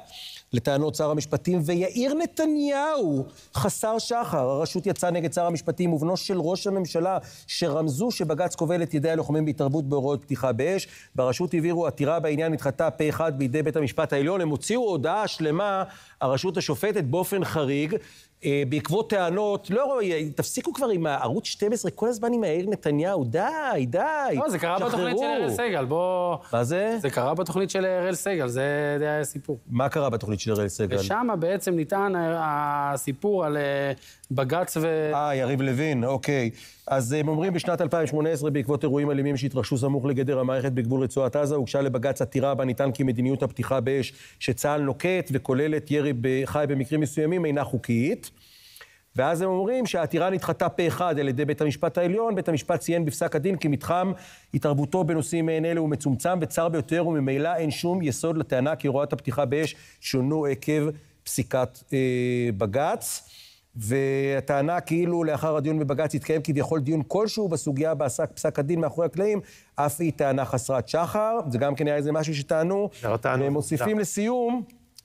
[SPEAKER 1] לטענות שר המשפטים, ויאיר נתניהו חסר שחר. הרשות יצאה נגד שר המשפטים ובנו של ראש הממשלה, שרמזו שבג"ץ כובל את ידי הלוחמים בהתערבות בהוראות פתיחה באש. ברשות העבירו עתירה בעניין, נדחתה פה אחד בידי בית המשפט העליון. הם הוציאו הודעה שלמה, הרשות השופטת, באופן חריג, בעקבות טענות, לא רואה, תפסיקו כבר עם הערוץ שתים עשרה, כל הזמן עם יאיר נתניהו, די, די,
[SPEAKER 3] לא, זה קרה
[SPEAKER 1] שחררו.
[SPEAKER 3] בתוכנית של אראל סגל, בוא...
[SPEAKER 1] מה זה?
[SPEAKER 3] זה קרה בתוכנית של אראל סגל, זה די היה סיפור.
[SPEAKER 1] מה קרה בתוכנית של אראל סגל?
[SPEAKER 3] ושם בעצם ניתן הסיפור על בג"ץ ו...
[SPEAKER 1] אה, יריב לוין, אוקיי. אז הם אומרים, בשנת אלפיים שמונה עשרה, בעקבות אירועים אלימים שהתרחשו סמוך לגדר המערכת בגבול רצועת עזה, הוגשה לבג"ץ עתירה בה נטען כי מדיניות הפתיחה באש שצה"ל נוקט וכוללת ירי חי במקרים מסוימים אינה חוקית. ואז הם אומרים שהעתירה נדחתה פה אחד על ידי בית המשפט העליון. בית המשפט ציין בפסק הדין כי מתחם התערבותו בנושאים מעין אלה הוא מצומצם וצר ביותר, וממילא אין שום יסוד לטענה כי הוראות הפתיחה באש שונו עקב פסיקת אה, בג"ץ. והטענה כאילו לאחר הדיון בבג"ץ התקיים כביכול דיון כלשהו בסוגיה בעסק פסק הדין מאחורי הקלעים, אף היא טענה חסרת שחר. זה גם כן היה איזה משהו שטענו. והם מוסיפים לסיום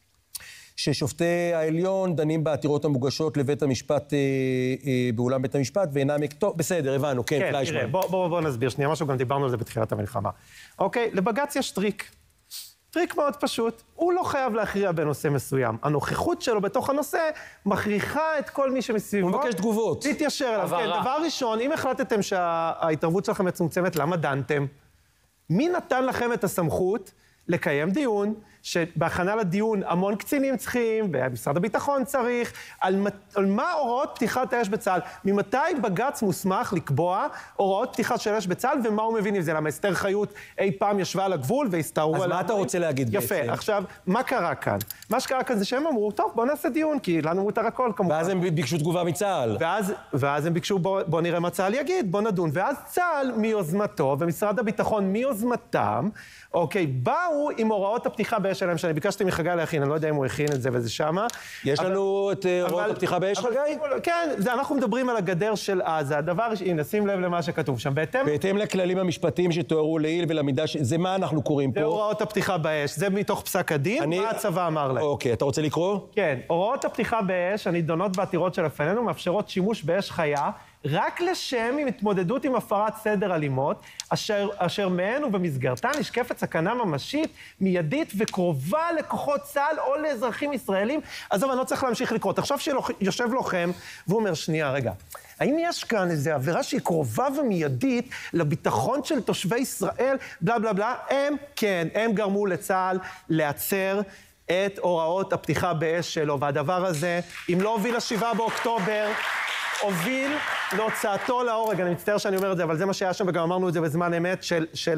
[SPEAKER 1] ששופטי העליון דנים בעתירות המוגשות לבית המשפט, אה, אה, באולם בית המשפט, ואינם... טוב, בסדר, הבנו, כן, פליישמן.
[SPEAKER 5] כן, תראה, בוא, בוא, בוא נסביר שנייה משהו, גם דיברנו על זה בתחילת המלחמה. אוקיי, לבג"ץ יש טריק. טריק מאוד פשוט, הוא לא חייב להכריע בנושא מסוים. הנוכחות שלו בתוך הנושא מכריחה את כל מי שמסביבו.
[SPEAKER 1] הוא מבקש תגובות.
[SPEAKER 5] להתיישר אליו. כן, דבר ראשון, אם החלטתם שההתערבות שלכם מצומצמת, למה דנתם? מי נתן לכם את הסמכות לקיים דיון, שבהכנה לדיון המון קצינים צריכים, ומשרד הביטחון צריך, על, על מה הוראות פתיחת האש בצה"ל? ממתי בג"ץ מוסמך לקבוע הוראות פתיחת של אש בצה"ל, ומה הוא מבין עם זה? למה אסתר חיות אי פעם ישבה על הגבול והסתערו על...
[SPEAKER 1] אז מה אתה רוצה להגיד
[SPEAKER 5] יפה,
[SPEAKER 1] בעצם?
[SPEAKER 5] עכשיו, מה קרה כאן? מה שקרה כאן זה שהם אמרו, טוב, בוא נעשה דיון, כי לנו מותר הכל כמובן.
[SPEAKER 1] ואז הם ביקשו תגובה מצה"ל.
[SPEAKER 5] ואז, ואז הם ביקשו, בוא, בוא נראה מה צה"ל יגיד, בוא נדון. ואז צה"ל מיוזמתו, ומשרד הביטחון מיוזמתם, אוקיי, באו עם הוראות הפתיחה באש שלהם, שאני ביקשתי מחגי להכין, אני לא יודע אם הוא הכין את זה וזה שמה.
[SPEAKER 1] יש אבל, לנו את הוראות הפתיחה באש, חגי?
[SPEAKER 5] כן, זה, אנחנו מדברים על הגדר של עזה. הדבר, הנה, שים לב למה שכתוב שם. בהתאם...
[SPEAKER 1] בהתאם לכללים המשפטיים שתוארו לעיל ולמידה, ש... זה מה אנחנו קוראים פה?
[SPEAKER 5] זה הוראות הפתיחה באש, זה מתוך פסק הדין, אני... מה הצבא אמר להם.
[SPEAKER 1] אוקיי, אתה רוצה לקרוא?
[SPEAKER 5] כן, הוראות הפתיחה באש, הנידונות בעתירות שלפנינו, מאפשרות שימוש באש חיה, רק לשם עם התמודדות עם הפרת סדר אלימות, אשר, אשר מהן ובמסגרתן נשקפת סכנה ממשית, מיידית וקרובה לכוחות צה"ל או לאזרחים ישראלים. אז אבל אני לא צריך להמשיך לקרות. עכשיו שיושב לוחם, והוא אומר, שנייה, רגע, האם יש כאן איזו עבירה שהיא קרובה ומיידית לביטחון של תושבי ישראל, בלה בלה בלה? הם, כן, הם גרמו לצה"ל לעצר את הוראות הפתיחה באש שלו, והדבר הזה, אם לא הוביל לשבעה באוקטובר, הוביל להוצאתו להורג. אני מצטער שאני אומר את זה, אבל זה מה שהיה שם, וגם אמרנו את זה בזמן אמת, של, של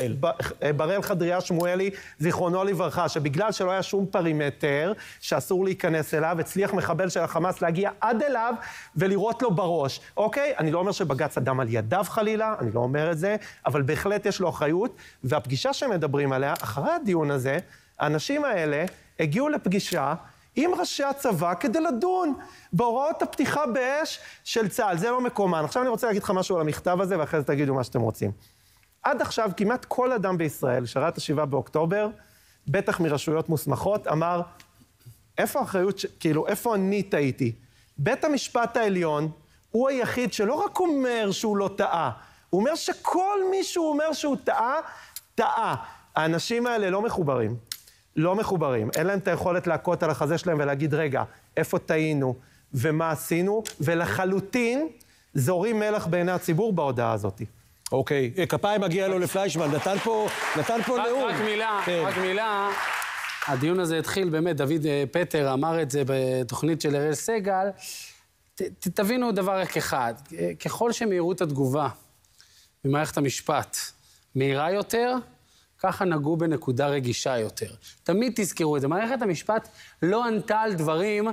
[SPEAKER 5] בראל חדריה שמואלי, זיכרונו לברכה, שבגלל שלא היה שום פרימטר שאסור להיכנס אליו, הצליח מחבל של החמאס להגיע עד אליו ולירות לו בראש. אוקיי? אני לא אומר שבג"ץ אדם על ידיו חלילה, אני לא אומר את זה, אבל בהחלט יש לו אחריות, והפגישה שהם מדברים עליה, אחרי הדיון הזה, האנשים האלה הגיעו לפגישה עם ראשי הצבא כדי לדון בהוראות הפתיחה באש של צה"ל. זה לא מקומן. עכשיו אני רוצה להגיד לך משהו על המכתב הזה, ואחרי זה תגידו מה שאתם רוצים. עד עכשיו כמעט כל אדם בישראל שראה את השבעה באוקטובר, בטח מרשויות מוסמכות, אמר, איפה האחריות, ש... כאילו, איפה אני טעיתי? בית המשפט העליון הוא היחיד שלא רק אומר שהוא לא טעה, הוא אומר שכל מי שהוא אומר שהוא טעה, טעה. האנשים האלה לא מחוברים. לא מחוברים. אין להם את היכולת להכות על החזה שלהם ולהגיד, רגע, איפה טעינו ומה עשינו, ולחלוטין זורים מלח בעיני הציבור בהודעה הזאת.
[SPEAKER 1] אוקיי, כפיים מגיע לו לפליישמן, נתן פה, נתן פה נאום.
[SPEAKER 3] רק מילה, רק מילה. הדיון הזה התחיל, באמת, דוד פטר אמר את זה בתוכנית של אראל סגל. תבינו דבר רק אחד, ככל שמהירות התגובה במערכת המשפט מהירה יותר, ככה נגעו בנקודה רגישה יותר. תמיד תזכרו את זה. מערכת המשפט לא ענתה על דברים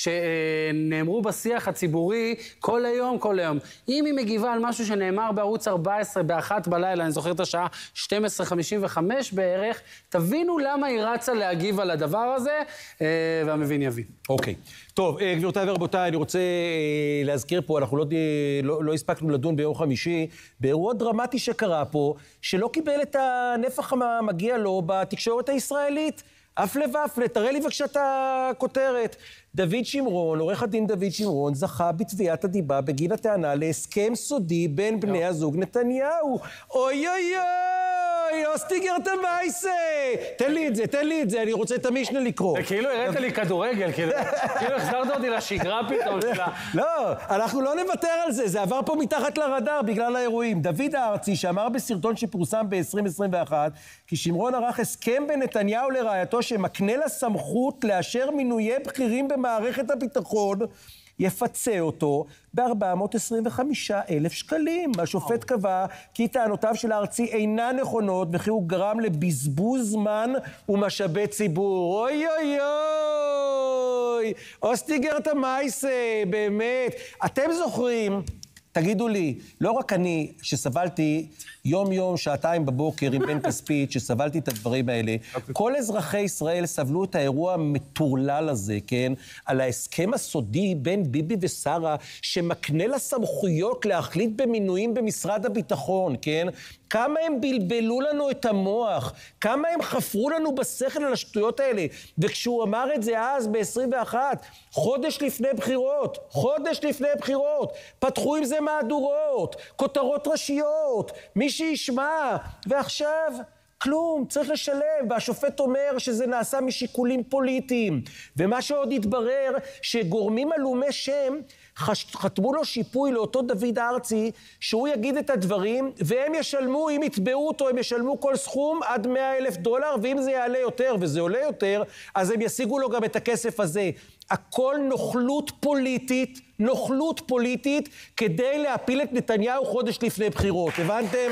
[SPEAKER 3] שנאמרו בשיח הציבורי כל היום, כל היום. אם היא מגיבה על משהו שנאמר בערוץ ארבע עשרה באחת בלילה, אני זוכר את השעה שתים עשרה חמישים וחמש בערך, תבינו למה היא רצה להגיב על הדבר הזה, והמבין יבין.
[SPEAKER 1] אוקיי. טוב, גבירותיי ורבותיי, אני רוצה להזכיר פה, אנחנו לא, לא, לא הספקנו לדון ביום חמישי, באירוע דרמטי שקרה פה, שלא קיבל את הנפח המגיע לו בתקשורת הישראלית. אף לבפלה, תראה לי בבקשה את הכותרת. דוד שמרון, עורך הדין דוד שמרון, זכה בתביעת הדיבה בגין הטענה להסכם סודי בין בני הזוג נתניהו. אוי אוי אוי, אוסטיגר תמייסה. תן לי את זה, תן לי את זה, אני רוצה את המשנה לקרוא.
[SPEAKER 3] כאילו הראת לי כדורגל, כאילו החזרת אותי לשגרה פתאום שלה.
[SPEAKER 1] לא, אנחנו לא נוותר על זה, זה עבר פה מתחת לרדאר בגלל האירועים. דוד הארצי, שאמר בסרטון שפורסם ב-עשרים עשרים ואחת, כי שמרון ערך הסכם בין נתניהו לרעייתו שמקנה לה סמכות לאשר מינויי בכירים במערכת הביטחון, יפצה אותו ב-ארבע מאות עשרים וחמישה אלף שקלים. השופט קבע כי טענותיו של הארצי אינה נכונות, וכי הוא גרם לבזבוז זמן ומשאבי ציבור. אוי אוי אוי! אוסטיגר תמייסה, באמת. אתם זוכרים, תגידו לי, לא רק אני, שסבלתי יום-יום, שעתיים בבוקר עם בן כספית, שסבלתי את הדברים האלה, כל אזרחי ישראל סבלו את האירוע המטורלל הזה, כן? על ההסכם הסודי בין ביבי ושרה, שמקנה לה סמכויות להחליט במינויים במשרד הביטחון, כן? כמה הם בלבלו לנו את המוח, כמה הם חפרו לנו בשכל על השטויות האלה. וכשהוא אמר את זה אז, ב-עשרים ואחת, חודש לפני בחירות, חודש לפני בחירות, פתחו עם זה מהדורות, כותרות ראשיות, מי שישמע, ועכשיו כלום, צריך לשלם, והשופט אומר שזה נעשה משיקולים פוליטיים. ומה שעוד התברר, שגורמים עלומי שם חתמו לו שיפוי לאותו דוד הארצי, שהוא יגיד את הדברים, והם ישלמו, אם יתבעו אותו, הם ישלמו כל סכום עד מאה אלף דולר, ואם זה יעלה יותר, וזה עולה יותר, אז הם ישיגו לו גם את הכסף הזה. הכל נוכלות פוליטית, נוכלות פוליטית, כדי להפיל את נתניהו חודש לפני בחירות. הבנתם?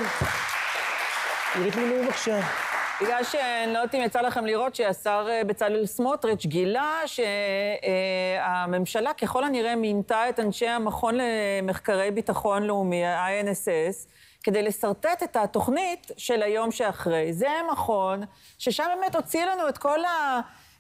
[SPEAKER 1] עירית מילואים בבקשה.
[SPEAKER 4] בגלל שאני לא יודעת אם יצא לכם לראות שהשר בצלאל סמוטריץ' גילה שהממשלה ככל הנראה מינתה את אנשי המכון למחקרי ביטחון לאומי, ה-איי אן אס אס, כדי לסרטט את התוכנית של היום שאחרי. זה מכון ששם באמת הוציא לנו את כל ה...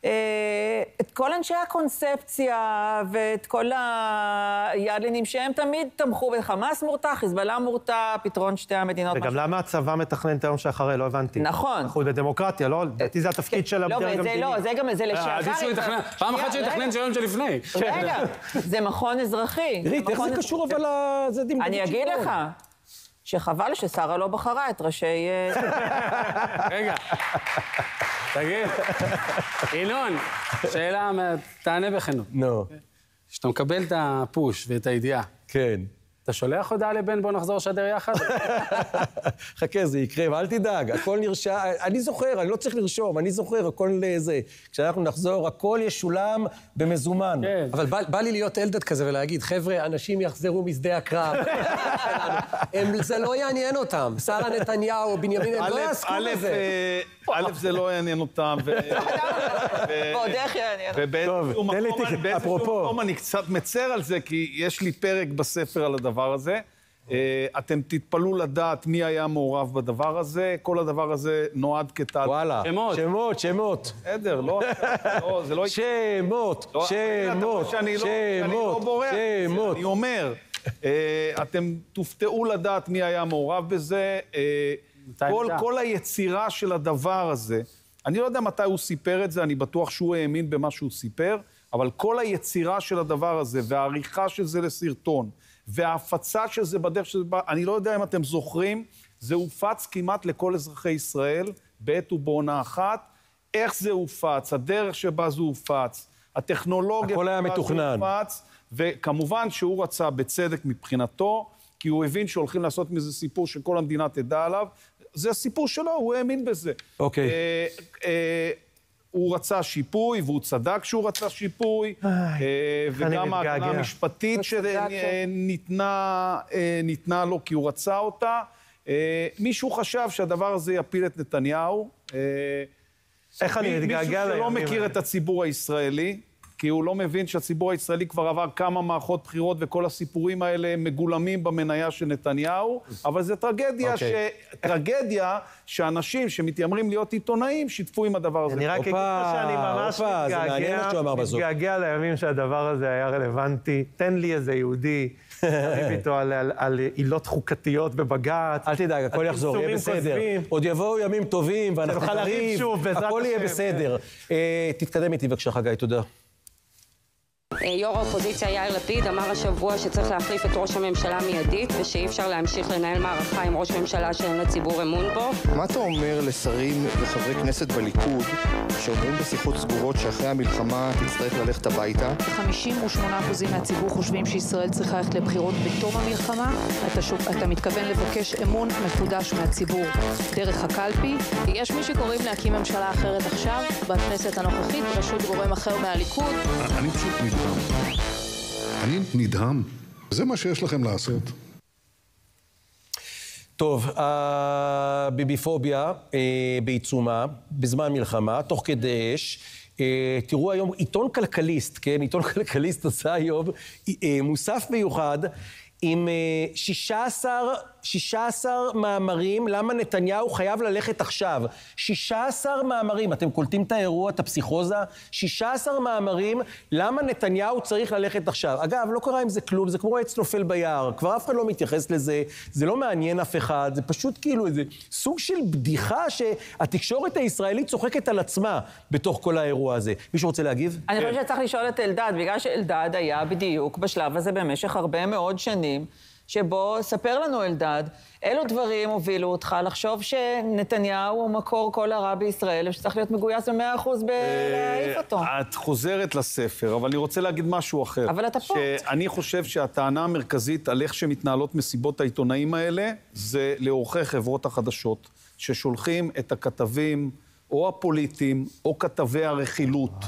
[SPEAKER 4] את כל אנשי הקונספציה ואת כל היעלנים שהם תמיד תמכו בחמאס מורתע, חיזבאללה מורתע, פתרון שתי המדינות.
[SPEAKER 5] וגם למה הצבא מתכנן את היום שאחרי, לא הבנתי.
[SPEAKER 4] נכון.
[SPEAKER 5] אנחנו בדמוקרטיה, לא? לדעתי זה התפקיד של הדרג המדיני.
[SPEAKER 4] לא, זה גם, זה לשעבר.
[SPEAKER 3] פעם אחת שיתכנן של היום שלפני.
[SPEAKER 4] רגע, זה מכון אזרחי.
[SPEAKER 1] עירית, איך זה קשור אבל לזה דמדוד?
[SPEAKER 4] אני אגיד לך. שחבל ששרה לא בחרה את ראשי...
[SPEAKER 3] רגע, תגיד, ינון, שאלה, תענה בכנות.
[SPEAKER 1] נו.
[SPEAKER 3] כשאתה מקבל את הפוש ואת הידיעה,
[SPEAKER 1] כן.
[SPEAKER 3] אתה שולח הודעה לבן, בוא נחזור שדר יחד?
[SPEAKER 1] חכה, זה יקרה, אל תדאג, הכל נרשם, אני זוכר, אני לא צריך לרשום, אני זוכר, הכל זה. כשאנחנו נחזור, הכל ישולם במזומן.
[SPEAKER 3] כן.
[SPEAKER 6] אבל בא, בא לי להיות אלדד כזה ולהגיד, חבר'ה, אנשים יחזרו משדה הקרב. הם, זה לא יעניין אותם. שרה נתניהו, בנימין, הם לא יעסקו בזה.
[SPEAKER 7] א', זה לא יעניין אותם.
[SPEAKER 4] ועוד איך יעניין.
[SPEAKER 1] טוב, תן לי תקרא, אפרופו.
[SPEAKER 7] אני קצת מצר על זה, כי יש לי פרק בספר על הדבר הזה. אתם תתפלאו לדעת מי היה מעורב בדבר הזה. כל הדבר הזה נועד כתעד.
[SPEAKER 1] וואלה, שמות, שמות.
[SPEAKER 7] בסדר, לא, זה לא...
[SPEAKER 1] שמות, שמות, שמות, שמות.
[SPEAKER 7] אני אומר, אתם תופתעו לדעת מי היה מעורב בזה. כל היצירה של הדבר הזה, אני לא יודע מתי הוא סיפר את זה, אני בטוח שהוא האמין במה שהוא סיפר, אבל כל היצירה של הדבר הזה, והעריכה של זה לסרטון, וההפצה של זה בדרך שזה בא, אני לא יודע אם אתם זוכרים, זה הופץ כמעט לכל אזרחי ישראל, בעת ובעונה אחת. איך זה הופץ, הדרך שבה זה הופץ, הטכנולוגיה
[SPEAKER 1] הכל היה מתוכנן.
[SPEAKER 7] הופץ, וכמובן שהוא רצה בצדק מבחינתו, כי הוא הבין שהולכים לעשות מזה סיפור שכל המדינה תדע עליו. זה הסיפור שלו, הוא האמין בזה.
[SPEAKER 1] אוקיי.
[SPEAKER 7] אה, אה, הוא רצה שיפוי, והוא צדק שהוא רצה שיפוי, וגם ההגנה המשפטית שניתנה לו כי הוא רצה אותה. מישהו חשב שהדבר הזה יפיל את נתניהו.
[SPEAKER 5] איך אני מתגעגע לימים?
[SPEAKER 7] מישהו שלא מכיר את הציבור הישראלי, כי הוא לא מבין שהציבור הישראלי כבר עבר כמה מערכות בחירות, וכל הסיפורים האלה מגולמים במניה של נתניהו, אבל זה טרגדיה, ש... טרגדיה שאנשים שמתיימרים להיות עיתונאים שיתפו עם הדבר הזה.
[SPEAKER 5] אני רק אגיד לך שאני ממש מתגעגע לימים שהדבר הזה היה רלוונטי. תן לי איזה יהודי, תריב איתו על עילות חוקתיות בבג"ץ.
[SPEAKER 1] אל תדאג, הכל יחזור, יהיה בסדר. עוד יבואו ימים טובים, ואנחנו נריב, הכל יהיה בסדר. תתקדם איתי בבקשה, חגי, תודה.
[SPEAKER 14] יו"ר האופוזיציה יאיר לפיד אמר השבוע שצריך להחליף את ראש הממשלה מיידית ושאי אפשר להמשיך לנהל מערכה עם ראש ממשלה שאין לציבור אמון בו.
[SPEAKER 15] מה אתה אומר לשרים וחברי כנסת בליכוד שאומרים בשיחות סגורות שאחרי המלחמה תצטרך ללכת הביתה?
[SPEAKER 16] חמישים ושמונה אחוז מהציבור חושבים שישראל צריכה ללכת לבחירות בתום המלחמה. אתה, שוב, אתה מתכוון לבקש אמון מחודש מהציבור דרך הקלפי. יש מי שקוראים להקים ממשלה אחרת עכשיו בכנסת הנוכחית בראשות גורם אחר מהליכוד.
[SPEAKER 11] אני פשוט נדהם. אני נדהם. זה מה שיש לכם לעשות.
[SPEAKER 1] טוב, הביביפוביה בעיצומה, בזמן מלחמה, תוך כדי אש. תראו היום, עיתון כלכליסט, כן? עיתון כלכליסט עושה היום מוסף מיוחד עם שישה עשר מאמרים, למה נתניהו חייב ללכת עכשיו. שישה עשר מאמרים, אתם קולטים את האירוע, את הפסיכוזה? שישה עשר מאמרים, למה נתניהו צריך ללכת עכשיו. אגב, לא קרה עם זה כלום, זה כמו עץ נופל ביער, כבר אף אחד לא מתייחס לזה, זה לא מעניין אף אחד, זה פשוט כאילו איזה סוג של בדיחה שהתקשורת הישראלית צוחקת על עצמה בתוך כל האירוע הזה. מישהו רוצה להגיב?
[SPEAKER 4] אני חושבת שצריך לשאול את אלדד, בגלל שאלדד היה בדיוק בשלב הזה במשך הרבה מאוד שנים, שבו, ספר לנו אלדד, אילו דברים הובילו אותך לחשוב שנתניהו הוא מקור כל הרע בישראל, ושצריך להיות מגויס במאה אחוז בלהעיף אותו.
[SPEAKER 7] את חוזרת לספר, אבל אני רוצה להגיד משהו אחר.
[SPEAKER 4] אבל אתה פה.
[SPEAKER 7] שאני חושב שהטענה המרכזית על איך שמתנהלות מסיבות העיתונאים האלה, זה לאורכי חברות החדשות, ששולחים את הכתבים או הפוליטים, או כתבי הרכילות.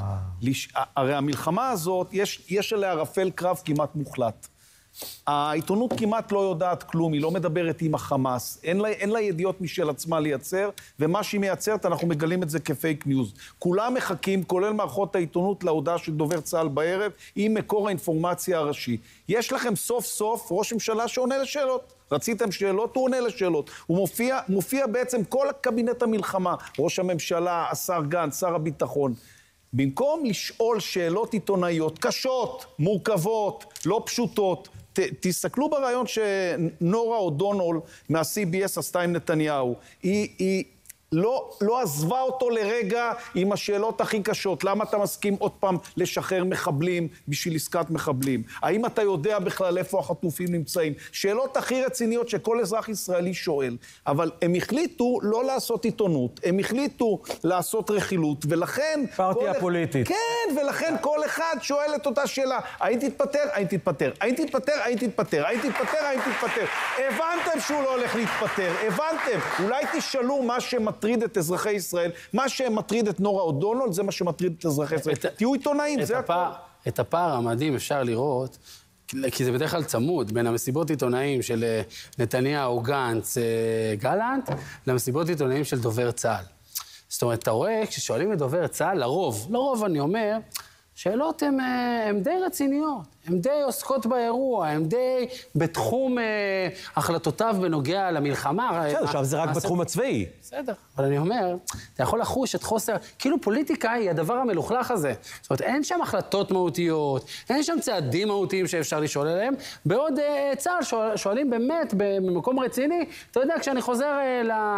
[SPEAKER 7] הרי המלחמה הזאת, יש עליה ערפל קרב כמעט מוחלט. העיתונות כמעט לא יודעת כלום, היא לא מדברת עם החמאס, אין לה, אין לה ידיעות משל עצמה לייצר, ומה שהיא מייצרת, אנחנו מגלים את זה כפייק ניוז. כולם מחכים, כולל מערכות העיתונות, להודעה של דובר צה"ל בערב, עם מקור האינפורמציה הראשי. יש לכם סוף סוף ראש ממשלה שעונה לשאלות. רציתם שאלות, הוא עונה לשאלות. הוא מופיע, מופיע בעצם כל הקבינט המלחמה, ראש הממשלה, השר גנץ, שר הביטחון. במקום לשאול שאלות עיתונאיות קשות, מורכבות, לא פשוטות, ת, תסתכלו ברעיון שנורה אודונול מה-סי בי אס עשתה עם נתניהו. היא, היא לא, לא עזבה אותו לרגע עם השאלות הכי קשות. למה אתה מסכים עוד פעם לשחרר מחבלים בשביל עסקת מחבלים? האם אתה יודע בכלל איפה החטופים נמצאים? שאלות הכי רציניות שכל אזרח ישראלי שואל. אבל הם החליטו לא לעשות עיתונות, הם החליטו לעשות רכילות, ולכן...
[SPEAKER 1] פרטיה פוליטית.
[SPEAKER 7] כן, ולכן כל אחד שואל את אותה שאלה. האם תתפטר? האם תתפטר? האם תתפטר? האם תתפטר? האם תתפטר? האם תתפטר? הבנתם שהוא לא הולך להתפטר, הבנתם. אולי תשאלו מה שמטריד את אזרחי ישראל, מה שמטריד את נורה אודונול, זה מה שמטריד את אזרחי ישראל. תהיו עיתונאים, זה הכל.
[SPEAKER 3] את הפער המדהים אפשר לראות, כי זה בדרך כלל צמוד, בין המסיבות עיתונאים של נתניהו, גנץ, גלנט, למסיבות עיתונאים של דובר צה"ל. זאת אומרת, אתה רואה, כששואלים את דובר צה"ל, לרוב, לרוב אני אומר, שאלות הן די רציניות, הן די עוסקות באירוע, הן די בתחום אה, החלטותיו בנוגע למלחמה.
[SPEAKER 1] בסדר, עכשיו זה רק בתחום הצבאי.
[SPEAKER 3] בסדר, אבל אני אומר, אתה יכול לחוש את חוסר, כאילו פוליטיקה היא הדבר המלוכלך הזה. זאת אומרת, אין שם החלטות מהותיות, אין שם צעדים מהותיים שאפשר לשאול עליהם, בעוד אה, צה"ל שואל, שואלים באמת במקום רציני, אתה יודע, כשאני חוזר אה,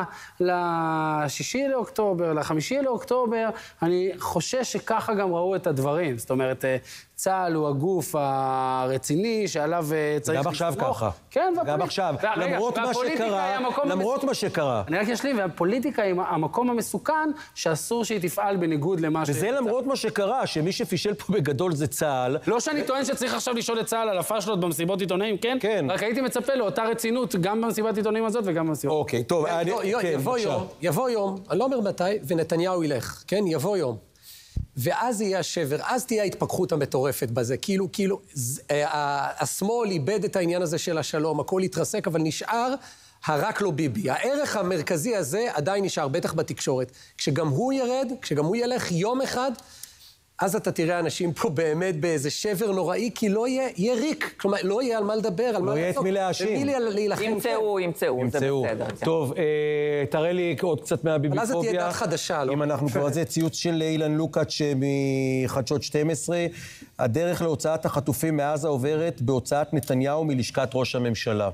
[SPEAKER 3] לשישי לאוקטובר, לחמישי לאוקטובר, אני חושש שככה גם ראו את הדברים. זאת אומרת, צה"ל הוא הגוף הרציני שעליו צריך...
[SPEAKER 1] גם עכשיו ככה.
[SPEAKER 3] כן,
[SPEAKER 1] גם עכשיו. למרות מה שקרה, למרות מה שקרה.
[SPEAKER 3] אני רק אשלים, והפוליטיקה היא המקום המסוכן שאסור שהיא תפעל בניגוד למה ש...
[SPEAKER 1] וזה למרות מה שקרה, שמי שפישל פה בגדול זה צה"ל.
[SPEAKER 3] לא שאני טוען שצריך עכשיו לשאול את צה"ל על הפשלות במסיבות עיתונאים, כן? כן. רק הייתי מצפה לאותה רצינות גם במסיבת עיתונאים הזאת וגם במסיבות.
[SPEAKER 1] אוקיי, טוב.
[SPEAKER 6] יבוא יום, יבוא יום, אני לא אומר מתי, ונתניהו ילך, כן? יבוא יום. ואז יהיה השבר, אז תהיה ההתפכחות המטורפת בזה. כאילו, כאילו, השמאל איבד את העניין הזה של השלום, הכל התרסק, אבל נשאר הרק לא ביבי. הערך המרכזי הזה עדיין נשאר, בטח בתקשורת. כשגם הוא ירד, כשגם הוא ילך יום אחד, אז אתה תראה אנשים פה באמת באיזה שבר נוראי, כי לא יהיה, יהיה ריק. כלומר, לא יהיה על מה לדבר, על מה
[SPEAKER 1] לא יהיה את מי להאשים.
[SPEAKER 4] ימצאו, ימצאו, זה בסדר.
[SPEAKER 1] טוב, תראה לי עוד קצת מהביביפוביה.
[SPEAKER 6] אבל אז תהיה דת חדשה, לא?
[SPEAKER 1] אם אנחנו כבר, זה ציוץ של אילן לוקאץ' מחדשות שתים עשרה. הדרך להוצאת החטופים מעזה עוברת בהוצאת נתניהו מלשכת ראש הממשלה.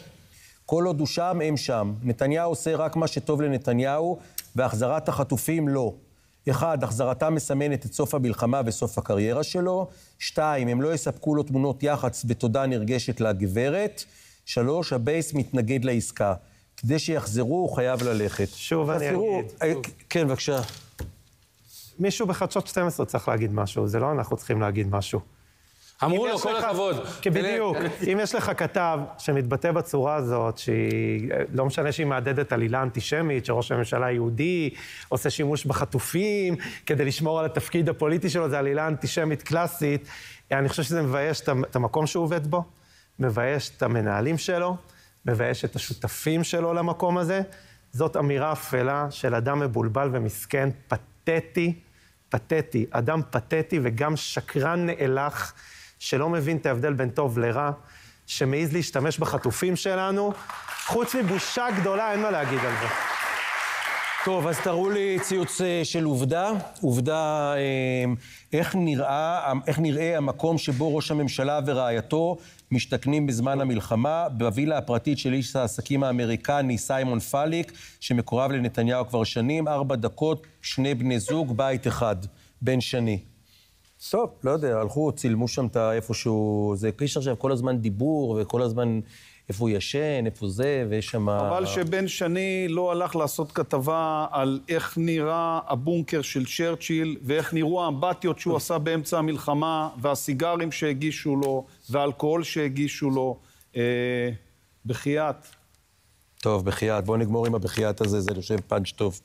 [SPEAKER 1] כל עוד הוא שם, הם שם. נתניהו עושה רק מה שטוב לנתניהו, והחזרת החטופים לא. אחד, החזרתה מסמנת את סוף המלחמה וסוף הקריירה שלו. שתיים, הם לא יספקו לו תמונות יח"צ בתודה נרגשת לגברת. שלוש, הבייס מתנגד לעסקה. כדי שיחזרו, הוא חייב ללכת.
[SPEAKER 5] שוב אני אגיד.
[SPEAKER 1] כן, בבקשה.
[SPEAKER 5] מישהו בחדשות שתים עשרה צריך להגיד משהו, זה לא אנחנו צריכים להגיד משהו.
[SPEAKER 3] אמרו לו, כל הכבוד.
[SPEAKER 5] כי בדיוק, אם יש לך כתב שמתבטא בצורה הזאת, שהיא, לא משנה שהיא מעדדת עלילה אנטישמית, שראש הממשלה יהודי, עושה שימוש בחטופים, כדי לשמור על התפקיד הפוליטי שלו, זה עלילה אנטישמית קלאסית, אני חושב שזה מבייש את המקום שהוא עובד בו, מבייש את המנהלים שלו, מבייש את השותפים שלו למקום הזה. זאת אמירה אפלה של אדם מבולבל ומסכן, פתטי, פתטי, אדם פתטי וגם שקרן נאלח, שלא מבין את ההבדל בין טוב לרע, שמעיז להשתמש בחטופים שלנו. חוץ מבושה גדולה, אין מה להגיד על זה.
[SPEAKER 1] טוב, אז תראו לי ציוץ של עובדה. עובדה, איך נראה, איך נראה המקום שבו ראש הממשלה ורעייתו משתכנים בזמן המלחמה, בווילה הפרטית של איש העסקים האמריקני סיימון פאליק, שמקורב לנתניהו כבר שנים, ארבע דקות, שני בני זוג, בית אחד, בן שני. טוב, לא יודע, הלכו, צילמו שם את איפשהו, זה איש עכשיו כל הזמן דיבור, וכל הזמן איפה הוא ישן, איפה זה, ויש שם...
[SPEAKER 7] אבל שבן שני לא הלך לעשות כתבה על איך נראה הבונקר של צ'רצ'יל, ואיך נראו האמבטיות שהוא עשה באמצע המלחמה, והסיגרים שהגישו לו, והאלכוהול שהגישו לו, אה, בחייאת.
[SPEAKER 1] טוב, בחייאת. בואו נגמור עם הבחייאת הזה, זה יושב פאנץ' טוב.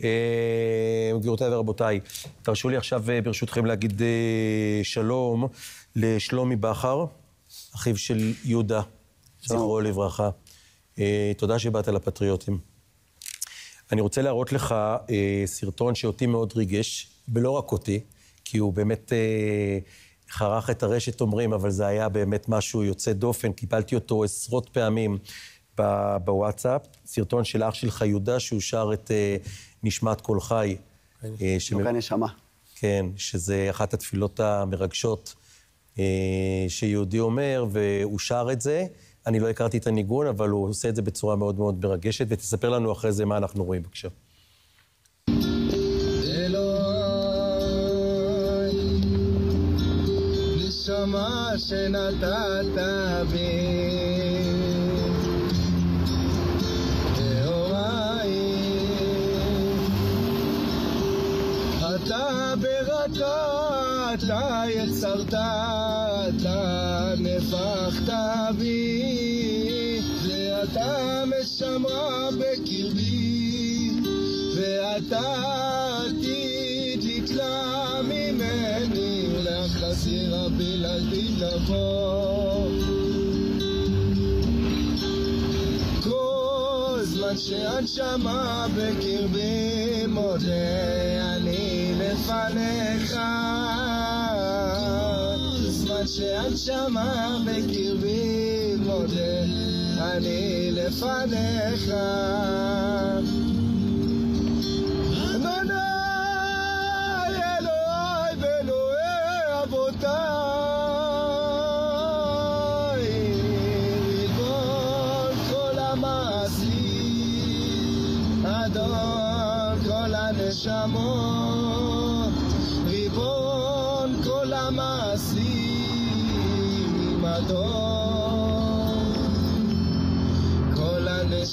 [SPEAKER 1] אה, גבירותיי ורבותיי, תרשו לי עכשיו ברשותכם להגיד אה, שלום לשלומי בכר, אחיו של יהודה. זכרו לברכה. אה, תודה שבאת לפטריוטים. אני רוצה להראות לך אה, סרטון שאותי מאוד ריגש, ולא רק אותי, כי הוא באמת אה, חרך את הרשת אומרים, אבל זה היה באמת משהו יוצא דופן, קיבלתי אותו עשרות פעמים בוואטסאפ, סרטון של אח שלך יהודה, שהוא שר את אה, נשמת כל חי.
[SPEAKER 17] אה, שמ... נוגע נשמה.
[SPEAKER 1] כן, שזה אחת התפילות המרגשות אה, שיהודי אומר, והוא שר את זה. אני לא הכרתי את הניגון, אבל הוא עושה את זה בצורה מאוד מאוד מרגשת, ותספר לנו אחרי זה מה אנחנו רואים, בבקשה.
[SPEAKER 18] אלוהי, נשמה שנתת בי, ואורי, אתה ברכה, אתה יצרת, אתה נפחת בי, ואתה משמרה בקרבי, ואתה עתיד לתלה ממני, ולחזיר הבלעדי לבוא. כל זמן שהנשמה בקרבי מודה אני לפניך, שהנשמה בקרבי מודה אני לפניך. אדוני אלוהי ואלוהי אבותיי, ריבון כל המעשים, אדון כל הנשמות, ריבון כל המעשים, כל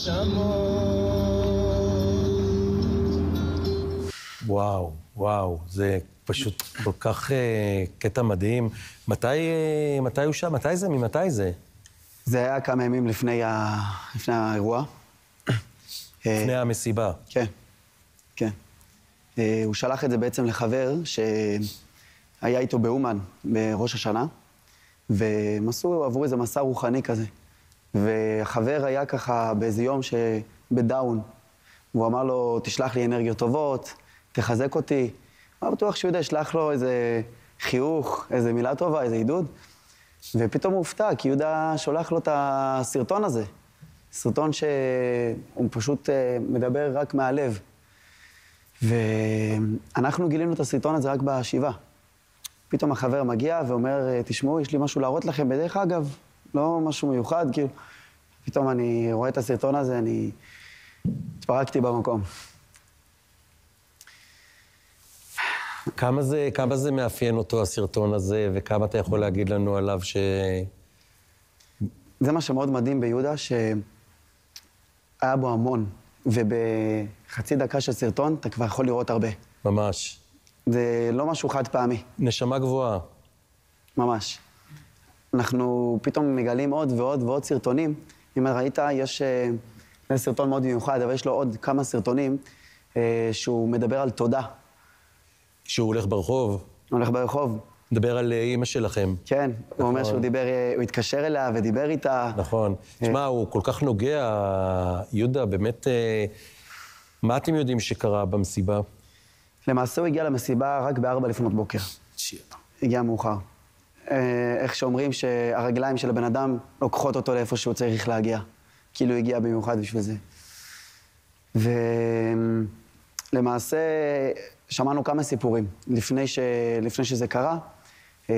[SPEAKER 18] הנשמות.
[SPEAKER 1] וואו, וואו, זה פשוט כל כך uh, קטע מדהים. מתי, uh, מתי הוא שם? מתי זה? ממתי זה?
[SPEAKER 17] זה היה כמה ימים לפני, ה... לפני האירוע.
[SPEAKER 1] לפני המסיבה.
[SPEAKER 17] כן, כן. Uh, הוא שלח את זה בעצם לחבר שהיה איתו באומן בראש השנה. והם עשו עבור איזה מסע רוחני כזה. והחבר היה ככה באיזה יום שבדאון. הוא אמר לו, תשלח לי אנרגיות טובות, תחזק אותי. לא בטוח שיהודה ישלח לו איזה חיוך, איזה מילה טובה, איזה עידוד. ופתאום הוא הופתע, כי יהודה שולח לו את הסרטון הזה. סרטון שהוא פשוט מדבר רק מהלב. ואנחנו גילינו את הסרטון הזה רק בשבעה. פתאום החבר מגיע ואומר, תשמעו, יש לי משהו להראות לכם, בדרך אגב, לא משהו מיוחד, כאילו. פתאום אני רואה את הסרטון הזה, אני התפרקתי במקום.
[SPEAKER 1] כמה זה, כמה זה מאפיין אותו, הסרטון הזה, וכמה אתה יכול להגיד לנו עליו ש...
[SPEAKER 17] זה מה שמאוד מדהים ביהודה, שהיה בו המון, ובחצי דקה של סרטון אתה כבר יכול לראות הרבה.
[SPEAKER 1] ממש.
[SPEAKER 17] זה לא משהו חד פעמי.
[SPEAKER 1] נשמה גבוהה.
[SPEAKER 17] ממש. אנחנו פתאום מגלים עוד ועוד ועוד סרטונים. אם ראית, יש uh, סרטון מאוד מיוחד, אבל יש לו עוד כמה סרטונים uh, שהוא מדבר על תודה.
[SPEAKER 1] שהוא הולך ברחוב?
[SPEAKER 17] הוא הולך ברחוב.
[SPEAKER 1] מדבר על אמא שלכם.
[SPEAKER 17] כן, נכון. הוא אומר שהוא דיבר, הוא התקשר אליה ודיבר איתה.
[SPEAKER 1] נכון. תשמע, הוא כל כך נוגע, יהודה, באמת, מה אתם יודעים שקרה במסיבה?
[SPEAKER 17] למעשה הוא הגיע למסיבה רק בארבע לפנות בוקר.
[SPEAKER 1] שיט.
[SPEAKER 17] הגיע מאוחר. איך שאומרים שהרגליים של הבן אדם לוקחות אותו לאיפה שהוא צריך להגיע. כאילו הוא הגיע במיוחד בשביל זה. ולמעשה שמענו כמה סיפורים. לפני, ש... לפני שזה קרה, הוא...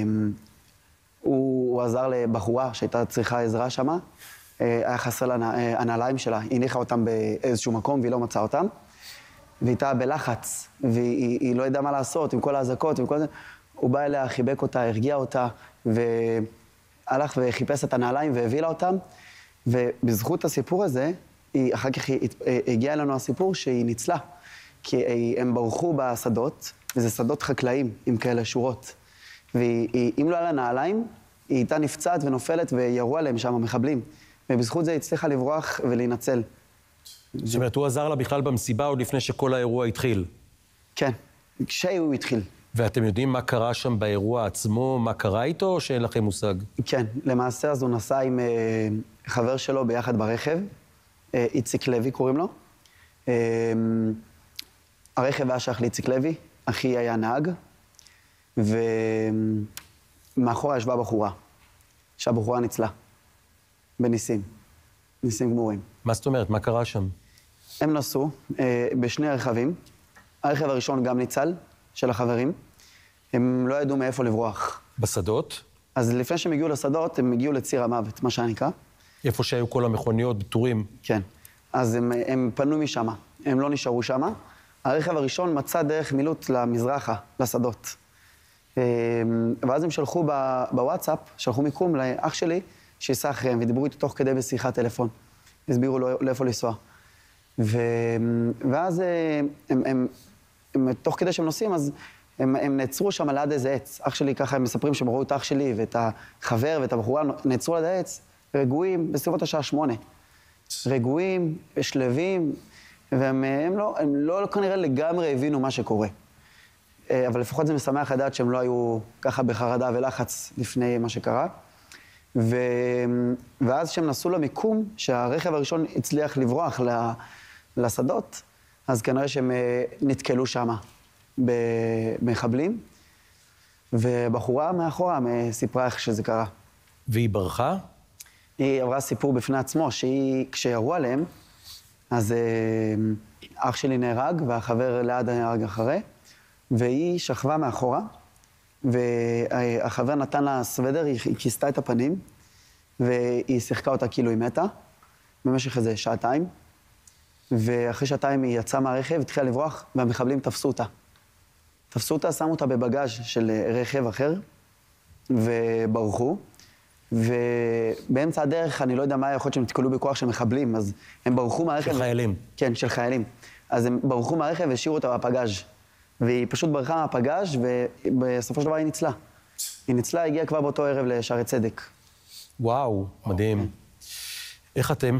[SPEAKER 17] הוא עזר לבחורה שהייתה צריכה עזרה שמה. היה חסר לה הנעליים שלה, הניחה אותם באיזשהו מקום והיא לא מצאה אותם. והייתה בלחץ, והיא לא ידעה מה לעשות עם כל ההזקות ועם כל זה. הוא בא אליה, חיבק אותה, הרגיע אותה, והלך וחיפש את הנעליים והביא לה אותם. ובזכות הסיפור הזה, היא, אחר כך היא, הגיע אלינו הסיפור שהיא ניצלה. כי הם ברחו בשדות, וזה שדות חקלאים עם כאלה שורות. ואם לא היה לה נעליים, היא הייתה נפצעת ונופלת וירו עליהם שם המחבלים. ובזכות זה היא הצליחה לברוח ולהינצל.
[SPEAKER 1] זאת אומרת, הוא עזר לה בכלל במסיבה עוד לפני שכל האירוע התחיל.
[SPEAKER 17] כן, כשהוא התחיל.
[SPEAKER 1] ואתם יודעים מה קרה שם באירוע עצמו, מה קרה איתו, או שאין לכם מושג?
[SPEAKER 17] כן, למעשה אז הוא נסע עם אה, חבר שלו ביחד ברכב, אה, איציק לוי קוראים לו. אה, הרכב היה שייך לאיציק לוי, אחי היה נהג, ומאחורה ישבה בחורה, שהבחורה ניצלה, בניסים, ניסים גמורים.
[SPEAKER 1] מה זאת אומרת? מה קרה שם?
[SPEAKER 17] הם נסעו אה, בשני רכבים, הרכב הראשון גם ניצל, של החברים, הם לא ידעו מאיפה לברוח.
[SPEAKER 1] בשדות?
[SPEAKER 17] אז לפני שהם הגיעו לשדות, הם הגיעו לציר המוות, מה שנקרא.
[SPEAKER 1] איפה שהיו כל המכוניות בטורים?
[SPEAKER 17] כן. אז הם, הם פנו משם, הם לא נשארו שם. הרכב הראשון מצא דרך מילוט למזרחה, לשדות. ואז הם שלחו בוואטסאפ, שלחו מיקום לאח שלי, שיסע אחריהם, ודיברו איתו תוך כדי בשיחת טלפון. הסבירו לו לאיפה לנסוע. ו... ואז הם, הם, הם, תוך כדי שהם נוסעים, אז הם, הם נעצרו שם ליד איזה עץ. אח שלי, ככה הם מספרים שהם ראו את אח שלי ואת החבר ואת הבחורה, נעצרו ליד העץ, רגועים, בסביבות השעה שמונה. רגועים, שלווים, והם הם לא, הם לא כנראה לגמרי הבינו מה שקורה. אבל לפחות זה משמח לדעת שהם לא היו ככה בחרדה ולחץ לפני מה שקרה. ו... ואז שהם נסעו למיקום, שהרכב הראשון הצליח לברוח לשדות, אז כנראה שהם נתקלו שם במחבלים, ובחורה מאחורה סיפרה איך שזה קרה.
[SPEAKER 1] והיא ברחה?
[SPEAKER 17] היא עברה סיפור בפני עצמו, שהיא, כשירו עליהם, אז אח שלי נהרג, והחבר ליד נהרג אחרי, והיא שכבה מאחורה, והחבר נתן לה סוודר, היא כיסתה את הפנים, והיא שיחקה אותה כאילו היא מתה, במשך איזה שעתיים, ואחרי שעתיים היא יצאה מהרכב, התחילה לברוח, והמחבלים תפסו אותה. תפסו אותה, שמו אותה בבגז' של רכב אחר, וברחו, ובאמצע הדרך, אני לא יודע מה, יכול להיות שהם נתקלו בכוח של מחבלים, אז הם ברחו מהרכב...
[SPEAKER 1] של חיילים.
[SPEAKER 17] כן, של חיילים. אז הם ברחו מהרכב והשאירו אותה בפגז'. והיא פשוט ברחה מהפגז' ובסופו של דבר היא ניצלה. היא ניצלה, הגיעה כבר באותו ערב לשערי צדק.
[SPEAKER 1] וואו, מדהים. איך אתם?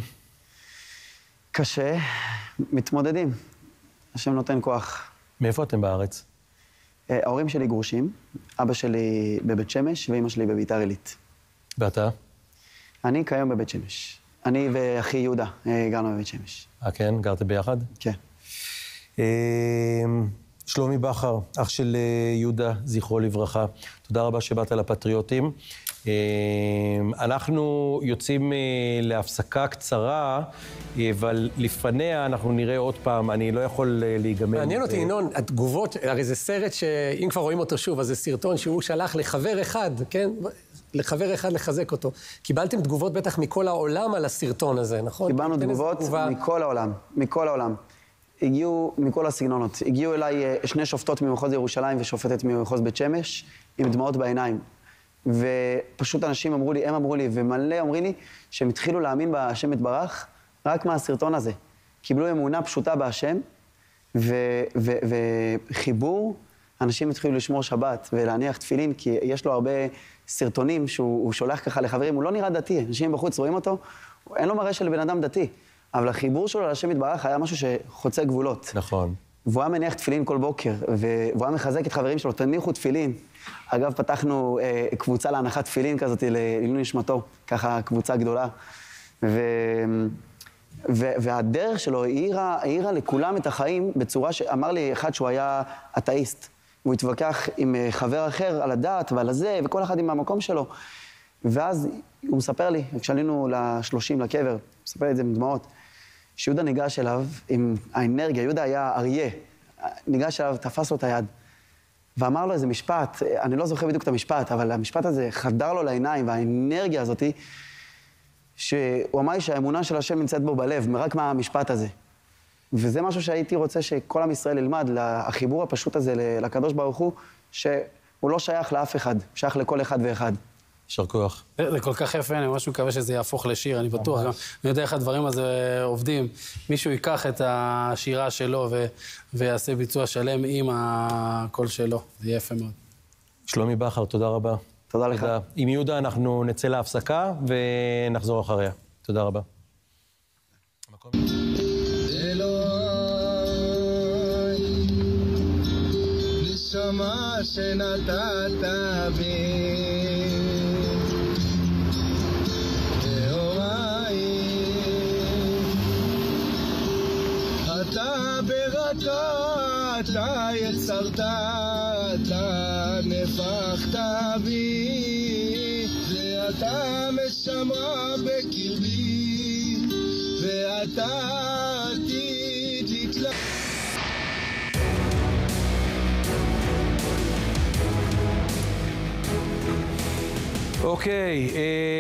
[SPEAKER 17] קשה, מתמודדים. השם נותן כוח.
[SPEAKER 1] מאיפה אתם בארץ?
[SPEAKER 17] ההורים שלי גרושים, אבא שלי בבית שמש ואמא שלי בביתר עילית.
[SPEAKER 1] ואתה?
[SPEAKER 17] אני כיום בבית שמש. אני ואחי יהודה גרנו בבית שמש.
[SPEAKER 1] אה, כן? גרתם ביחד?
[SPEAKER 17] כן.
[SPEAKER 1] שלומי בכר, אח של יהודה, זכרו לברכה. תודה רבה שבאת לפטריוטים. אנחנו יוצאים להפסקה קצרה, אבל לפניה אנחנו נראה עוד פעם, אני לא יכול להיגמר.
[SPEAKER 6] מעניין אותי, ינון, התגובות, הרי זה סרט שאם כבר רואים אותו שוב, אז זה סרטון שהוא שלח לחבר אחד, כן? לחבר אחד לחזק אותו. קיבלתם תגובות בטח מכל העולם על הסרטון הזה, נכון?
[SPEAKER 17] קיבלנו תגובות מכל העולם, מכל העולם. הגיעו מכל הסגנונות. הגיעו אליי שני שופטות ממחוז ירושלים ושופטת ממחוז בית שמש, עם דמעות בעיניים. ופשוט אנשים אמרו לי, הם אמרו לי, ומלא אומרים לי, שהם התחילו להאמין בהשם יתברך רק מהסרטון הזה. קיבלו אמונה פשוטה בהשם, וחיבור, אנשים התחילו לשמור שבת ולהניח תפילין, כי יש לו הרבה סרטונים שהוא שולח ככה לחברים, הוא לא נראה דתי, אנשים בחוץ רואים אותו, אין לו מראה של בן אדם דתי, אבל החיבור שלו להשם יתברך היה משהו שחוצה גבולות.
[SPEAKER 1] נכון.
[SPEAKER 17] והוא היה מניח תפילין כל בוקר, והוא היה מחזק את חברים שלו, תניחו תפילין. אגב, פתחנו אה, קבוצה להנחת תפילין כזאת לעילוי נשמתו, ככה קבוצה גדולה. ו... ו... והדרך שלו העירה, העירה לכולם את החיים בצורה שאמר לי אחד שהוא היה אתאיסט. הוא התווכח עם חבר אחר על הדת ועל הזה, וכל אחד עם המקום שלו. ואז הוא מספר לי, כשעלינו לשלושים לקבר, הוא מספר לי את זה עם דמעות, שיהודה ניגש אליו עם האנרגיה, יהודה היה אריה, ניגש אליו, תפס לו את היד, ואמר לו איזה משפט, אני לא זוכר בדיוק את המשפט, אבל המשפט הזה חדר לו לעיניים, והאנרגיה הזאת, שהוא אמר לי שהאמונה של השם נמצאת בו בלב, רק מהמשפט הזה. וזה משהו שהייתי רוצה שכל עם ישראל ילמד, החיבור הפשוט הזה לקדוש ברוך הוא, שהוא לא שייך לאף אחד, שייך לכל אחד ואחד.
[SPEAKER 1] יישר כוח.
[SPEAKER 3] זה כל כך יפה, אני ממש מקווה שזה יהפוך לשיר, אני בטוח גם. אני יודע איך הדברים הזה עובדים. מישהו ייקח את השירה שלו ויעשה ביצוע שלם עם הקול שלו. זה יהיה יפה מאוד.
[SPEAKER 1] שלומי בכר, תודה רבה.
[SPEAKER 17] תודה לך.
[SPEAKER 1] עם יהודה אנחנו נצא להפסקה ונחזור אחריה. תודה רבה.
[SPEAKER 18] נשמה שנתת בי אתה ברכה, אתה יצרת, אתה נפחת בי, ואתה משמע בקרבי, ואתה עתיד לקלע.
[SPEAKER 1] אוקיי,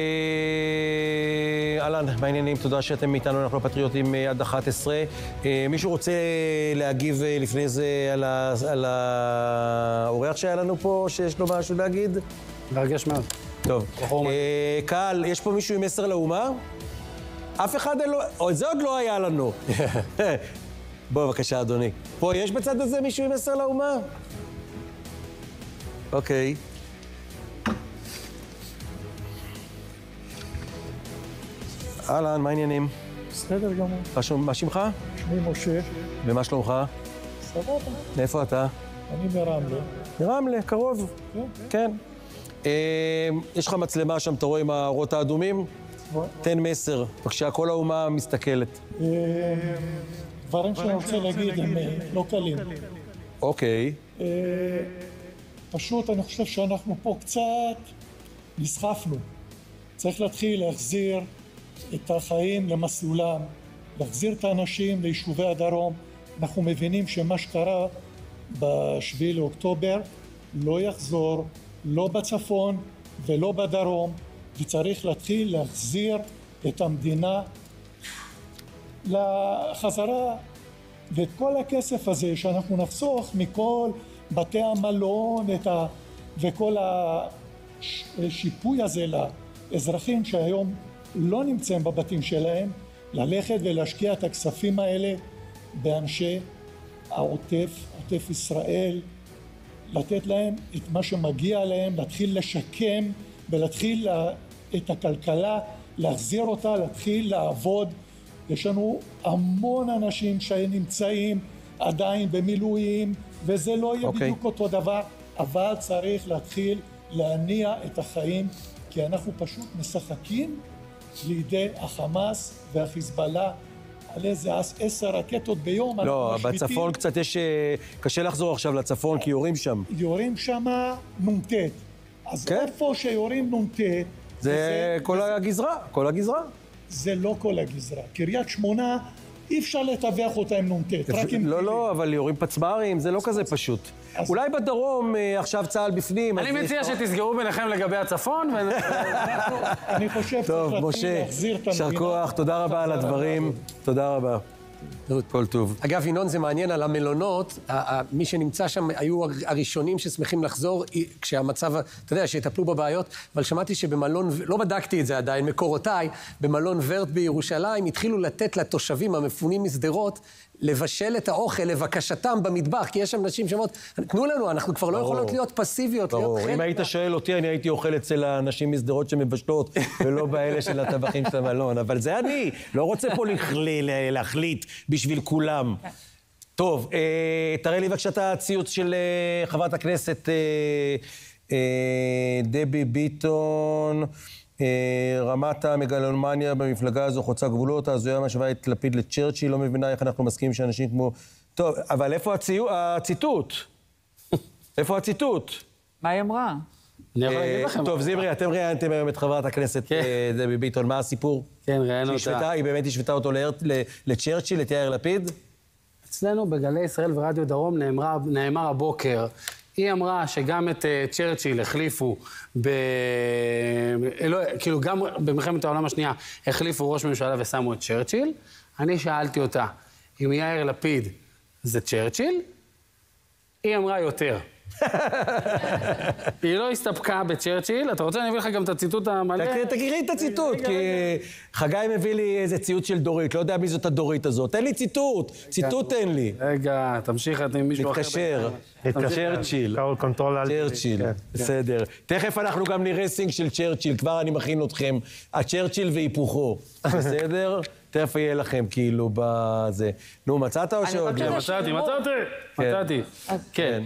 [SPEAKER 1] אהלן, מה העניינים? תודה שאתם איתנו, אנחנו פטריוטים עד אחת עשרה. מישהו רוצה להגיב לפני זה על האורח שהיה לנו פה, שיש לו משהו להגיד?
[SPEAKER 3] מרגש מאוד.
[SPEAKER 1] טוב. קהל, יש פה מישהו עם מסר לאומה? אף אחד אין לו... זה עוד לא היה לנו. בוא, בבקשה, אדוני. פה יש בצד הזה מישהו עם מסר לאומה? אוקיי. אהלן, מה העניינים?
[SPEAKER 19] בסדר גמור.
[SPEAKER 1] מה שמך?
[SPEAKER 19] שמי משה.
[SPEAKER 1] ומה שלומך?
[SPEAKER 19] סבבה.
[SPEAKER 1] מאיפה אתה?
[SPEAKER 19] אני מרמלה.
[SPEAKER 1] מרמלה, קרוב. כן. יש לך מצלמה שם, אתה רואה עם האורות האדומים? תן מסר, בבקשה, כל האומה מסתכלת.
[SPEAKER 19] דברים שאני רוצה להגיד הם לא קלים.
[SPEAKER 1] אוקיי.
[SPEAKER 19] פשוט אני חושב שאנחנו פה קצת נסחפנו. צריך להתחיל להחזיר את החיים למסלולם, להחזיר את האנשים ליישובי הדרום. אנחנו מבינים שמה שקרה בשביעי לאוקטובר לא יחזור, לא בצפון ולא בדרום, וצריך להתחיל להחזיר את המדינה לחזרה, ואת כל הכסף הזה שאנחנו נחסוך מכל בתי המלון את ה... וכל השיפוי הזה לאזרחים שהיום לא נמצאים בבתים שלהם, ללכת ולהשקיע את הכספים האלה באנשי העוטף, עוטף ישראל, לתת להם את מה שמגיע להם, להתחיל לשקם ולהתחיל את הכלכלה, להחזיר אותה, להתחיל לעבוד. יש לנו המון אנשים שנמצאים עדיין במילואים, וזה לא יהיה okay. בדיוק אותו דבר, אבל צריך להתחיל להניע את החיים, כי אנחנו פשוט משחקים לידי החמאס והחיזבאללה על איזה עשר רקטות ביום.
[SPEAKER 1] לא, בצפון קצת יש... קשה לחזור עכשיו לצפון, כי יורים שם.
[SPEAKER 19] יורים שם נ"ט. אז איפה שיורים נ"ט...
[SPEAKER 1] זה כל הגזרה, כל הגזרה.
[SPEAKER 19] זה לא כל הגזרה. קריית שמונה, אי אפשר לטווח אותה עם נ"ט.
[SPEAKER 1] לא, לא, אבל יורים פצמ"רים, זה לא כזה פשוט. אולי בדרום, עכשיו צה"ל בפנים...
[SPEAKER 3] אני מציע שתסגרו ביניכם לגבי הצפון,
[SPEAKER 19] אני חושב
[SPEAKER 1] טוב, משה, יישר כוח, תודה רבה על הדברים. תודה רבה. כל טוב.
[SPEAKER 6] אגב, ינון, זה מעניין על המלונות, מי שנמצא שם היו הראשונים ששמחים לחזור כשהמצב, אתה יודע, שיטפלו בבעיות, אבל שמעתי שבמלון, לא בדקתי את זה עדיין, מקורותיי, במלון ורט בירושלים, התחילו לתת לתושבים המפונים משדרות, לבשל את האוכל, לבקשתם במטבח, כי יש שם נשים שאומרות, תנו לנו, אנחנו כבר לא יכולות להיות פסיביות, להיות חלק.
[SPEAKER 1] אם היית שואל אותי, אני הייתי אוכל אצל האנשים משדרות שמבשלות, ולא באלה של הטבחים של המלון, אבל זה אני, לא רוצה פה להחליט בשביל כולם. טוב, תראה לי בבקשה את הציוץ של חברת הכנסת דבי ביטון, רמת המגלומניה במפלגה הזו חוצה גבולות, אז הוא היה משווה את לפיד לצ'רצ'יל, לא מבינה איך אנחנו מסכימים שאנשים כמו... טוב, אבל איפה הציטוט? איפה הציטוט?
[SPEAKER 4] מה היא אמרה?
[SPEAKER 3] אני יכול להגיד לכם.
[SPEAKER 1] טוב, זמרי, אתם ראיינתם היום את חברת הכנסת דבי ביטון, מה הסיפור?
[SPEAKER 3] כן, ראיינו אותה.
[SPEAKER 1] היא באמת השוותה אותו לצ'רצ'יל, את יאיר לפיד?
[SPEAKER 3] אצלנו בגלי ישראל ורדיו דרום נאמר הבוקר, היא אמרה שגם את uh, צ'רצ'יל החליפו, ב... לא, כאילו גם במלחמת העולם השנייה החליפו ראש ממשלה ושמו את צ'רצ'יל. אני שאלתי אותה, אם יאיר לפיד זה צ'רצ'יל? היא אמרה יותר. היא לא הסתפקה בצ'רצ'יל. אתה רוצה, אני אביא לך גם את הציטוט המלא?
[SPEAKER 1] תקראי את הציטוט, כי חגי מביא לי איזה ציוט של דורית, לא יודע מי זאת הדורית הזאת. תן לי ציטוט, ציטוט תן לי.
[SPEAKER 3] רגע, תמשיך עם מישהו אחר.
[SPEAKER 1] מתקשר, צ'רצ'יל. צ'רצ'יל, בסדר. תכף אנחנו גם נראה סינג של צ'רצ'יל, כבר אני מכין אתכם. הצ'רצ'יל והיפוכו, בסדר? תכף יהיה לכם כאילו בזה. נו, מצאת או שעוד?
[SPEAKER 3] מצאתי, מצאתי. מצאתי. כן.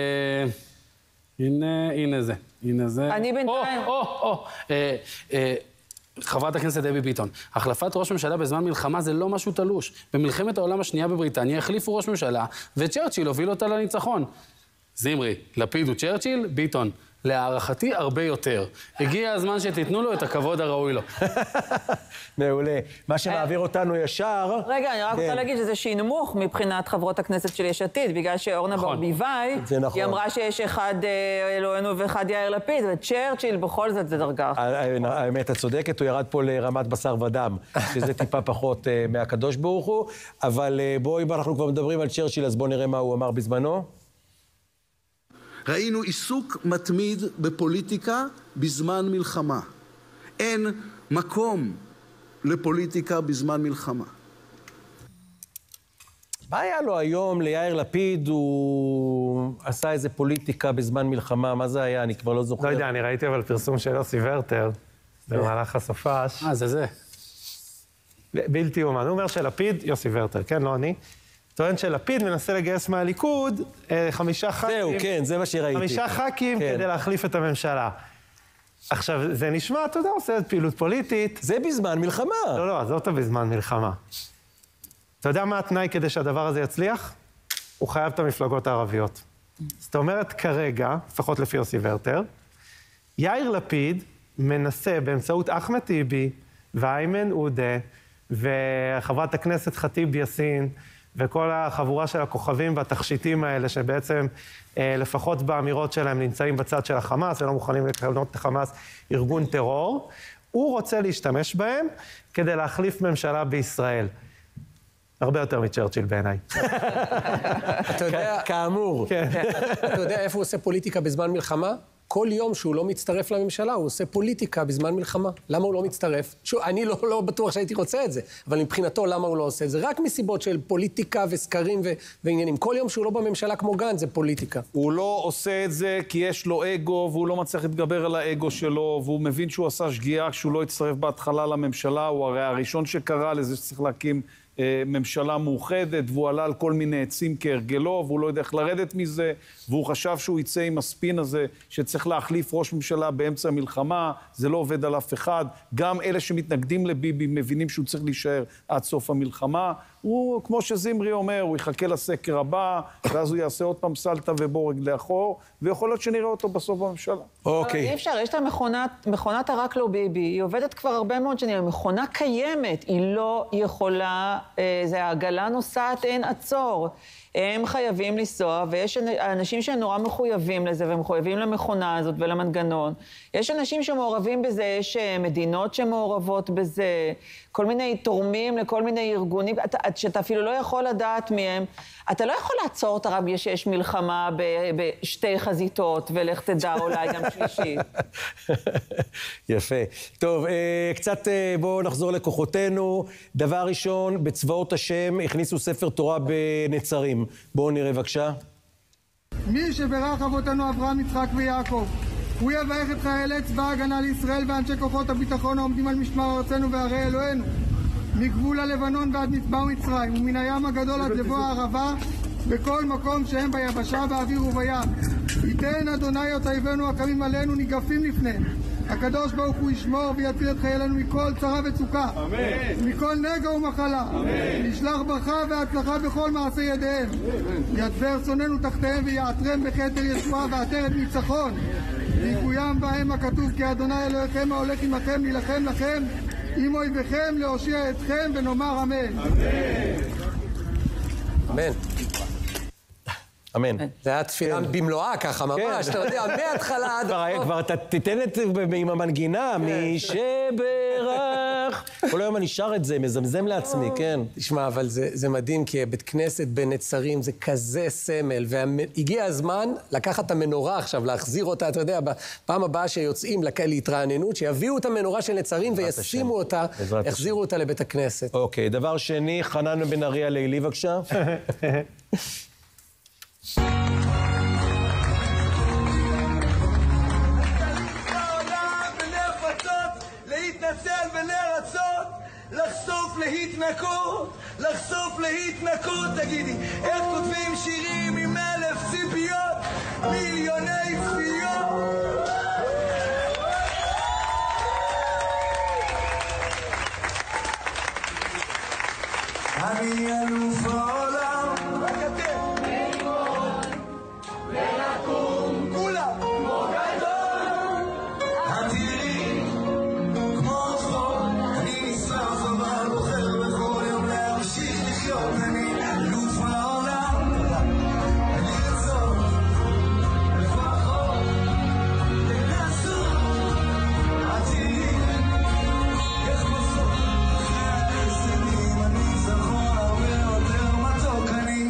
[SPEAKER 3] הנה, הנה זה. הנה זה.
[SPEAKER 4] אני בינתיים...
[SPEAKER 3] או, או, או. חברת הכנסת דבי ביטון, החלפת ראש ממשלה בזמן מלחמה זה לא משהו תלוש. במלחמת העולם השנייה בבריטניה החליפו ראש ממשלה, וצ'רצ'יל הוביל אותה לניצחון. זמרי, לפיד וצ'רצ'יל, ביטון. להערכתי הרבה יותר. הגיע הזמן שתיתנו לו את הכבוד הראוי לו.
[SPEAKER 1] מעולה. מה שמעביר אותנו ישר...
[SPEAKER 4] רגע, אני רק רוצה להגיד שזה שינמוך מבחינת חברות הכנסת של יש עתיד, בגלל שאורנה ברביבאי, היא אמרה שיש אחד אלוהינו ואחד יאיר לפיד, וצ'רצ'יל בכל זאת זה דרגה.
[SPEAKER 1] האמת, את צודקת, הוא ירד פה לרמת בשר ודם, שזה טיפה פחות מהקדוש ברוך הוא, אבל בואי, אם אנחנו כבר מדברים על צ'רצ'יל, אז בואו נראה מה הוא אמר בזמנו.
[SPEAKER 20] ראינו עיסוק מתמיד בפוליטיקה בזמן מלחמה. אין מקום לפוליטיקה בזמן מלחמה.
[SPEAKER 1] מה היה לו היום ליאיר לפיד? הוא עשה איזה פוליטיקה בזמן מלחמה, מה זה היה? אני כבר לא זוכר.
[SPEAKER 5] לא יודע, אני ראיתי אבל פרסום של יוסי ורטר, במהלך הסופש.
[SPEAKER 3] אה, זה זה.
[SPEAKER 5] בלתי אומן. הוא אומר שלפיד, יוסי ורטר, כן, לא אני. טוען שלפיד מנסה לגייס מהליכוד חמישה ח"כים.
[SPEAKER 1] זהו, כן, זה מה שראיתי.
[SPEAKER 5] חמישה ח"כים כדי להחליף את הממשלה. עכשיו, זה נשמע, אתה יודע, עושה פעילות פוליטית.
[SPEAKER 1] זה בזמן מלחמה.
[SPEAKER 5] לא, לא, זאת בזמן מלחמה. אתה יודע מה התנאי כדי שהדבר הזה יצליח? הוא חייב את המפלגות הערביות. זאת אומרת, כרגע, לפחות לפי יוסי ורטר, יאיר לפיד מנסה באמצעות אחמד טיבי ואיימן עודה וחברת הכנסת ח'טיב יאסין, וכל החבורה של הכוכבים והתכשיטים האלה, שבעצם אה, לפחות באמירות שלהם נמצאים בצד של החמאס, ולא מוכנים לקנות את החמאס ארגון טרור, הוא רוצה להשתמש בהם כדי להחליף ממשלה בישראל. הרבה יותר מצ'רצ'יל בעיניי.
[SPEAKER 6] אתה יודע...
[SPEAKER 1] כאמור.
[SPEAKER 6] אתה יודע איפה הוא עושה פוליטיקה בזמן מלחמה? כל יום שהוא לא מצטרף לממשלה, הוא עושה פוליטיקה בזמן מלחמה. למה הוא לא מצטרף? שוב, אני לא, לא בטוח שהייתי רוצה את זה, אבל מבחינתו למה הוא לא עושה את זה? רק מסיבות של פוליטיקה וסקרים ו- ועניינים. כל יום שהוא לא בממשלה כמו גן, זה פוליטיקה.
[SPEAKER 7] הוא לא עושה את זה כי יש לו אגו, והוא לא מצליח להתגבר על האגו שלו, והוא מבין שהוא עשה שגיאה כשהוא לא הצטרף בהתחלה לממשלה, הוא הרי הראשון שקרא לזה שצריך להקים ממשלה מאוחדת, והוא עלה על כל מיני עצים כהרגלו, והוא לא יודע איך לרדת מזה, והוא חשב שהוא יצא עם הספין הזה, שצריך להחליף ראש ממשלה באמצע המלחמה, זה לא עובד על אף אחד. גם אלה שמתנגדים לביבי מבינים שהוא צריך להישאר עד סוף המלחמה. הוא, כמו שזמרי אומר, הוא יחכה לסקר הבא, ואז הוא יעשה עוד פעם סלטה ובורג לאחור, ויכול להיות שנראה אותו בסוף בממשלה.
[SPEAKER 1] אוקיי.
[SPEAKER 4] אי אפשר, יש את המכונת, מכונת הרק לא ביבי, היא עובדת כבר הרבה מאוד שנים, המכונה קיימת, היא לא יכולה, אה, זה העגלה נוסעת, אין עצור. הם חייבים לנסוע, ויש אנשים שנורא מחויבים לזה, ומחויבים למכונה הזאת ולמנגנון. יש אנשים שמעורבים בזה, יש מדינות שמעורבות בזה, כל מיני תורמים לכל מיני ארגונים, אתה, שאתה אפילו לא יכול לדעת מהם. אתה לא יכול לעצור את הרב שיש מלחמה ב, בשתי חזיתות, ולך תדע אולי גם שלישית.
[SPEAKER 1] יפה. טוב, קצת בואו נחזור לכוחותינו. דבר ראשון, בצבאות השם הכניסו ספר תורה בנצרים. בואו נראה בבקשה.
[SPEAKER 21] מי שברך אבותינו אברהם, יצחק ויעקב, הוא יברך את חיילי צבא ההגנה לישראל ואנשי כוחות הביטחון העומדים על משמר ארצנו וערי אלוהינו, מגבול הלבנון ועד מצבע מצרים, ומן הים הגדול עד לבוא הערבה, בכל מקום שהם ביבשה, באוויר ובים. ייתן אדוני את אויבינו הקמים עלינו ניגפים לפניהם. הקדוש ברוך הוא ישמור ויציל את חיילינו מכל צרה וצוקה, אמן. מכל נגע ומחלה, אמן. ישלח ברכה והצלחה בכל מעשה ידיהם, ידבר שונאינו תחתיהם ויעטרם בכתר ישועה ועטרת ניצחון, ויקוים בהם הכתוב כי אדוני אלוהיכם ההולך עמכם להילחם לכם עם אויביכם להושיע אתכם, ונאמר אמן.
[SPEAKER 6] אמן.
[SPEAKER 1] אמן.
[SPEAKER 6] זה היה תפילה במלואה ככה, ממש, אתה יודע, מההתחלה עד...
[SPEAKER 1] כבר תיתן את זה עם המנגינה, מי שברך. כל היום אני שר את זה, מזמזם לעצמי, כן.
[SPEAKER 6] תשמע, אבל זה מדהים, כי בית כנסת בנצרים זה כזה סמל, והגיע הזמן לקחת את המנורה עכשיו, להחזיר אותה, אתה יודע, בפעם הבאה שיוצאים להתרעננות, שיביאו את המנורה של נצרים וישימו אותה, יחזירו אותה לבית הכנסת.
[SPEAKER 1] אוקיי, דבר שני, חנן בן אריה לילי, בבקשה.
[SPEAKER 18] להתנצל ולרצות, לחשוף להתנקות, לחשוף להתנקות, תגידי, איך כותבים שירים עם אלף ציפיות, מיליוני צפיות? אני אלוף העולם, רק אתם, ללמוד ולקום, כולם, כמו גדול, אדירים, כמו צחוק, אני נשרף אבל בוחר בכל יום להמשיך לחיות, אני אלוף העולם, אני רצון, לפחות, לנסות, אדירים, איך בסוף, אחרי ההסתנים, אני זכור הרבה יותר מתוק, אני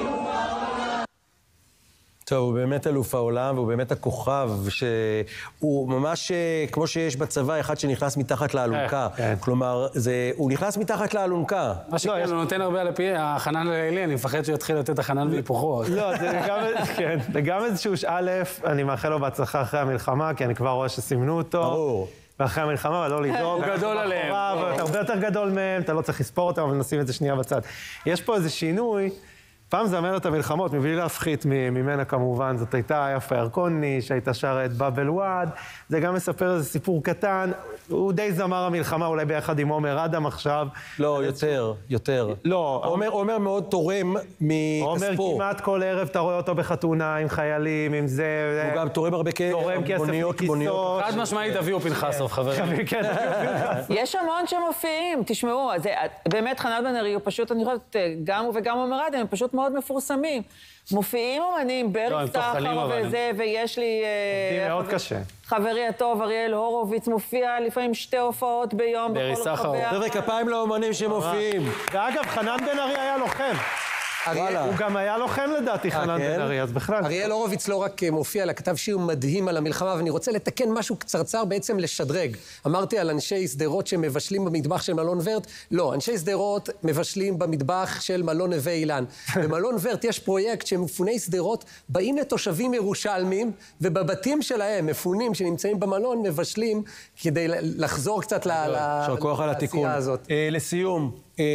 [SPEAKER 1] טוב, הוא באמת אלוף העולם, והוא באמת הכוכב, שהוא ממש, כמו שיש בצבא, אחד שנכנס מתחת לאלונקה. כלומר, הוא נכנס מתחת לאלונקה.
[SPEAKER 3] מה שכן, הוא נותן הרבה על הפי, החנן לילי, אני מפחד שהוא יתחיל לתת החנן והיפוכו.
[SPEAKER 5] לא, זה גם איזשהו א', אני מאחל לו בהצלחה אחרי המלחמה, כי אני כבר רואה שסימנו אותו. ברור. ואחרי המלחמה, אבל לא לדאוג.
[SPEAKER 3] הוא גדול עליהם.
[SPEAKER 5] אתה הרבה יותר גדול מהם, אתה לא צריך לספור אותם, אבל נשים את זה שנייה בצד. יש פה איזה שינוי. פעם זה אמרת המלחמות, מבלי להפחית ממנה כמובן, זאת הייתה יפה ירקוני, שהייתה שרה את באבל וואד, זה גם מספר איזה סיפור קטן, הוא די זמר המלחמה, אולי ביחד עם עומר אדם עכשיו.
[SPEAKER 1] לא, יותר, יותר.
[SPEAKER 5] לא.
[SPEAKER 1] עומר, עומר מאוד תורם מכספו.
[SPEAKER 5] עומר כמעט כל ערב אתה רואה אותו בחתונה, עם חיילים, עם זה.
[SPEAKER 1] הוא גם תורם הרבה כסף,
[SPEAKER 5] בוניות, בוניות.
[SPEAKER 3] חד משמעית, אביהו פנחסוב, חברים.
[SPEAKER 4] יש המון שמופיעים, תשמעו, באמת חנן בן ארי, הוא פשוט, אני חושבת, גם הוא וגם עומר אדם, הם פשוט מאוד מפורסמים. מופיעים אומנים, ברי סחר וזה, ויש לי...
[SPEAKER 5] עובדים מאוד קשה.
[SPEAKER 4] חברי הטוב, אריאל הורוביץ, מופיע לפעמים שתי הופעות ביום.
[SPEAKER 3] ברי סחר.
[SPEAKER 1] חבר'ה, כפיים לאומנים שמופיעים.
[SPEAKER 5] ואגב, חנן בן ארי היה לוחם. הוא גם היה לוחם לדעתי, חנן בן ארי, אז בכלל.
[SPEAKER 6] אריאל הורוביץ לא רק מופיע, אלא כתב שיר מדהים על המלחמה, ואני רוצה לתקן משהו קצרצר בעצם לשדרג. אמרתי על אנשי שדרות שמבשלים במטבח של מלון ורט, לא, אנשי שדרות מבשלים במטבח של מלון נווה אילן. במלון ורט יש פרויקט שמפוני שדרות באים לתושבים ירושלמים, ובבתים שלהם, מפונים שנמצאים במלון, מבשלים כדי לחזור קצת לעשייה הזאת.
[SPEAKER 1] לסיום,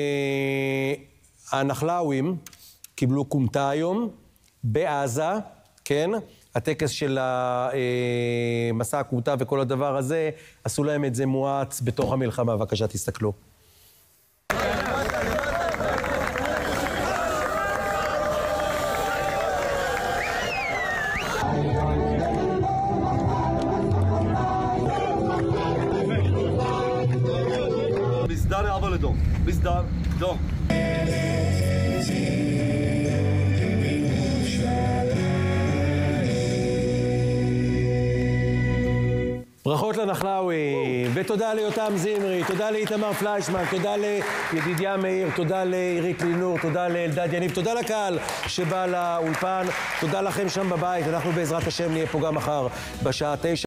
[SPEAKER 1] הנחלאווים קיבלו קומטה היום בעזה, כן? הטקס של המסע הקומטה וכל הדבר הזה, עשו להם את זה מואץ בתוך המלחמה. בבקשה, תסתכלו.
[SPEAKER 8] מסדר יעבור לדום. מסדר, דום.
[SPEAKER 1] ברכות לנחלאווים, ותודה ליותם זמרי, תודה לאיתמר פליישמן, תודה לידידיה מאיר, תודה לעירית לינור, תודה לאלדד יניב, תודה לקהל שבא לאולפן, תודה לכם שם בבית, אנחנו בעזרת השם נהיה פה גם מחר בשעה תשע.